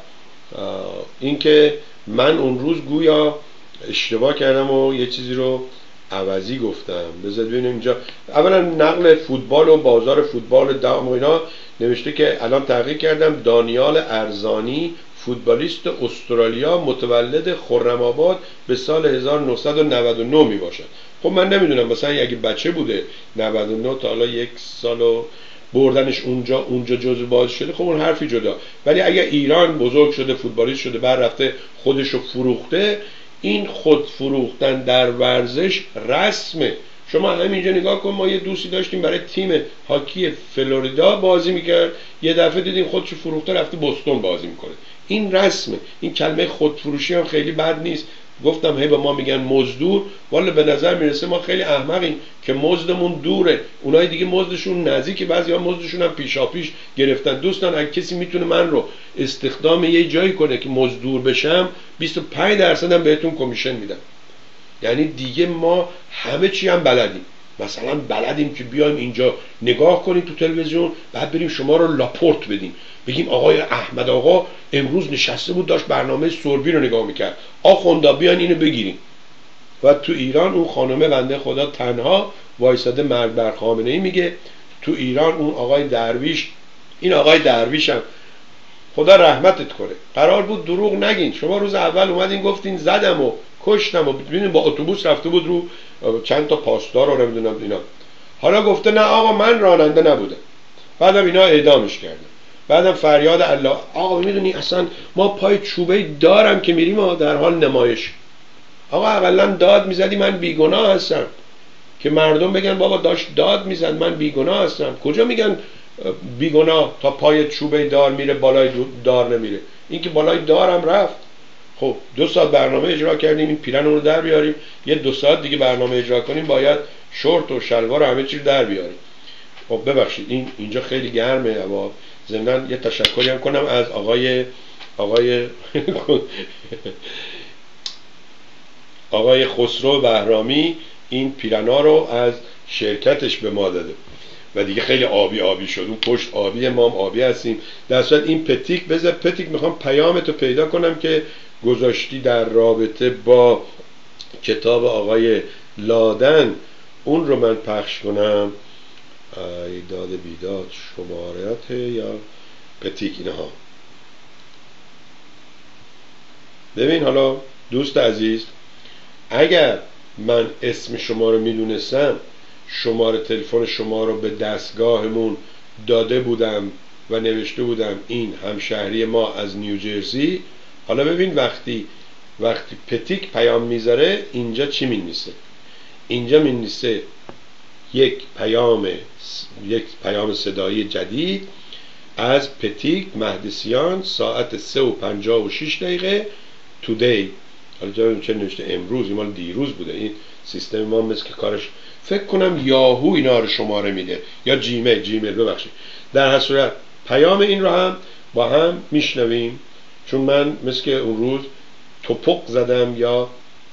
Speaker 1: اینکه من اون روز گویا اشتباه کردم و یه چیزی رو عوضی گفتم. بذارید ببینیم اینجا. اولا نقل فوتبال و بازار فوتبال دام و اینا نوشته که الان تحقیق کردم دانیال ارزانی فوتبالیست استرالیا متولد خرم‌آباد به سال هزار و نهصد و نود و نه می باشد. خب من نمیدونم مثلا اگه بچه بوده نود و نه تا حالا یک سال و بردنش اونجا اونجا جزو باز شده، خب اون حرفی جدا. ولی اگه ایران بزرگ شده فوتبالیست شده بعد رفته خودشو فروخته، این خود فروختن در ورزش رسمه. شما همینجا نگاه کن، ما یه دوستی داشتیم برای تیم هاکی فلوریدا بازی میکرد، یه دفعه دیدیم خودشو فروخته رفته بوستون بازی میکنه. این رسمه. این کلمه خودفروشی هم خیلی بد نیست. گفتم هی به ما میگن مزدور، والا به نظر میرسه ما خیلی احمقیم که مزدمون دوره، اونای دیگه مزدشون نزدیکه، بعضیا مزدشون هم پیشاپیش گرفتن. دوستان اگه کسی میتونه من رو استخدام یه جایی کنه که مزدور بشم، بیست و پنج درصد هم بهتون کمیشن میدم. یعنی دیگه ما همه چی هم بلدیم. مثلا بلدیم که بیایم اینجا نگاه کنیم تو تلویزیون، بعد بریم شما رو لاپورت بدیم، بگیم آقای احمد آقا امروز نشسته بود داشت برنامه سوربی رو نگاه میکرد، آخوندا بیان اینو بگیریم. و تو ایران اون خانمه بنده خدا تنها وایساده مرگ بر خامنه‌ای میگه. تو ایران اون آقای درویش، این آقای درویش هم خدا رحمتت کنه، قرار بود دروغ نگین. شما روز اول اومدین گفتین زدم و کشتم و ببینید با اتوبوس رفته بود رو چند تا پاسدار رو نمیدونم اینا. حالا گفته نه آقا من راننده نبودم. بعدم اینا اعدامش کردن. بعدم فریاد الله. آقا میدونی اصلا ما پای چوبه دارم که میریم در حال نمایش. آقا اولا داد میزدی من بیگناه هستم که مردم بگن بابا داشت داد میزد من بیگناه هستم. کجا میگن بیگناه تا پای چوبه دار میره بالای دار نمیره. این که بالای دارم رفت. خب دو ساعت برنامه اجرا کردیم، این پیرنمون رو در بیاریم، یه دو ساعت دیگه برنامه اجرا کنیم باید شورت و شلوار و همه چی رو در بیاریم. خب ببخشید این اینجا خیلی گرمه هوا. ضمن یه تشکری هم کنم از آقای آقای آقای خسرو بهرامی، این پیرنا رو از شرکتش به ما داده و دیگه خیلی آبی آبی شد. اون پشت آبی، ما هم آبی هستیم. در صورت این پتیک، بذار پتیک میخوام پیامتو پیدا کنم که گذاشتی در رابطه با کتاب آقای لادن، اون رو من پخش کنم. ایداد بیداد شمارت یا پتیک اینها. ببین حالا دوست عزیز، اگر من اسم شما رو میدونستم، شماره تلفن شما رو به دستگاهمون داده بودم و نوشته بودم این همشهری ما از نیوجرسی. حالا ببین وقتی وقتی پتیک پیام میذاره اینجا چی مینویسه؟ اینجا مینویسه یک پیام یک پیام صدایی جدید از پتیک مهدسیان ساعت سه و پنجاه و شش دقیقه تودی. حالا جا چه نوشته امروز، این مال دیروز بوده. این سیستم ما مثل که کارش فکر کنم یاهو اینا رو شماره میده یا جیمیل جیمیل ببخشید. در هر صورت پیام این رو هم با هم میشنویم، چون من مثل که اون روز توپق زدم یا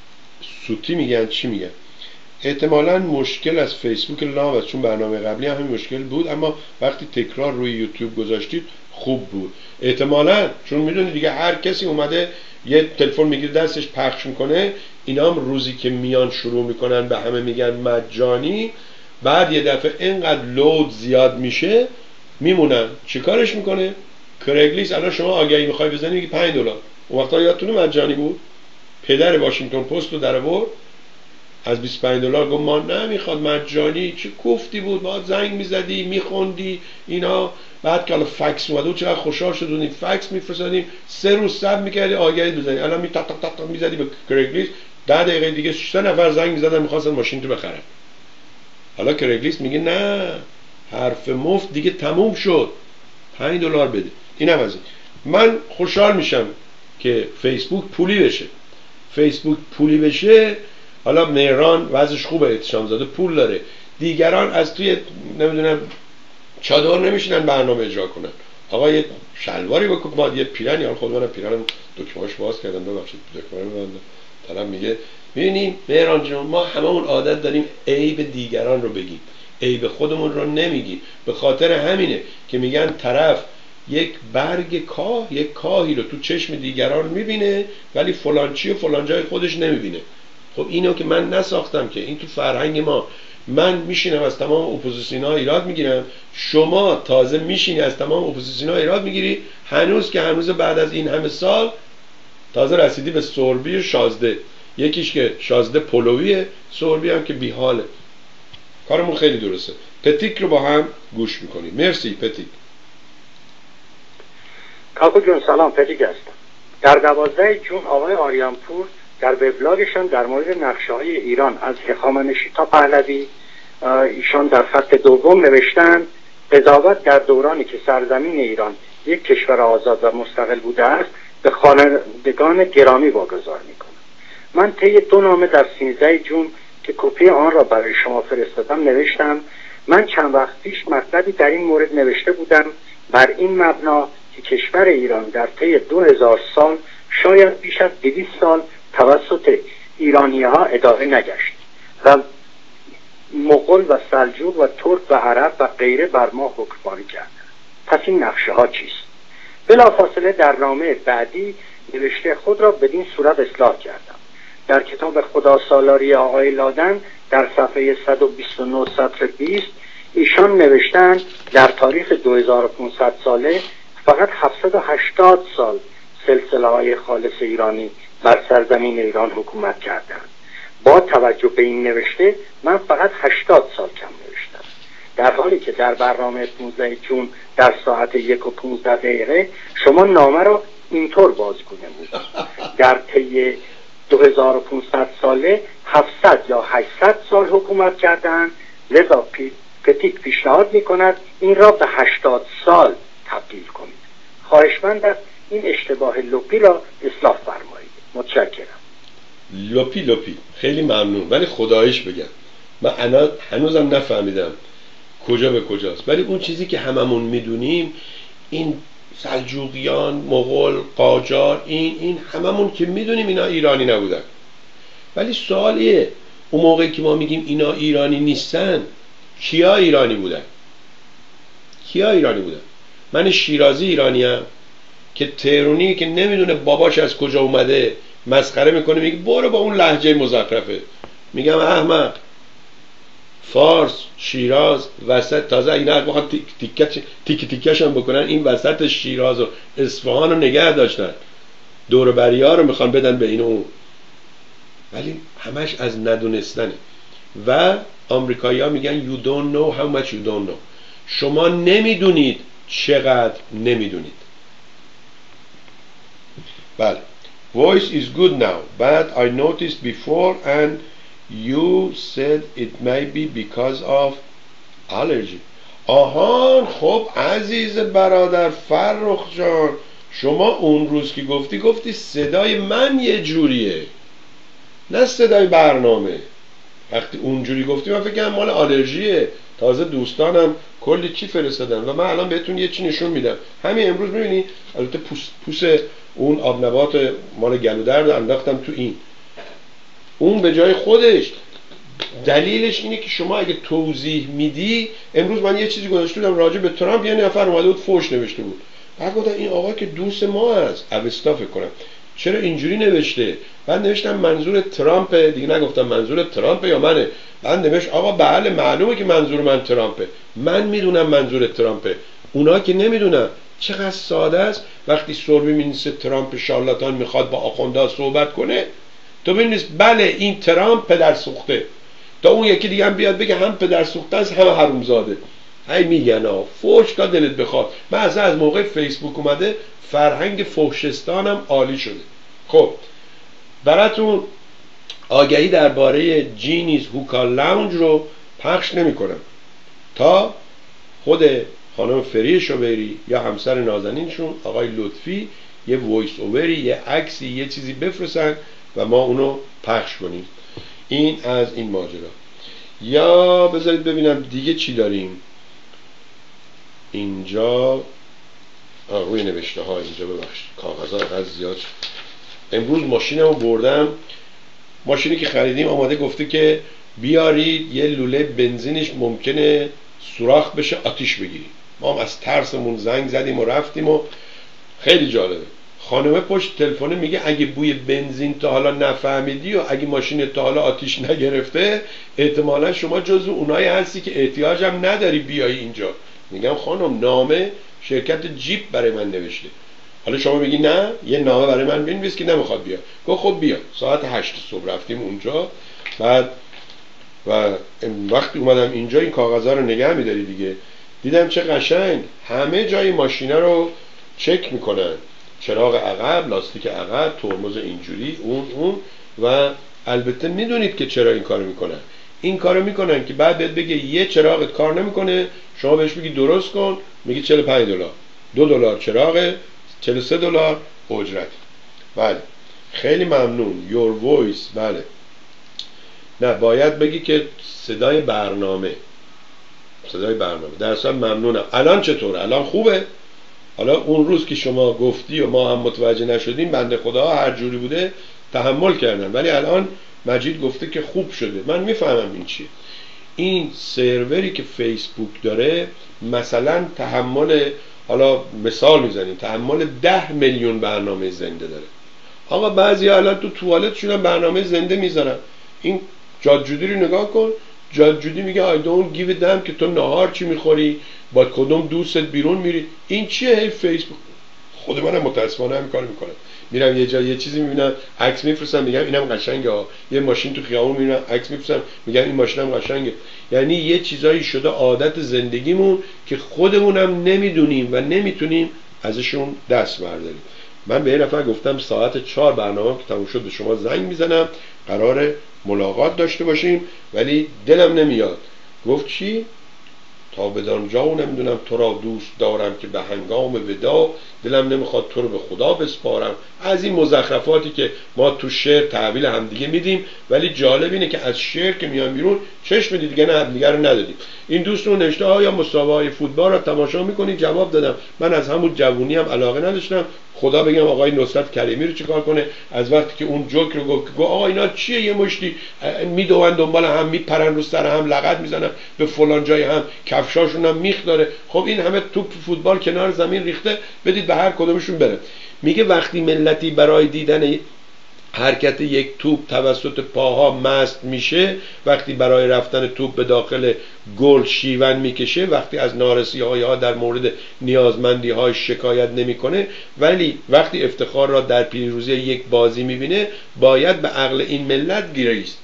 Speaker 1: سوتی میگن چی میگن، احتمالاً مشکل از فیسبوک لام است، چون برنامه قبلی هم همین مشکل بود، اما وقتی تکرار روی یوتیوب گذاشتید خوب بود احتمالاً، چون میدونید دیگه هر کسی اومده یه تلفن میگیره دستش پخش میکنه. اینا هم روزی که میان شروع میکنن به همه میگن مجانی، بعد یه دفعه اینقدر لود زیاد میشه میمونن. چیکارش میکنه؟ کرگلیس الان شما آگهی میخوای بزنی میگی پنج دلار. اون وقتا یادتونه مجانی بود؟ پدر واشنگتن پست رو در آورد از بیست و پنج دلار گفت ما نمیخواد مجانی. چه کوفتی بود، ما زنگ میزدی میخوندی اینا. بعد که حالا فکس اومده بود چقدر خوشحال شدونی، فکس میفرستادیم سه روز صبر میکردی آگهی بزنی. الان می تق تق تق میزدی به کرگلیس، ده دقیقه دیگه سه نفر زنگ میزدن میخواستن ماشین تو بخرن. حالا کرگلیس میگه نه، حرف مفت دیگه تموم شد، پنج دلار بده. این هم از این. من خوشحال میشم که فیسبوک پولی بشه. فیسبوک پولی بشه، حالا مهران وضعش خوبه، احتشام زاده پول داره، دیگران از توی نمیدونم چادر نمیشینن برنامه اجرا کنن. آقا یه شلواری بکن، ما یه پیرن، یا خود منم پیرنم دکمه‌اش باز کردم ببخشید دکمه رو ببندم. طرف میگه ببینیم مهران جون ما هممون عادت داریم عیب دیگران رو بگیم، عیب خودمون رو نمیگیم. به خاطر همینه که میگن طرف یک برگ کاه، یک کاهی رو تو چشم دیگران میبینه ولی فلان چی و فلان جای خودش نمیبینه. خب اینو که من نساختم که، این تو فرهنگ ما. من میشینم از تمام اپوزیسیون‌ها ایراد میگیرم، شما تازه میشینی از تمام اپوزیسیون‌ها ایراد میگیری، هنوز که هنوز بعد از این همه سال تازه رسیدی به سوربی و شازده. یکیش که شازده پولویه، سوربی هم که بیحاله. کارمون خیلی درسته. پتیک رو با هم گوش میکنیم. مرسی پتیک.
Speaker 7: کاکو جون سلام، پتیک هستم. در دوازده جون آقای آریانپور در وبلاگشان در مورد نقشه‌های ایران از هخامنشی تا پهلوی ایشان در خط دوم نوشتن قضاوت در دورانی که سرزمین ایران یک کشور آزاد و مستقل بوده است به خوانندگان گرامی واگذار می‌کنم. من طی دو نامه در سیزده جون که کپی آن را برای شما فرستادم نوشتم من چند وقت پیش مطلبی در این مورد نوشته بودم بر این مبنا که کشور ایران در طی دو هزار سال شاید بیش از دویست سال توسط ایرانی ها اداره نگشت و مغول و سلجوق و ترک و عرب و غیره بر ما حکمرانی کردند. پس این نقشه ها چیست؟ بلافاصله در نامه بعدی نوشته خود را بدین صورت اصلاح کردم. در کتاب خدا سالاری آقای لادن در صفحه صد و بیست و نه سطر بیست ایشان نوشتند در تاریخ دو هزار و پانصد ساله فقط هفتصد و هشتاد سال سلسله های خالص ایرانی بر سرزمین ایران حکومت کردند. با توجه به این نوشته من فقط هشتاد سال کم نوشتم، در حالی که در برنامه پانزده جون در ساعت یک و پانزده دقیقه شما نامه را اینطور بازگو نمودید در طی دو هزار و پانصد ساله هفتصد یا هشتصد سال حکومت کردند، لذا پتیک پیشنهاد میکند این را به هشتاد سال تبدیل کنید. خواهشمند این اشتباه لپی را اصلاح فرمایید. متشکرم.
Speaker 1: لپی لپی خیلی ممنون، ولی خدایش بگم من انا هنوزم نفهمیدم کجا به کجاست، ولی اون چیزی که هممون میدونیم این سلجوقیان، مغول، قاجار، این این هممون که میدونیم اینا ایرانی نبودن. ولی سوالیه اون موقعی که ما میگیم اینا ایرانی نیستن، کیا ایرانی بودن؟ کیا ایرانی بودن؟ من شیرازی ایرانیم که تهرونی که نمیدونه باباش از کجا اومده مسخره میکنه، میگه برو با اون لهجه مزخرفه. میگم احمق، فارس، شیراز، وسط، تازه اینا بخواد تیکه تیکه تیکش هم بکنن، این وسط شیراز و اصفهان رو نگه داشتن، دور بریا رو میخوان بدن به این و اون، ولی همش از ندونستنه. و آمریکایی ها میگن you don't know how much you don't know. شما نمیدونید چقدر نمیدونید. بله. Voice is good now, but I noticed before and you said it may be because of allergy. آهان، خب عزیز برادر فرخ جان، شما اون روز که گفتی گفتی صدای من یه جوریه نه صدای برنامه. وقتی اونجوری گفتی من فکر کردم مال آلرژیه. تازه دوستانم کلی چی فرستادن و من الان بهتون یه چی نشون میدم. همین امروز میبینی البته پوس پوس اون آب نبات مال گلودرد انداختم تو این، اون به جای خودش. دلیلش اینه که شما اگه توضیح میدی، امروز من یه چیزی گذاشته بودم راجع به ترامپ، یه نفر اومده بود فوش نوشته بود، بعد گفتم این آقا که دوست ما هست، اوستا فکر کنم، چرا اینجوری نوشته؟ بعد نوشتم منظور ترامپه، دیگه نگفتم منظور ترامپه یا منه. بعد نوشت آقا بله معلومه که منظور من ترامپه، من میدونم منظور ترامپه، اونا که نمیدونن. چقدر ساده است. وقتی سوربی مینیسه ترامپ شارلاتان میخواد با آخونده صحبت کنه، تو ببینید بله این ترامپ پدر سوخته، تا اون یکی دیگه هم بیاد بگه هم پدر سوخته است هم حرومزاده. هی میگن ها فوش تا دلت بخواد. من از از موقع فیسبوک اومده فرهنگ فوشستانم عالی شده. خب براتون آگهی درباره جینیز هوکا لاونج رو پخش نمی کنم تا خود خانم فری شوبری یا همسر نازنینشون آقای لطفی یه وایس اووری، یه عکسی، یه چیزی بفرستن و ما اونو پخش کنیم. این از این ماجرا. یا بذارید ببینم دیگه چی داریم اینجا. روی نوشته ها اینجا ببخشید کاغذها اینقدر زیاد شد. امروز ماشینمو بردم، ماشینی که خریدیم آماده گفته که بیارید یه لوله بنزینش ممکنه سوراخ بشه آتیش بگیریم. ما هم از ترسمون زنگ زدیم و رفتیم و خیلی جالبه. خانمه پشت تلفن میگه اگه بوی بنزین تا حالا نفهمیدی و اگه ماشین تا حالا آتیش نگرفته احتمالا شما جزو اونایی هستی که احتیاج هم نداری بیایی اینجا. میگم خانم نامه شرکت جیپ برای من نوشته، حالا شما میگی نه یه نامه برای من بنویس که نمیخواد بیا. گفت خب بیا. ساعت هشت صبح رفتیم اونجا. بعد و وقتی اومدم اینجا این کاغذها رو نگه میداری دیگه، دیدم چه قشنگ همه جای ماشینا رو چک میکنن، چراغ عقب، لاستیک عقب، ترمز اینجوری، اون اون و البته میدونید که چرا این کارو میکنن. این کارو میکنن که بعد بهت بگه یه چراغت کار نمیکنه، شما بهش بگی درست کن، میگی چهل و پنج دلار، دو دلار چراغ، چهل و سه دلار اجرت. بله خیلی ممنون. your voice. بله نه باید بگی که صدای برنامه، صدای برنامه. در اصل ممنونم. الان چطوره؟ الان خوبه؟ حالا اون روز که شما گفتی و ما هم متوجه نشدیم بنده خدا هر جوری بوده تحمل کردن، ولی الان مجید گفته که خوب شده. من میفهمم این چیه. این سروری که فیسبوک داره مثلا تحمل، حالا مثال میزنیم، تحمل ده میلیون برنامه زنده داره. آقا بعضی الان تو توالتشون برنامه زنده میذارن. این جاد جودی رو نگاه کن. جاد جودی میگه I don't give a damn که تو نهار چی میخوری، با کدوم دوستت بیرون میری. این چیه؟ هی فیسبوک. خود منم متاسفانه هم کار میکنم، میرم یه جا یه چیزی میبینم عکس میفرستم میگم اینم قشنگه، یه ماشین تو خیابون میبینم عکس میفرستم میگم این ماشینم قشنگه. یعنی یه چیزایی شده عادت زندگیمون که خودمونم نمیدونیم و نمیتونیم ازشون دست برداریم. من به یه نفر گفتم ساعت چهار برنامه که تموم شد به شما زنگ میزنم، قراره ملاقات داشته باشیم، ولی دلم نمیاد. گفت چی؟ تا بدانجا نمیدونم تو را دوست دارم که به هنگام ودا دلم نمیخواد تو رو به خدا بسپارم. از این مزخرفاتی که ما تو شعر تحویل همدیگه میدیم، ولی جالب اینه که از شعر که میان بیرون چشم دیگه نه همدیگه رو ندادیم. این دوستون نوشته آیا مسابقه فوتبال رو تماشا میکنی؟ جواب دادم من از همون جوونی هم علاقه نداشتم. خدا بگم آقای نصرت کریمی رو چیکار کنه از وقتی که اون جوک رو گفت گفت آقا اینا چیه یه مشتی میدوون دنبال هم میپرن رو سر هم لغت میزنن به فلان جای هم کفشاشون هم میخ داره. خب این همه توپ فوتبال کنار زمین ریخته، بدید به هر کدومشون بره. میگه وقتی ملتی برای دیدن حرکت یک توپ توسط پاها مست میشه، وقتی برای رفتن توپ به داخل گل شیون میکشه، وقتی از نارسی‌های ها در مورد نیازمندی های شکایت نمیکنه، ولی وقتی افتخار را در پیروزی یک بازی میبینه، باید به عقل این ملت گریست.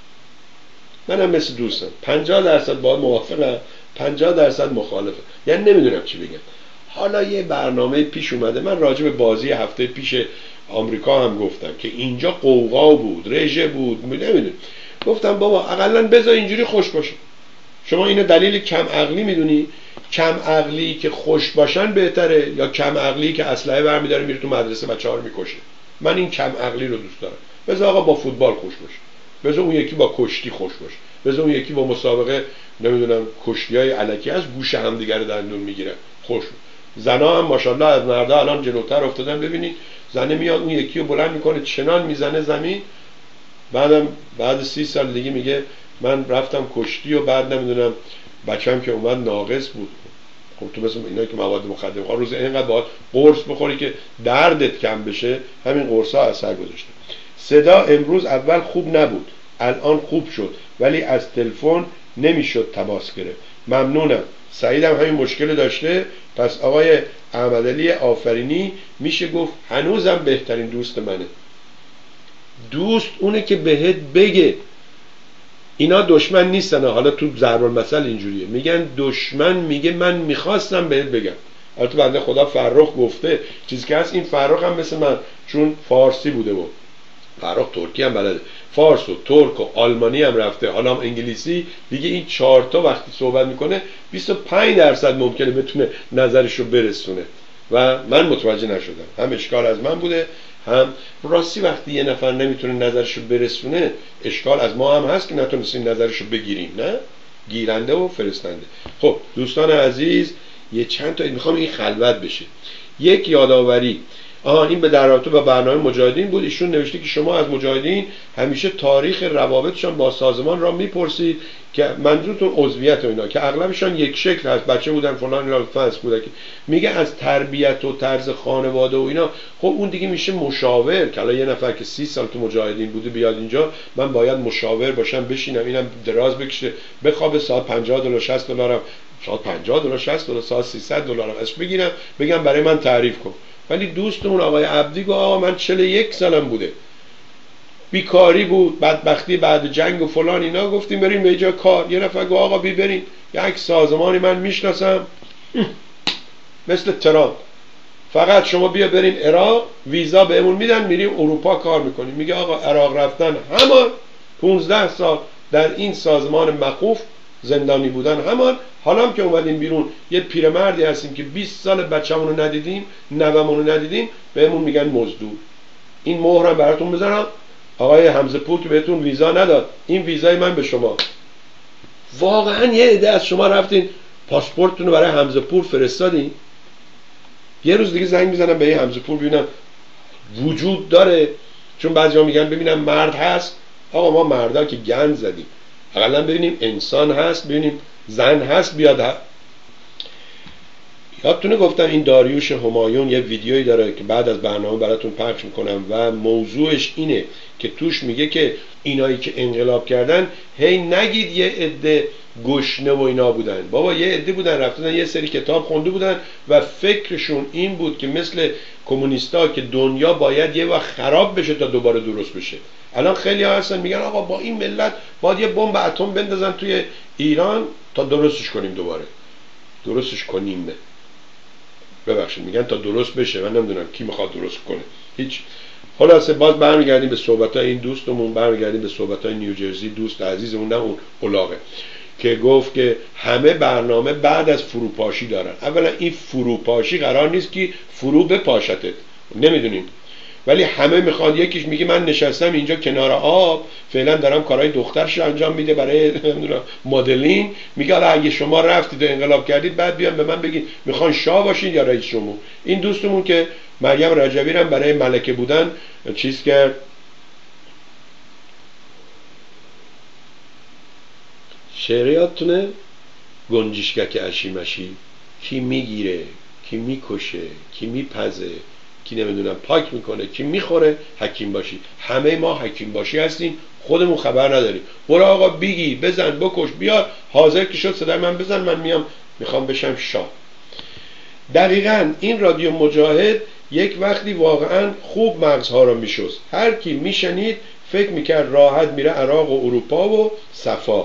Speaker 1: منم مثل دوستم پنجاه درصد با موافقم، پنجاه درصد مخالفه. یعنی نمیدونم چی بگم. حالا یه برنامه پیش اومده، من راجع به بازی هفته پیش آمریکا هم گفتم که اینجا قوقا بود، رژه بود، نمیدونم. گفتم بابا اقلا بذار اینجوری خوش باشه. شما اینو دلیل کم عقلی میدونی؟ کم عقلی که خوش باشن بهتره یا کم عقلی که اسلحه برمی‌داره میره تو مدرسه بچه‌ها رو میکشه؟ من این کم عقلی رو دوست دارم. بذار آقا با فوتبال خوش باشه، بذار اون یکی با کشتی خوش باشه، بذار اون یکی با مسابقه نمیدونم کشتی‌های الکی از گوش همدیگه رو دندون میگیرن خوش. زنا هم ماشاءالله از مردا الان جلوتر افتادن. ببینید زنه میاد اون یکی رو بلند میکنه چنان میزنه زمین، بعدم بعد سی سال دیگه میگه من رفتم کشتی و بعد نمیدونم بچم که اومد ناقص بود. خب تو مثل اینا که مواد مخدر ها روز اینقدر باید قرص بخوری که دردت کم بشه، همین قرص ها اثر گذاشته. صدا امروز اول خوب نبود، الان خوب شد، ولی از تلفن نمیشد تماس گرفت. ممنونم. سعیدم همین مشکل داشته. پس آقای احمدعلی آفرینی میشه گفت هنوزم بهترین دوست منه. دوست اونه که بهت بگه. اینا دشمن نیستن. حالا تو ضرب المثل اینجوریه، میگن دشمن میگه من میخواستم بهت بگم. البته بنده خدا فرخ گفته چیزی که هست. این فرخ هم مثل من چون فارسی بوده بود، فرخ ترکی هم بلده، فارس و ترک و آلمانی هم رفته، حالا هم انگلیسی. دیگه این چهارتا وقتی صحبت میکنه بیست و پنج درصد ممکنه بتونه نظرش رو برسونه و من متوجه نشدم. هم اشکال از من بوده، هم راستی وقتی یه نفر نمیتونه نظرش رو برسونه اشکال از ما هم هست که نتونستیم نظرش رو بگیریم. نه گیرنده و فرستنده. خب دوستان عزیز، یه چند تا میخوام این خلوت بشه. یک یادآوری، آها این به در رابطه با برنامه مجاهدین بود. ایشون نوشته که شما از مجاهدین همیشه تاریخ روابطشان با سازمان را میپرسید که منظورتون عضویت و اینا، که اغلبشان یک شکل هست، بچه بودن فلان اینا لطفا از کودکی. میگه از تربیت و طرز خانواده و اینا. خب اون دیگه میشه مشاور، که الان یه نفر که سی سال تو مجاهدین بوده بیاد اینجا، من باید مشاور باشم، بشینم اینم دراز بکشه بخوابه، ساعت پنجاه دلار شصت دلارم، ساعت پنجاه دلار شصت دلار، ساعت سیصد دلارم ازش بگیرم بگم برای من تعریف کن. ولی دوستمون آقای عبدی گفت آقا من چهل و یک سالم بوده، بیکاری بود، بدبختی بعد جنگ و فلان اینا، گفتیم بریم به جای کار. یه نفر گفت آقا بی بریم یک سازمانی من میشناسم مثل ترامپ، فقط شما بیا بریم عراق، ویزا بهمون میدن میریم اروپا کار میکنیم. میگه آقا عراق رفتن همان، پونزده سال در این سازمان مخوف زندانی بودن همان، حالا هم که اومدیم بیرون یه پیرمردی هستیم که بیست سال بچه‌مون رو ندیدیم، نوه‌مون رو ندیدیم، بهمون میگن مزدور. این مهرم براتون بزنم، آقای حمزه پور که بهتون ویزا نداد، این ویزای من به شما. واقعا یه عده از شما رفتین پاسپورتتون رو برای حمزه پور فرستادین؟ یه روز دیگه زنگ میزنم به این حمزه پور ببینم وجود داره، چون بعضیا میگن ببینم مرد هست. آقا ما مردا که گند زدیم، حداقل ببینیم انسان هست، ببینیم زن هست بیاد. یادتونه گفتم این داریوش همایون یه ویدیویی داره که بعد از برنامه براتون پخش میکنم و موضوعش اینه که توش میگه که اینایی که انقلاب کردن هی نگید یه عده گشنه و اینا بودن. بابا یه عده بودن رفتن یه سری کتاب خونده بودن و فکرشون این بود که مثل کمونیستا که دنیا باید یه وقت خراب بشه تا دوباره درست بشه. الان خیلی ها هستن میگن آقا با این ملت باید یه بمب اتم بندازن توی ایران تا درستش کنیم، دوباره درستش کنیم. ببخشید میگن تا درست بشه، من نمیدونم کی میخواد درست کنه. هیچ. خلاصه باز برمیگردیم به صحبتای این دوستمون، برمیگردیم به صحبتای نیوجرسی دوست عزیزمون، نه اون اولاغه. که گفت که همه برنامه بعد از فروپاشی دارن. اولا این فروپاشی قرار نیست که فرو بپاشتت، نمیدونیم، ولی همه میخواد. یکیش میگه من نشستم اینجا کنار آب فعلا دارم کارهای دخترش انجام میده برای مدلین، میگه حالا اگه شما رفتید و انقلاب کردید بعد بیان به من بگید میخوان شاه باشید یا رئیس جمهور. این دوستمون که مریم رجبی هم برای ملکه بودن چیز کرد، شعریاتونه گنجشکک اشیمشی، کی میگیره، کی میکشه، کی میپزه، کی نمیدونم پاک میکنه، کی میخوره، حکیم باشی. همه ما حکیم باشی هستیم، خودمون خبر نداریم. برو آقا بگی، بزن، بکش، بیا، حاضر که شد صدای من بزن، من میام میخوام بشم شاه. دقیقاً این رادیو مجاهد یک وقتی واقعاً خوب مغزها رو میشست. هر کی میشنید فکر میکرد راحت میره عراق و اروپا و صفا.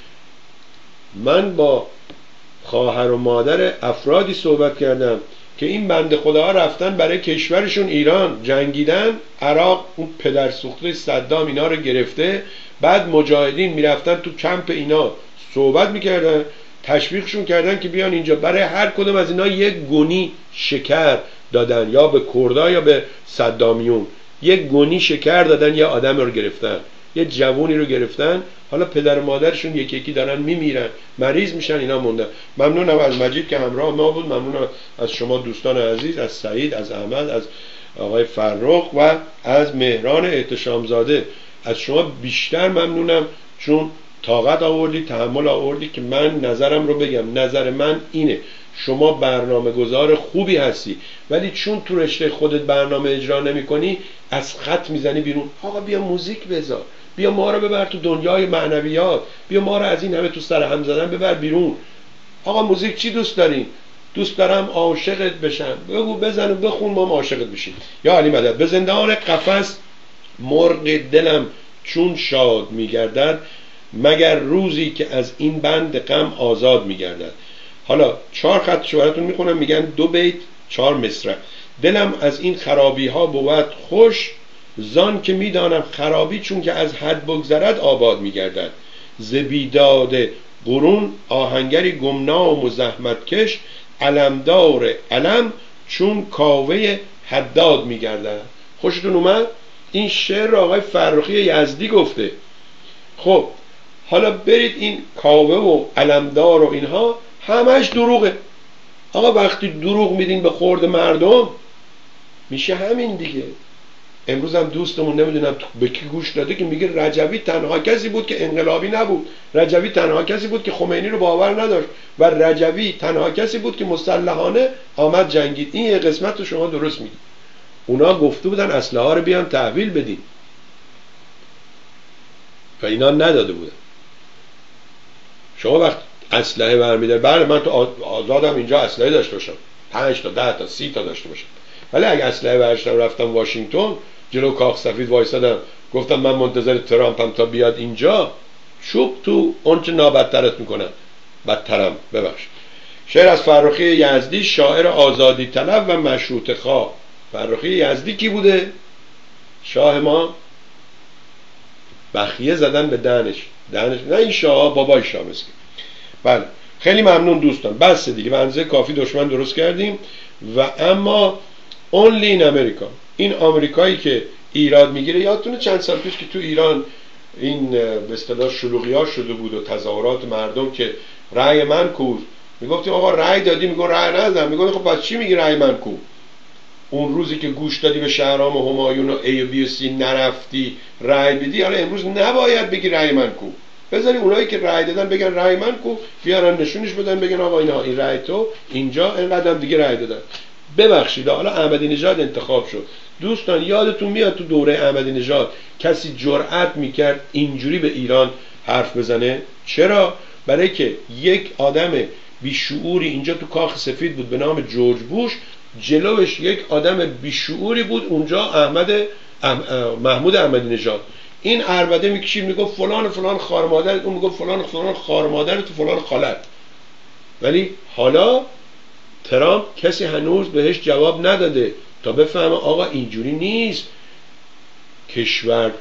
Speaker 1: من با خواهر و مادر افرادی صحبت کردم که این بنده خداها رفتن برای کشورشون ایران جنگیدن، عراق اون پدر سوخته صدام اینا رو گرفته، بعد مجاهدین میرفتن تو کمپ اینا صحبت میکردن، تشویقشون کردن که بیان اینجا. برای هر کدوم از اینا یک گونی شکر دادن، یا به کردا یا به صدامیون یک گونی شکر دادن، یا آدم رو گرفتن، یه جوونی رو گرفتن، حالا پدر و مادرشون یکی یکی دارن میمیرن، مریض میشن، اینا موندن. ممنونم از مجید که همراه ما بود، ممنونم از شما دوستان عزیز، از سعید، از احمد، از آقای فرخ و از مهران احتشامزاده. از شما بیشتر ممنونم چون طاقت آوردی، تحمل آوردی که من نظرم رو بگم. نظر من اینه، شما برنامه گذار خوبی هستی ولی چون تو رشته خودت برنامه اجرا نمی کنی از خط میزنی بیرون. آقا بیا موزیک بذار، بیا ما رو ببر تو دنیای معنویات، بیا ما رو از این همه تو سر هم زدن ببر بیرون. آقا موزیک چی دوست دارین؟ دوست دارم عاشقت بشم، بگو بزن و بخون ما عاشقت بشیم. یا علی مدد. به زندان قفس مرغ دلم چون شاد میگردد، مگر روزی که از این بند غم آزاد میگردد. حالا چهار خط شعرتون میخونم، میگن دو بیت چهار مصرع. دلم از این خرابی ها بود خوش، زان که میدانم خرابی چون که از حد بگذرد آباد میگردد. ز بیداد قرون آهنگری گمنام و زحمت کش، علمدار علم چون کاوه حداد میگردد. خوشتون اومد؟ این شعر را آقای فرخی یزدی گفته. خب حالا برید این کاوه و علمدار و اینها همش دروغه. آقا وقتی دروغ میدین به خورد مردم میشه همین دیگه. امروز هم دوستمون نمیدونم به کی گوش داده که میگه رجوی تنها کسی بود که انقلابی نبود، رجوی تنها کسی بود که خمینی رو باور نداشت و رجوی تنها کسی بود که مسلحانه آمد جنگید. این یه قسمت رو شما درست میگید. اونا گفته بودن اسلحه ها رو بیان تحویل بدین و اینا نداده بودن. شما وقت اسلحه برمیدار، بله من تو آزادم اینجا اسلحه داشته باشم، پنج تا ده تا سی تا داشته باشم، ولی اگه اسلحه برداشتم رفتم واشنگتن جلو کاخ سفید وایسادم گفتم من منتظر ترامپم تا بیاد اینجا، چوب تو اونچه نابدترت میکنم، بدترم. ببخش. شعر از فرخی یزدی، شاعر آزادی طلب و مشروطه خواه. فرخی یزدی کی بوده؟ شاه ما. بخیه زدن به دهنش، دهنش نه این شاه، بابای شاه مسکین. بله خیلی ممنون دوستان، بس دیگه به اندازه کافی دشمن درست کردیم. و اما only in America، این آمریکایی که ایراد میگیره. یادتونه چند سال پیش که تو ایران این به اصطلاح شلوغی ها شده بود و تظاهرات مردم که رأی من کو، میگفتیم آقا رأی دادی، میگن رأی ندادم، میگن خب پس چی میگی رأی من کو؟ اون روزی که گوش دادی به شهرام و همایون و ای و بی و سی نرفتی رأی بدی، حالا امروز نباید بگی رأی من کو. بذاری اونایی که رأی دادن بگن رأی من کو، بیارن نشونش بدن بگن آقا اینا این رأی تو اینجا اینقدر دیگه رأی دادن. ببخشید حالا احمدی نژاد انتخاب شد. دوستان یادتون میاد تو دوره احمدی نژاد کسی جرأت میکرد اینجوری به ایران حرف بزنه؟ چرا؟ برای که یک آدم بیشعوری اینجا تو کاخ سفید بود به نام جورج بوش، جلوش یک آدم بیشعوری بود اونجا، احمد محمود احمدی نژاد. این عربده میکشید میگفت فلان فلان خار مادر، اون میگفت فلان فلان خار مادر تو فلان خالت. ولی حالا ترامپ کسی هنوز بهش جواب نداده تا بفهمه آقا اینجوری نیست. کشور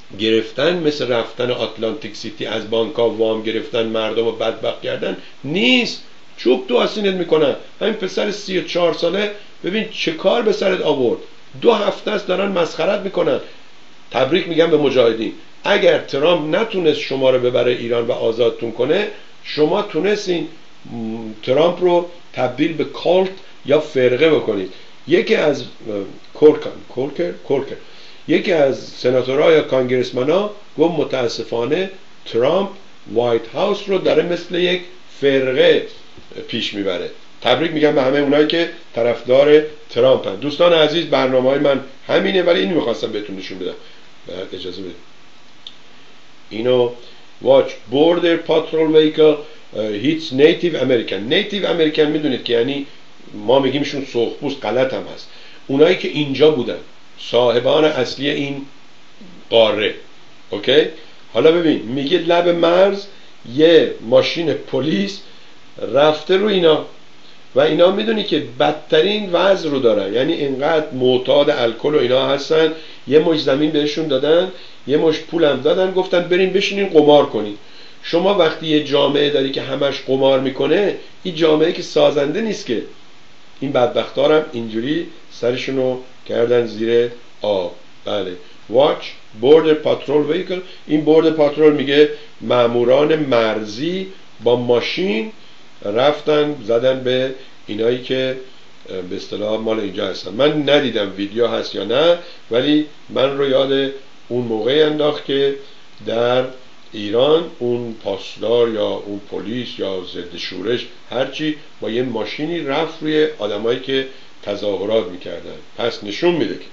Speaker 1: گرفتن مثل رفتن آتلانتیک سیتی از بانک‌ها وام گرفتن مردم رو بدبخت کردن نیست. چوب تو آسینت میکنن. همین پسر سی و چهار ساله ببین چه کار به سرت آورد. دو هفته است دارن مسخرت میکنن. تبریک میگم به مجاهدین. اگر ترامپ نتونست شما رو ببره ایران و آزادتون کنه، شما تونستین ترامپ رو تبدیل به کالت یا فرقه بکنید. یکی از کورکن کورکر کورکر یکی از سناتورها یا کانگرسمن‌ها گفت متاسفانه ترامپ وایت هاوس رو داره مثل یک فرقه پیش میبره. تبریک میگم به همه اونایی که طرفدار ترامپ هستند. دوستان عزیز، برنامه‌های من همینه، ولی اینو می‌خواستم بهتون نشون بدم. بعد اجازه بدید. اینو watch border patrol vehicle uh, hits native American. native American میدونید که یعنی ما میگیمشون سرخپوست، غلط هم هست. اونایی که اینجا بودن، صاحبان اصلی این قاره. اوکی؟ حالا ببین میگه لب مرز یه ماشین پلیس رفته رو اینا و اینا میدونی که بدترین وضع رو دارن، یعنی اینقدر معتاد الکل و اینا هستن. یه مش زمین بهشون دادن، یه مش پولم دادن، گفتن بریم بشینین قمار کنین. شما وقتی یه جامعه داری که همش قمار میکنه، این جامعه که سازنده نیست که. این بدبختارم اینجوری سرشونو کردن زیر آب. بله. watch border patrol vehicle. این border patrol میگه ماموران مرزی با ماشین رفتن زدن به اینایی که به اصطلاح مال اینجا هستن. من ندیدم ویدیو هست یا نه، ولی من رو یاد اون موقع انداخت که در ایران اون پاسدار یا اون پلیس یا ضد شورش هرچی با یه ماشینی رفت روی آدمایی که تظاهرات میکردن. پس نشون میده که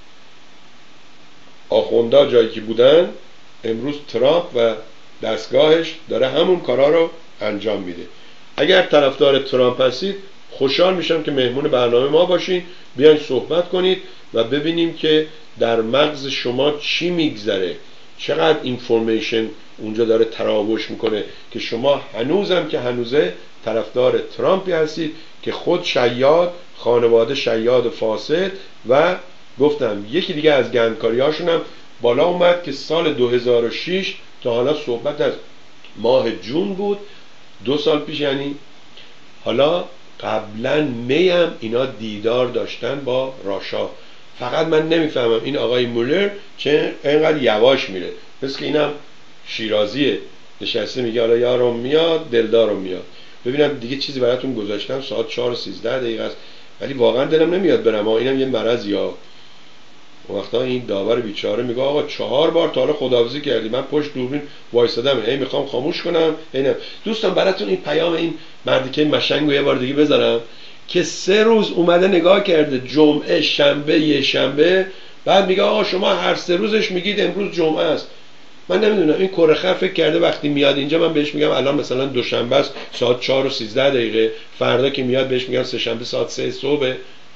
Speaker 1: آخوندا جایی که بودن، امروز ترامپ و دستگاهش داره همون کارا رو انجام میده. اگر طرفدار ترامپ هستید، خوشحال میشم که مهمون برنامه ما باشین، بیاین صحبت کنید و ببینیم که در مغز شما چی میگذره، چقدر اینفورمیشن اونجا داره تراوش میکنه که شما هنوزم که هنوزه طرفدار ترامپی هستید که خود شیاد، خانواده شیاد فاسد و گفتم یکی دیگه از گندکاریاشون هم بالا اومد که سال دو هزار و شش تا حالا صحبت از ماه جون بود، دو سال پیش یعنی. حالا قبلا میم اینا دیدار داشتن با راشا. فقط من نمیفهمم این آقای مولر چه اینقدر یواش میره، مثل که اینم شیرازیه نشسته میگه حالا یارم میاد دلدارم میاد. ببینم دیگه چیزی براتون گذاشتم، ساعت چهار و سیزده دقیقه است، ولی واقعا دلم نمیاد برم. اینم یه مرض. یا وقتا این داور بیچاره میگه آقا چهار بار تا حالا خداحافظی کردی، من پشت دوربین وایسادم، هی میخوام خاموش کنم. اینم دوستان براتون این پیام این مردی که مشنگو یه بار دیگه بذارم که سه روز اومده نگاه کرده، جمعه، شنبه، یه شنبه، بعد میگه آقا شما هر سه روزش میگید امروز جمعه است. من نمیدونم این کره خر فکر کرده وقتی میاد اینجا من بهش میگم الان مثلا دوشنبه است ساعت چهار و سیزده دقیقه، فردا که میاد بهش میگم سه شنبه ساعت سه صبح.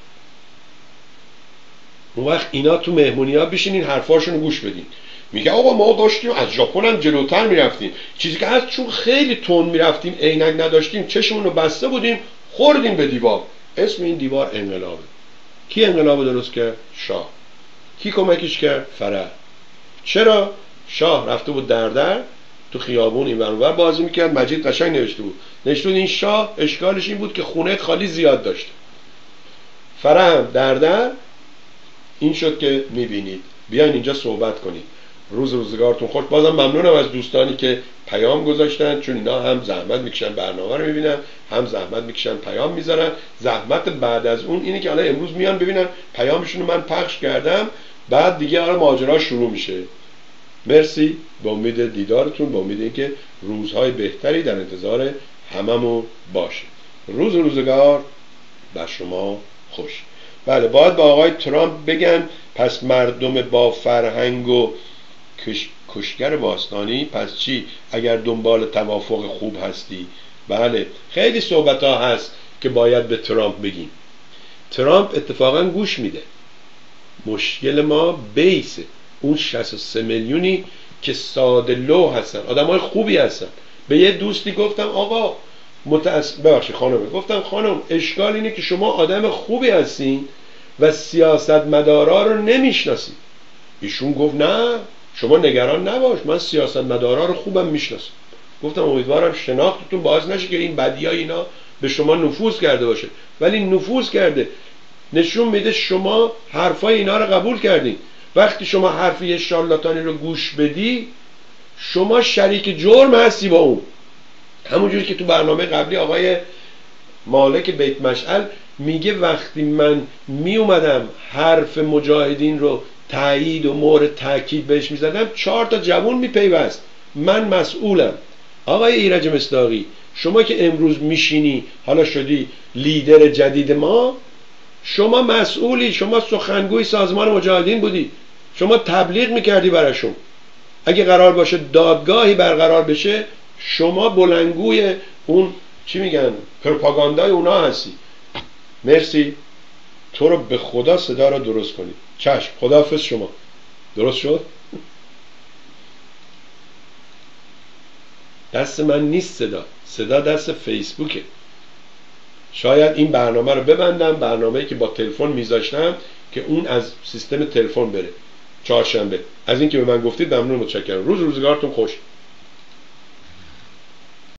Speaker 1: اون وقت اینا تو مهمونی ها بشینین حرفاشون رو گوش بدین. میگه آقا ما داشتیم از ژاپن هم جلوتر میرفتیم، چیزی که از چون خیلی تون میرفتیم، عینک نداشتیم، چشمون رو بسته بودیم، خوردیم به دیوار. اسم این دیوار انقلابه. کی انقلاب درست کرد؟ شاه. کی کمکش کرد؟ فرح. چرا؟ شاه رفته بود در در تو خیابون این ور اون ور بازی میکرد، مجید قشنگ نوشته بود نوشته بود این شاه اشکالش این بود که خونه‌ت خالی زیاد داشته. فرح هم در در این شد که میبینید. بیاین اینجا صحبت کنید. روز روزگارتون خوش. بازم ممنونم از دوستانی که پیام گذاشتن، چون اینا هم زحمت میکشن برنامه رو میبینن، هم زحمت میکشن پیام میذارن. زحمت بعد از اون اینه که حالا امروز میان ببینن پیامشون رو من پخش کردم، بعد دیگه حالا ماجرا شروع میشه. مرسی، با امید دیدارتون، با امید اینکه روزهای بهتری در انتظار هممون باشه. روز روزگار بر شما خوش. بله، باید با آقای ترامپ بگن پس مردم با فرهنگ و کش... کشگر باستانی پس چی اگر دنبال توافق خوب هستی؟ بله، خیلی صحبت ها هست که باید به ترامپ بگیم. ترامپ اتفاقا گوش میده. مشکل ما بیسه، اون شصت و سه میلیونی که ساده لو هستن، آدم های خوبی هستن. به یه دوستی گفتم آقا متاسف ببخشید خانم، گفتم خانم اشکال اینه که شما آدم خوبی هستین و سیاست مدارا رو نمیشناسید. ایشون گفت نه شما نگران نباش، من سیاستمدارا رو خوبم میشناسم. گفتم امیدوارم شناختتون باعث نشه که این بدیای اینا به شما نفوذ کرده باشه، ولی نفوذ کرده. نشون میده شما حرفای اینا رو قبول کردین. وقتی شما حرفی شارلاتانی رو گوش بدی، شما شریک جرم هستی با اون. همونجوری که تو برنامه قبلی آقای مالک بیت مشعل میگه وقتی من میومدم حرف مجاهدین رو تایید و مورد تاکید بهش میزدم، چهار تا جوون میپیوست. من مسئولم. آقای ایرج مصداقی، شما که امروز میشینی حالا شدی لیدر جدید ما، شما مسئولی، شما سخنگوی سازمان مجاهدین بودی، شما تبلیغ میکردی براشون. اگه قرار باشه دادگاهی برقرار بشه، شما بلندگوی اون چی میگن پروپاگاندای اونا هستی. مرسی، تو رو به خدا صدا رو درست کنید. چشم، خداحافظ. شما درست شد؟ دست من نیست صدا، صدا دست فیسبوکه. شاید این برنامه رو ببندم، برنامه‌ای که با تلفن میذاشتم که اون از سیستم تلفن بره چهارشنبه. از اینکه به من گفتید ممنون، متشکرم. روز روزگارتون خوش.